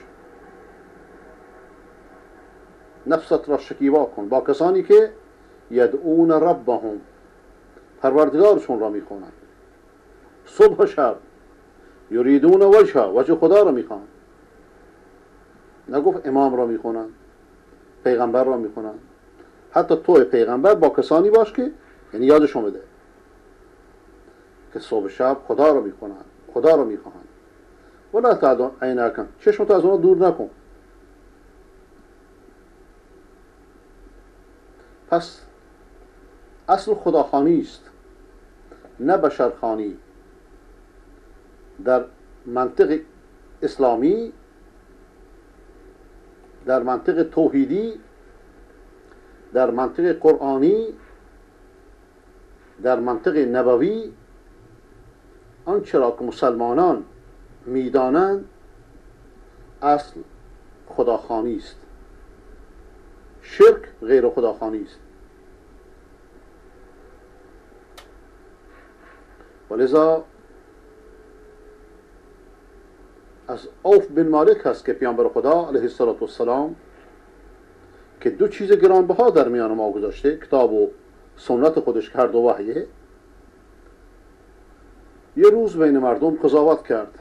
Speaker 2: نفست را شکیبا کن با کسانی که یدعون ربهم، پروردگارشون را میخوانند، صبح و شب، یریدون وجهه، وجه خدا را میخوانند. نگفت امام را میخوانند،
Speaker 9: پیغمبر را میخونن. حتی تو پیغمبر با کسانی باش که یعنی یادشون بده که صبح شب خدا را میخونن، خدا را میخواهن. ولا تعد عینک، چشمت از اونها دور نکن. پس اصل خداخوانی است، نه بشرخوانی. در منطق اسلامی، در منطق توحیدی، در منطق قرآنی، در منطق نبوی، آنچه را که مسلمانان میدانند اصل خداخوانی است. شرک غیر خداخوانی است. ولذا از عوف بن مالک هست که پیامبر خدا علیه السلام که دو چیز گرانبها در میان ما گذاشته، کتاب و سنت خودش که هر دو وحیه، یه روز بین مردم قضاوت کرد.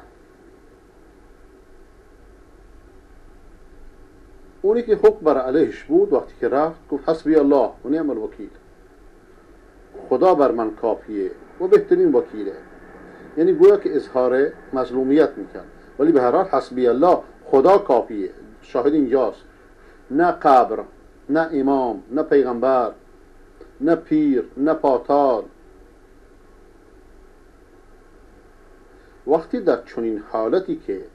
Speaker 9: اونی که حکم بر علیهش بود وقتی که رفت گفت حسبی الله و نعم الوکیل، خدا بر من کافیه و بهترین وکیله. یعنی گویا که اظهار مظلومیت میکرد، ولی به هر حال حسبی الله، خدا کافیه. شاهد اینجاست، نه قبر، نه امام، نه پیغمبر، نه پیر، نه پاتال. وقتی در چنین حالتی که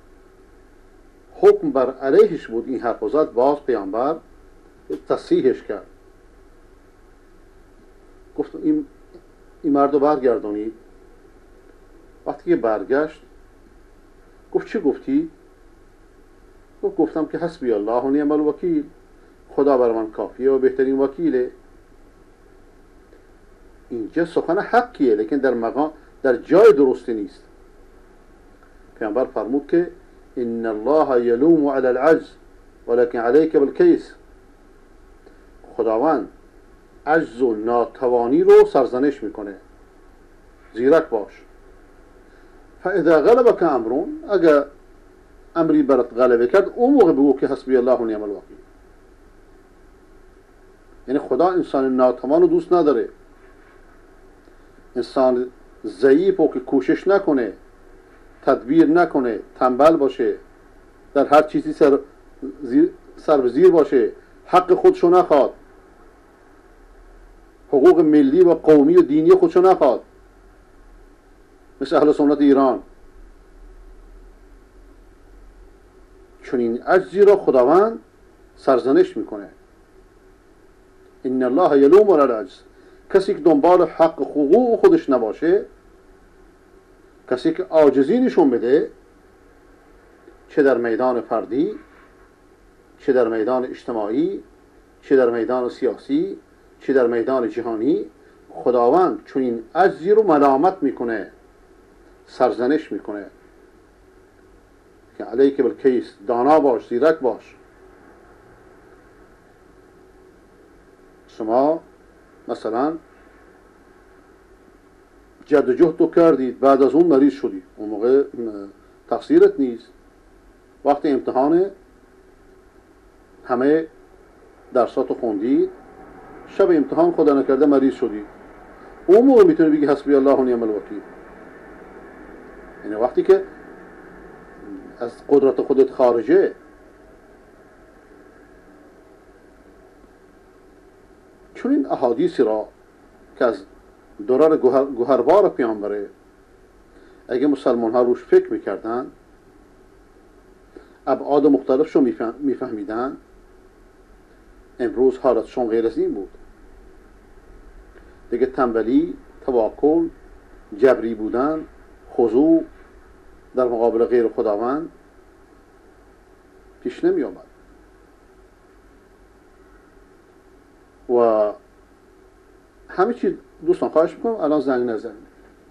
Speaker 9: حکم بر علیهش بود این حرف زد، باز پیامبر تصحیحش کرد. گفت این این مرد رو برگردانید. وقتی که برگشت گفت چه گفتی؟ گفت گفتم که حسبی الله و نعم الوکیل، خدا بر من کافیه و بهترین وکیله. اینجا سخن حقیه، لیکن در مقام در جای درستی نیست. پیامبر فرمود که ان الله یلوم علی العجز ولکن علیک بالکیس. خداوند عجز و ناتوانی رو سرزنش میکنه، زیرک باش. فاذا غلبك امرون، اگر امری برات غلبه کرد اون موقع بگو که حسبی الله و نعم الوکیل. یعنی خدا انسان ناتوان رو دوست نداره. انسان ضعیف رو که کوشش نکنه، تدبیر نکنه، تنبل باشه، در هر چیزی سر زیر, سر به زیر باشه، حق خودشو نخواد، حقوق ملی و قومی و دینی خودشو نخواد، مثل اهل سنت ایران. چون این عجزی را خداوند سرزنش میکنه. ان الله یلوم علی العجز. کسی که دنبال حق حقوق خودش نباشه، کسی که عاجزی نشون بده، چه در میدان فردی، چه در میدان اجتماعی، چه در میدان سیاسی، چه در میدان جهانی، خداوند چون این عجزی رو ملامت میکنه، سرزنش میکنه که علیک بالکیس، دانا باش، زیرک باش. شما مثلا جد و جهد تو کردید، بعد از اون مریض شدی، اون موقع تقصیرت نیست. وقتی امتحان همه درساتو خوندید، شب امتحان خدا نکرده مریض شدی، اون موقع میتونی بگی حسبی الله و نعم الوکیل. یعنی وقتی که از قدرت خودت خارجه. چون این احادیثی را که از دوران گوهربار پیامبره، اگه مسلمان ها روش فکر میکردن، ابعاد مختلفش رو میفهمیدن، امروز حالتشون غیر از این بود. دیگه تنبلی، تواکل، جبری بودن، خضوع در مقابل غیر خداوند پیش نمی آمد. و همه چیز دوستان خواهش میکنم الان زنگ نزنید.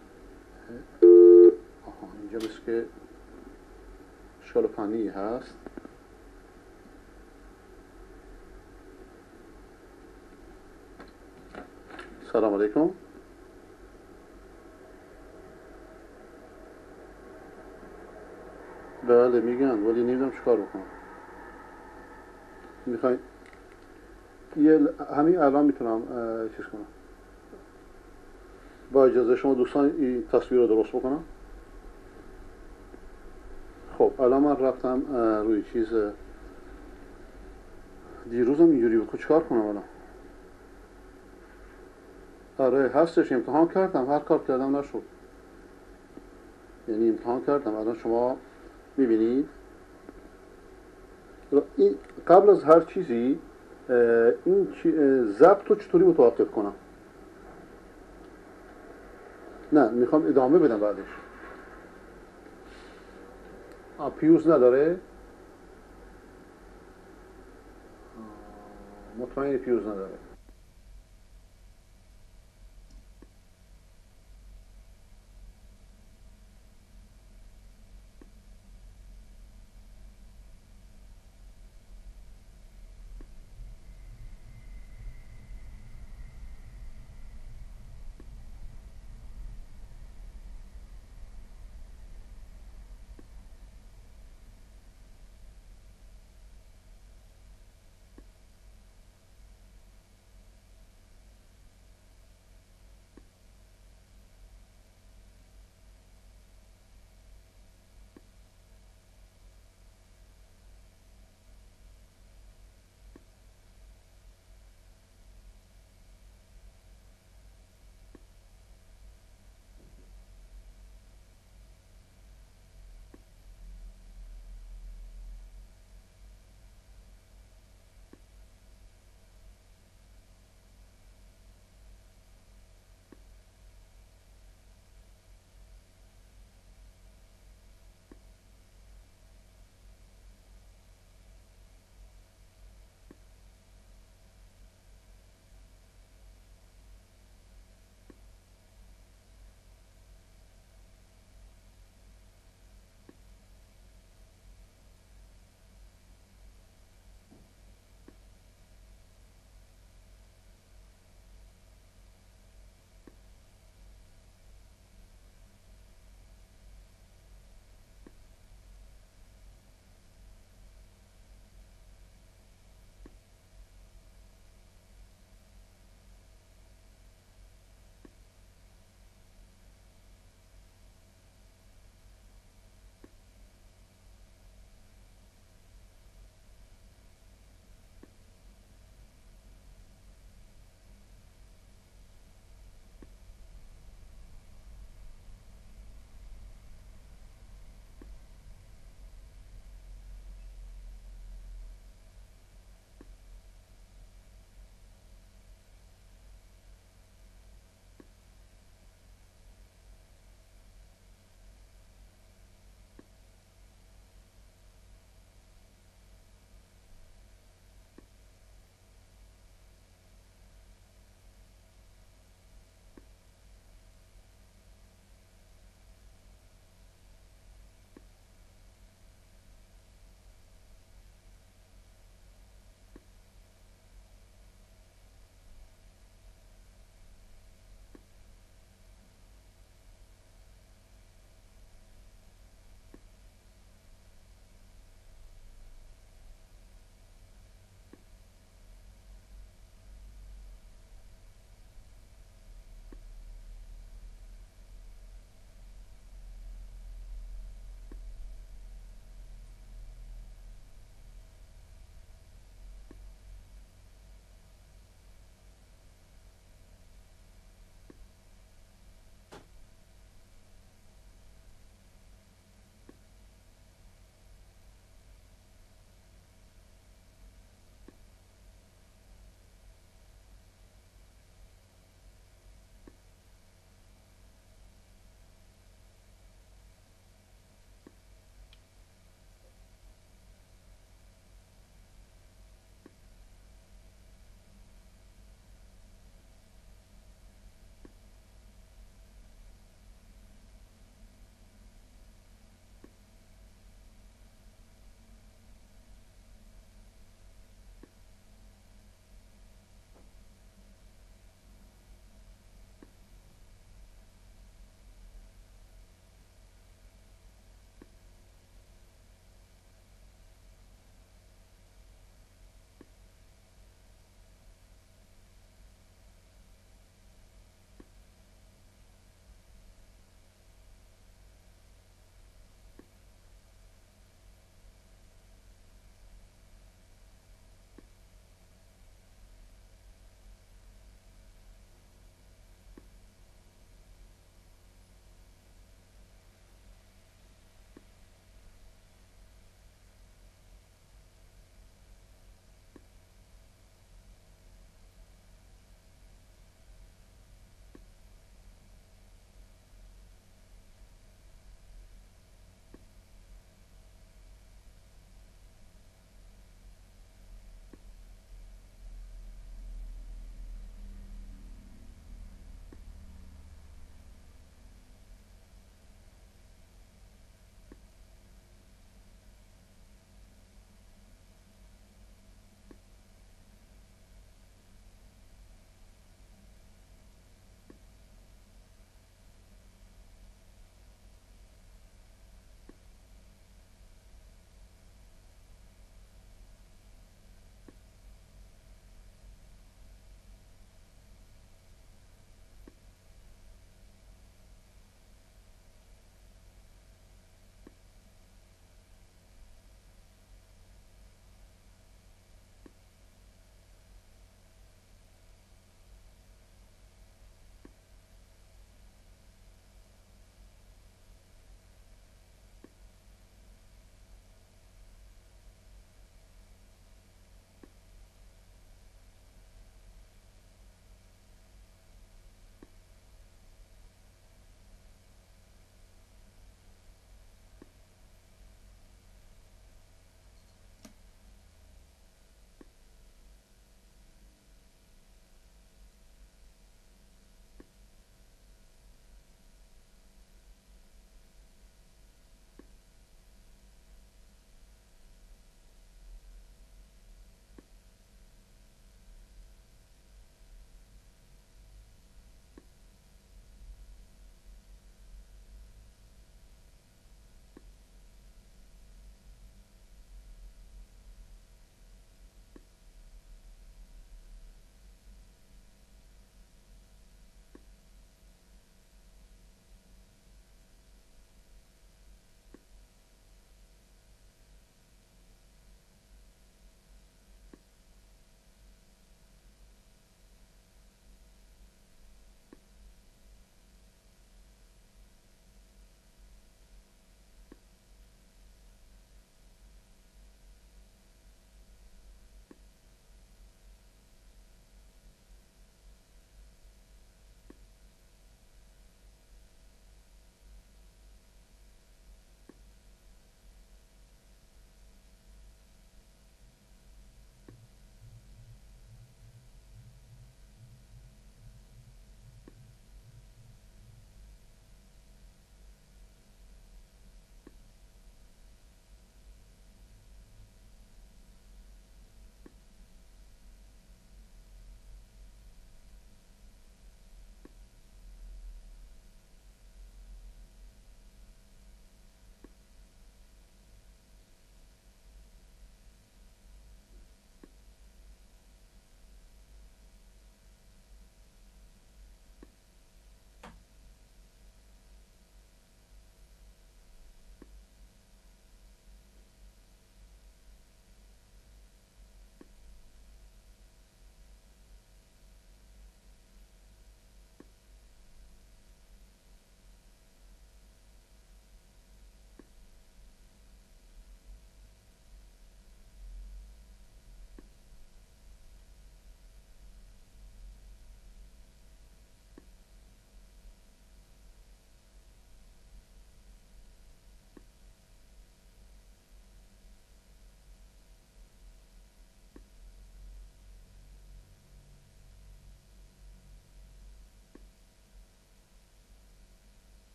Speaker 9: آها اینجا مثل که اشکال فنی هست. سلام علیکم. بله میگن، ولی نمیدونم چیکار بکنم. میخواین یه همین الان میتونم چیز کنم. با اجازه شما دوستان این تصویر رو درست بکنم. خب الان من رفتم روی چیز دیروزم اینجوری بود. چیکار کنم الان؟ آره هستش، امتحان کردم، هر کار کردم نشد. یعنی امتحان کردم. الان شما میبینید این قبل از هر چیزی این ضبط رو چطوری متوقف کنم؟ نه میخوام ادامه بدم بعدش. آه پیوز نداره؟ مطمئن پیوز نداره.